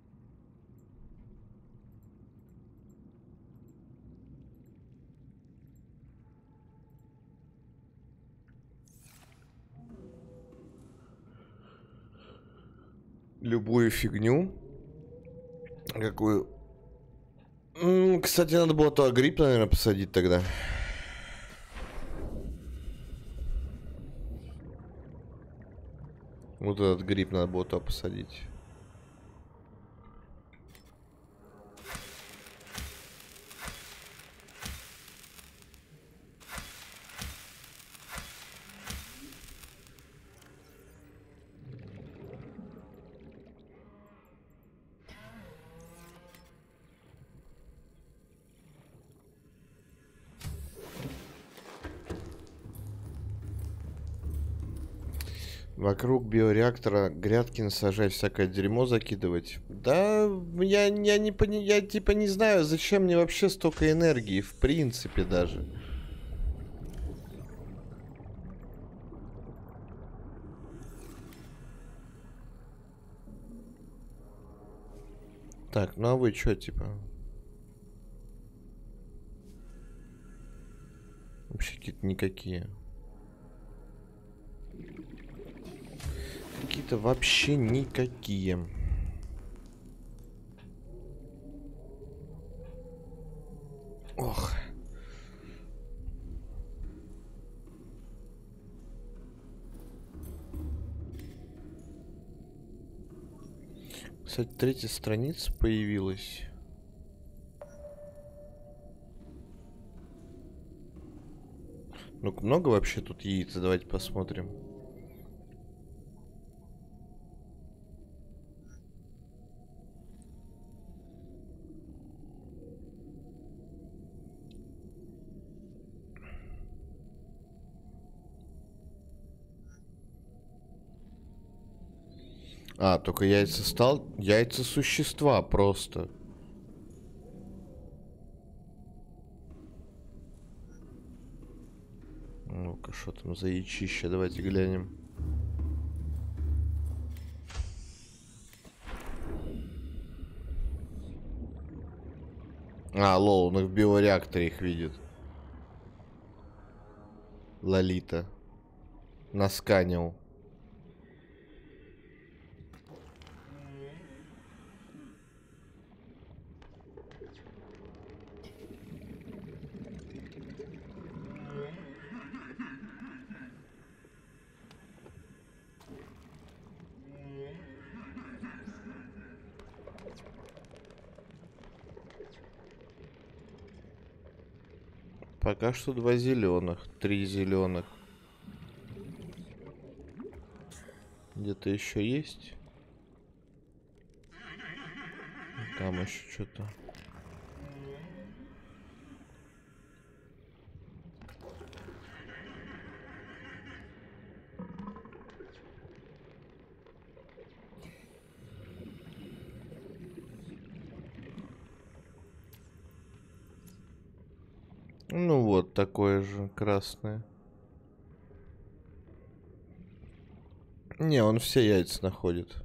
Любую фигню. Какую... М-м, кстати, надо было то агрипп, наверное, посадить тогда. Вот этот гриб надо было то посадить. Вокруг биореактора грядки насажать, всякое дерьмо закидывать. Да, я, я, не, пони, я типа не знаю, зачем мне вообще столько энергии, в принципе даже. Так, ну а вы чё, типа? Вообще какие-то никакие. Какие-то вообще никакие. Ох. Кстати, третья страница появилась. Ну, много вообще тут яиц? Давайте посмотрим. А, только яйца стал... Яйца существа просто. Ну-ка, что там за яичище? Давайте глянем. А, лол, он их в биореакторе их видит. Лолита. Насканил. Пока что два зеленых, три зеленых. Где-то еще есть? Там еще что-то. Ну вот, такое же красное. Не, он все яйца находит.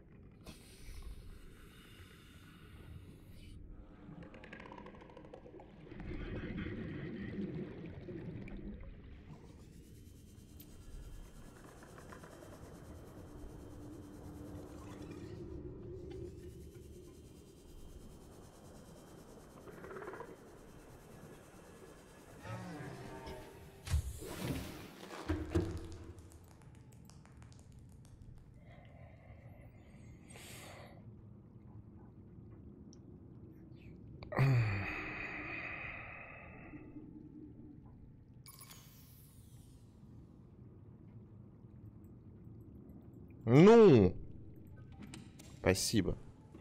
Ну, спасибо.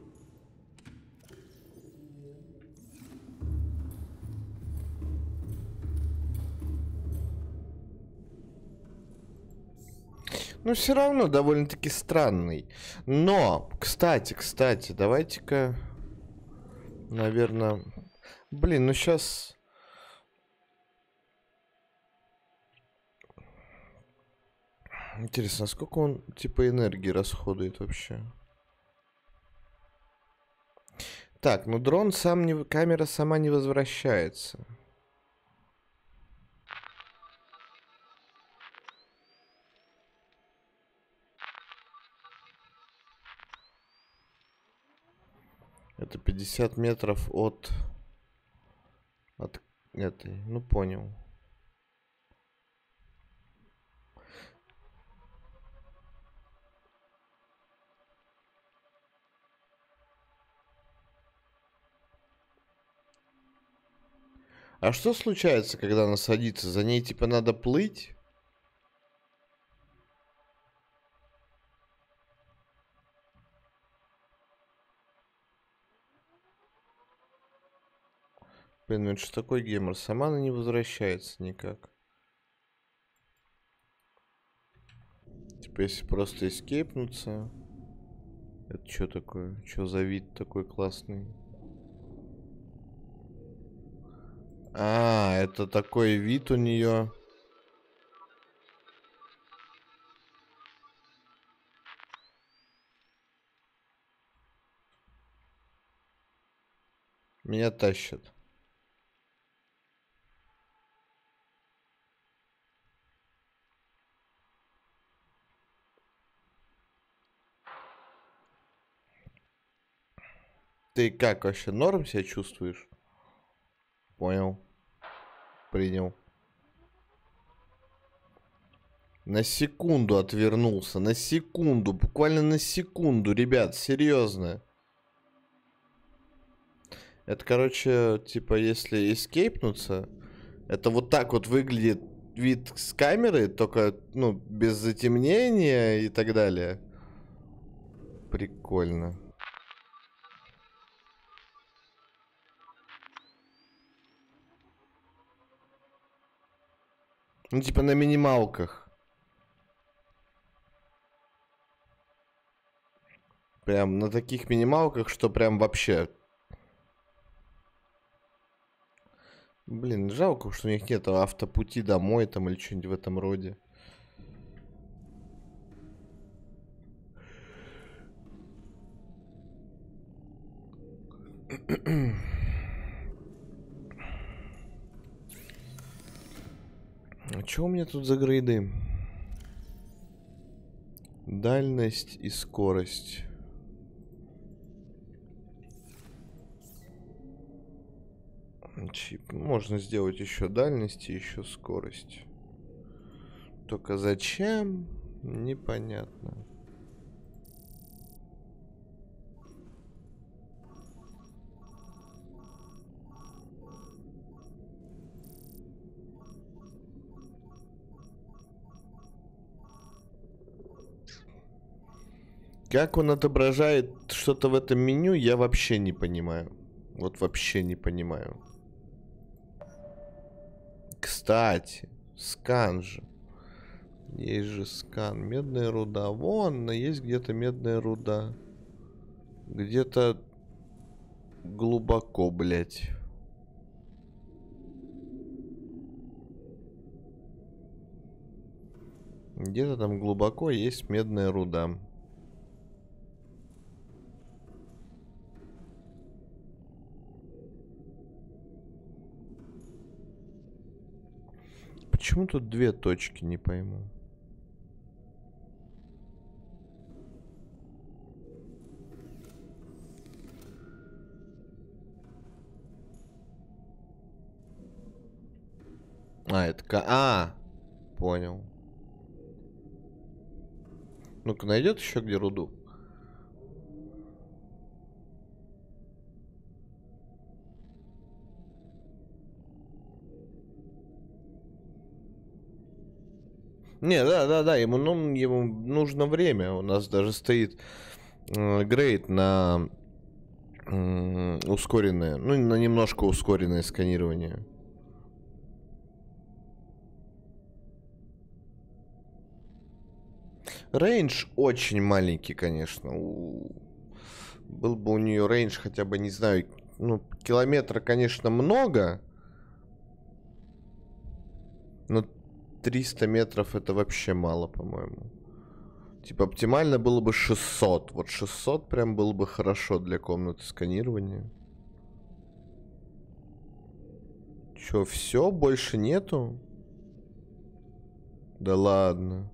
Ну, все равно довольно-таки странный. Но, кстати, кстати, давайте-ка, наверное... Блин, ну сейчас... Интересно, сколько он, типа, энергии расходует вообще? Так, ну дрон сам не... Камера сама не возвращается. Это пятьдесят метров от... От этой... Ну, понял. А что случается, когда она садится? За ней, типа, надо плыть? Блин, ну это что такой гемор? Сама она не возвращается никак. Типа, если просто эскейпнуться... Это что такое? Что за вид такой классный? А, это такой вид у нее. Меня тащат. Ты как вообще, норм себя чувствуешь? Понял. Принял. На секунду отвернулся. На секунду. Буквально на секунду, ребят. Серьезно. Это, короче, типа, если эскейпнуться, это вот так вот выглядит вид с камеры, только, ну, без затемнения и так далее. Прикольно. Ну, типа на минималках. Прям на таких минималках, что прям вообще... Блин, жалко, что у них нет автопути домой там или что-нибудь в этом роде. А что у меня тут за грейды? Дальность и скорость. Чип. Можно сделать еще дальность и еще скорость. Только зачем? Непонятно. Как он отображает что-то в этом меню, я вообще не понимаю. Вот вообще не понимаю. Кстати, скан же. Есть же скан. Медная руда. Вон, есть где-то медная руда. Где-то глубоко, блядь. Где-то там глубоко есть медная руда. Почему тут две точки, не пойму. А, это... ка- А, понял. Ну-ка, найдет еще где руду? Не, да, да, да, ему, ну, ему нужно время. У нас даже стоит э, грейд на э, ускоренное, ну, на немножко ускоренное сканирование. Рейндж очень маленький, конечно. У... Был бы у нее рейндж хотя бы, не знаю, ну, километра, конечно, много. Но триста метров это вообще мало, по-моему. Типа оптимально было бы шестьсот. Вот шестьсот прям было бы хорошо для комнаты сканирования. Чё, все? Больше нету? Да ладно.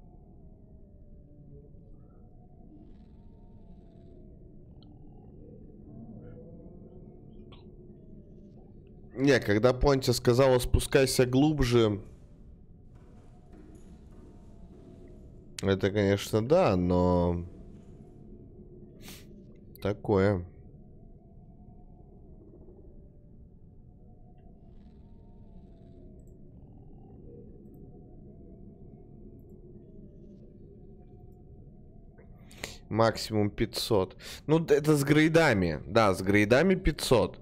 Не, когда Понти сказала спускайся глубже... Это, конечно, да, но... Такое. Максимум пятьсот. Ну, это с грейдами. Да, с грейдами пятьсот.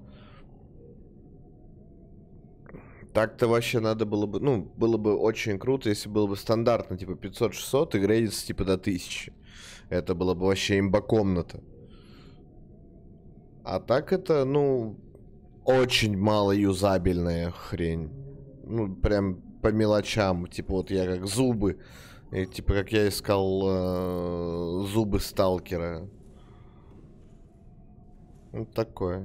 Так-то вообще надо было бы... Ну, было бы очень круто, если было бы стандартно, типа пятьсот-шестьсот и грейдится типа до тысячи. Это было бы вообще имба-комната. А так это, ну, очень мало юзабельная хрень. Ну, прям по мелочам. Типа вот я как зубы. И, типа как я искал э, зубы сталкера. Вот такое.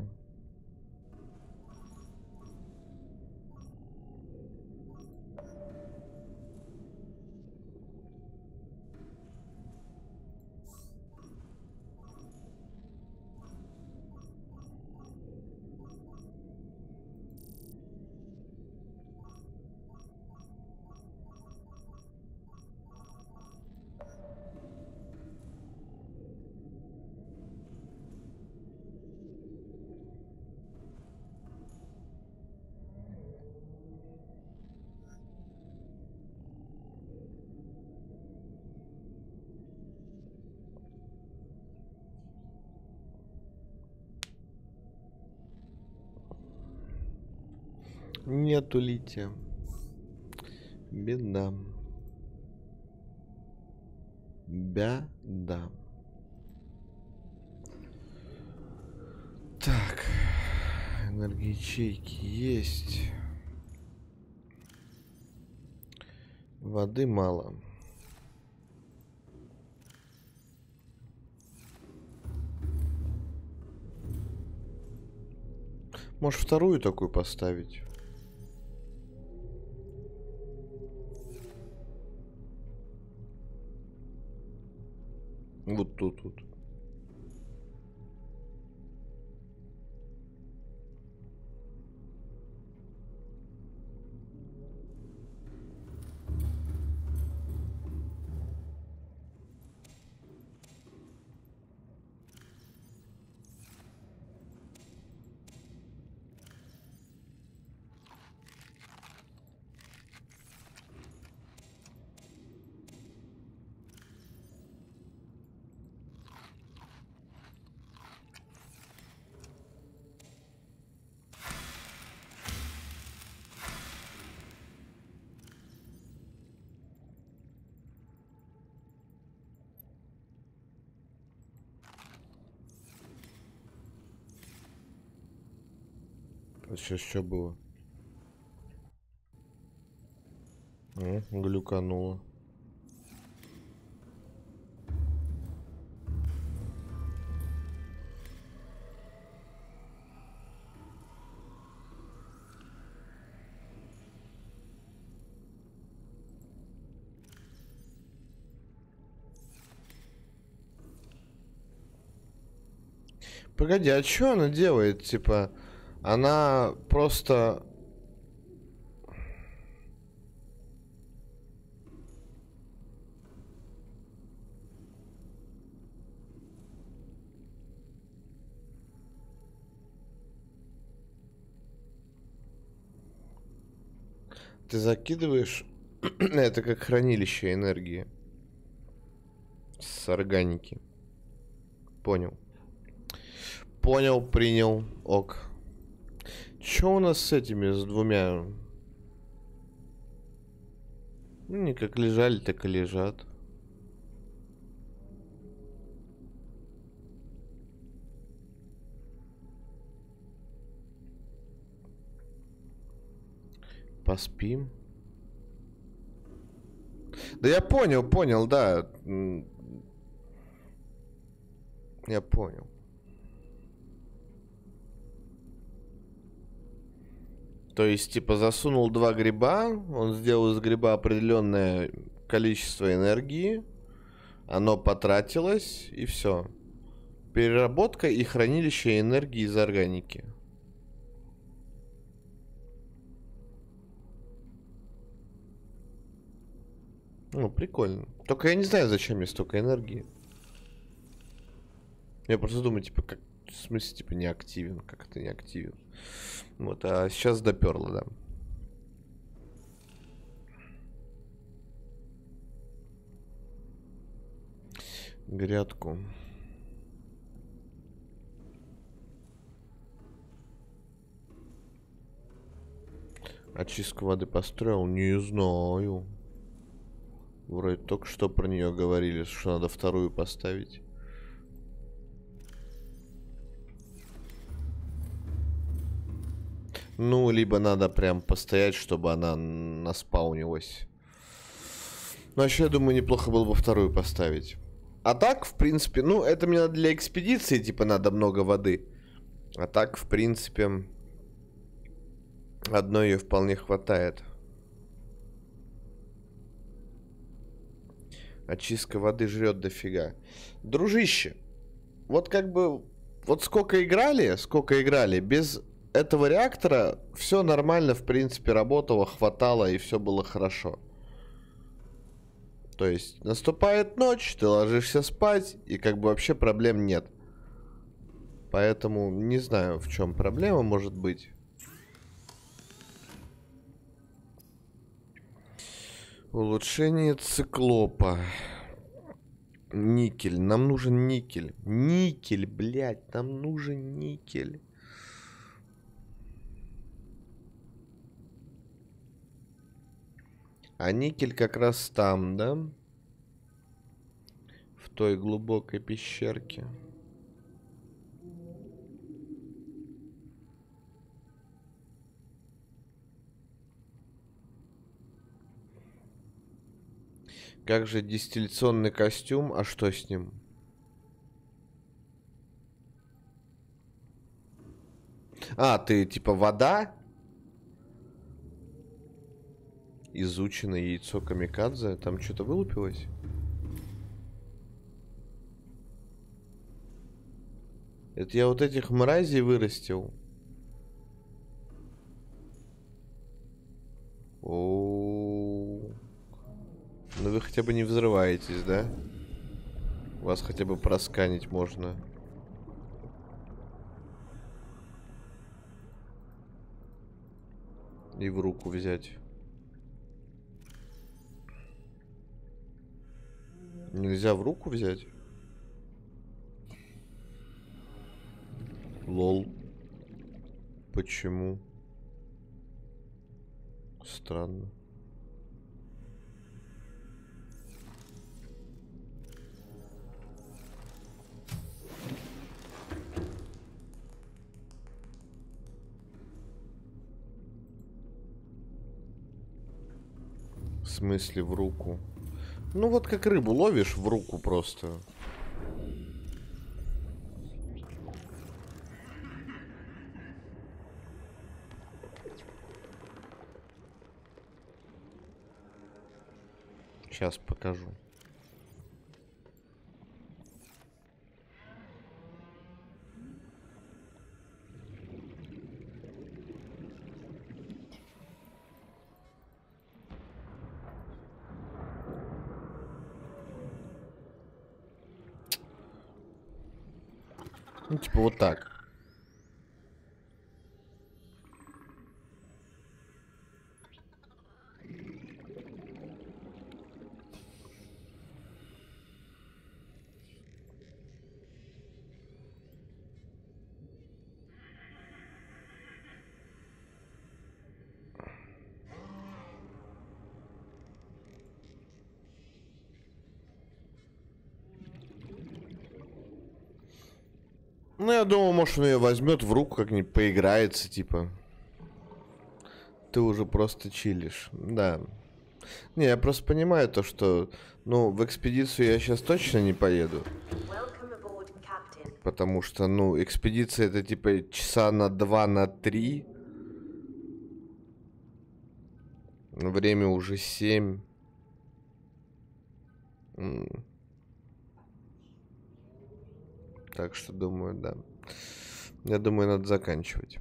Нету лития. Беда. Беда. Так. Энергоячейки есть. Воды мало. Может, вторую такую поставить? Вот тут вот. Сейчас что было? О, глюкануло. Погоди, а что она делает? Типа, она просто... Ты закидываешь... Это как хранилище энергии. С органики. Понял. Понял, принял. Ок. Чё у нас с этими, с двумя? Ну, не как лежали, так и лежат. Поспим. Да я понял, понял, да. М, Я понял. То есть, типа, засунул два гриба, он сделал из гриба определенное количество энергии, оно потратилось, и все. Переработка и хранилище энергии из органики. Ну, прикольно. Только я не знаю, зачем мне столько энергии. Я просто думаю, типа, как... В смысле, типа, не активен. Как это не активен? Вот, а сейчас доперло, да. Грядку. Очистку воды построил? Не знаю. Вроде только что про нее говорили, что надо вторую поставить. Ну, либо надо прям постоять, чтобы она наспаунилась. Ну, вообще, я думаю, неплохо было бы вторую поставить. А так, в принципе, ну, это мне надо для экспедиции, типа, надо много воды. А так, в принципе, одной ее вполне хватает. Очистка воды жрет дофига. Дружище, вот как бы, вот сколько играли, сколько играли, без этого реактора все нормально, в принципе, работало, хватало, и все было хорошо. То есть, наступает ночь, ты ложишься спать, и как бы вообще проблем нет. Поэтому не знаю, в чем проблема может быть. Улучшение циклопа. Никель. Нам нужен никель. Никель, блядь, нам нужен никель. А никель как раз там, да? В той глубокой пещерке. Как же дистилляционный костюм? А что с ним? А, ты типа вода? Изученное яйцо камикадзе. Там что-то вылупилось? Это я вот этих мразей вырастил. О-о-о. Ну вы хотя бы не взрываетесь, да? Вас хотя бы просканить можно. И в руку взять. Нельзя в руку взять? Лол. Почему? Странно. смысле в руку? Ну вот как рыбу ловишь в руку просто. Сейчас покажу. Ну, типа вот так. Ну, я думал, может, он ее возьмет в руку, как-нибудь поиграется, типа. Ты уже просто чилишь. Да. Не, я просто понимаю то, что, ну, в экспедицию я сейчас точно не поеду. Welcome aboard, Captain. Потому что, ну, экспедиция это, типа, часа на два, на три. Время уже семь. М. Так что, думаю, да. Я думаю, надо заканчивать.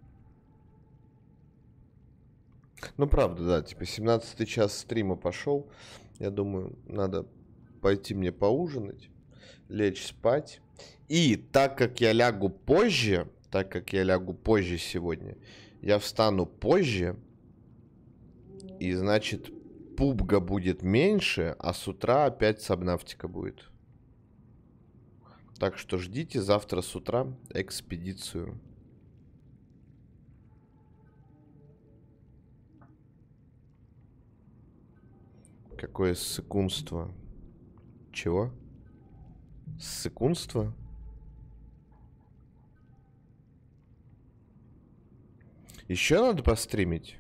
Ну, правда, да, типа семнадцатый час стрима пошел. Я думаю, надо пойти мне поужинать, лечь спать. И так как я лягу позже, так как я лягу позже сегодня, я встану позже. И, значит, пубга будет меньше, а с утра опять сабнавтика будет. Так что ждите завтра с утра экспедицию. Какое ссыкунство. Чего? Ссыкунство? Еще надо постримить?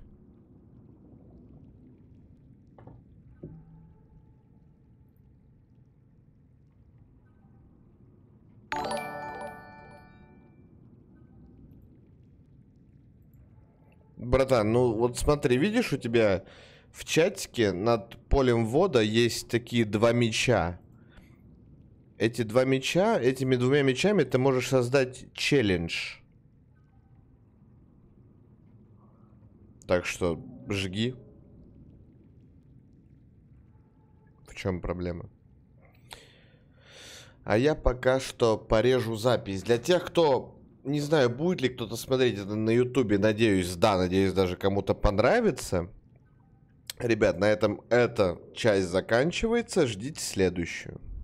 Братан, ну вот смотри, видишь, у тебя в чатике над полем ввода есть такие два мяча. Эти два мяча, этими двумя мячами ты можешь создать челлендж. Так что жги. В чем проблема? А я пока что порежу запись. Для тех, кто... Не знаю, будет ли кто-то смотреть это на ютубе. Надеюсь, да. Надеюсь, даже кому-то понравится. Ребят, на этом эта часть заканчивается. Ждите следующую.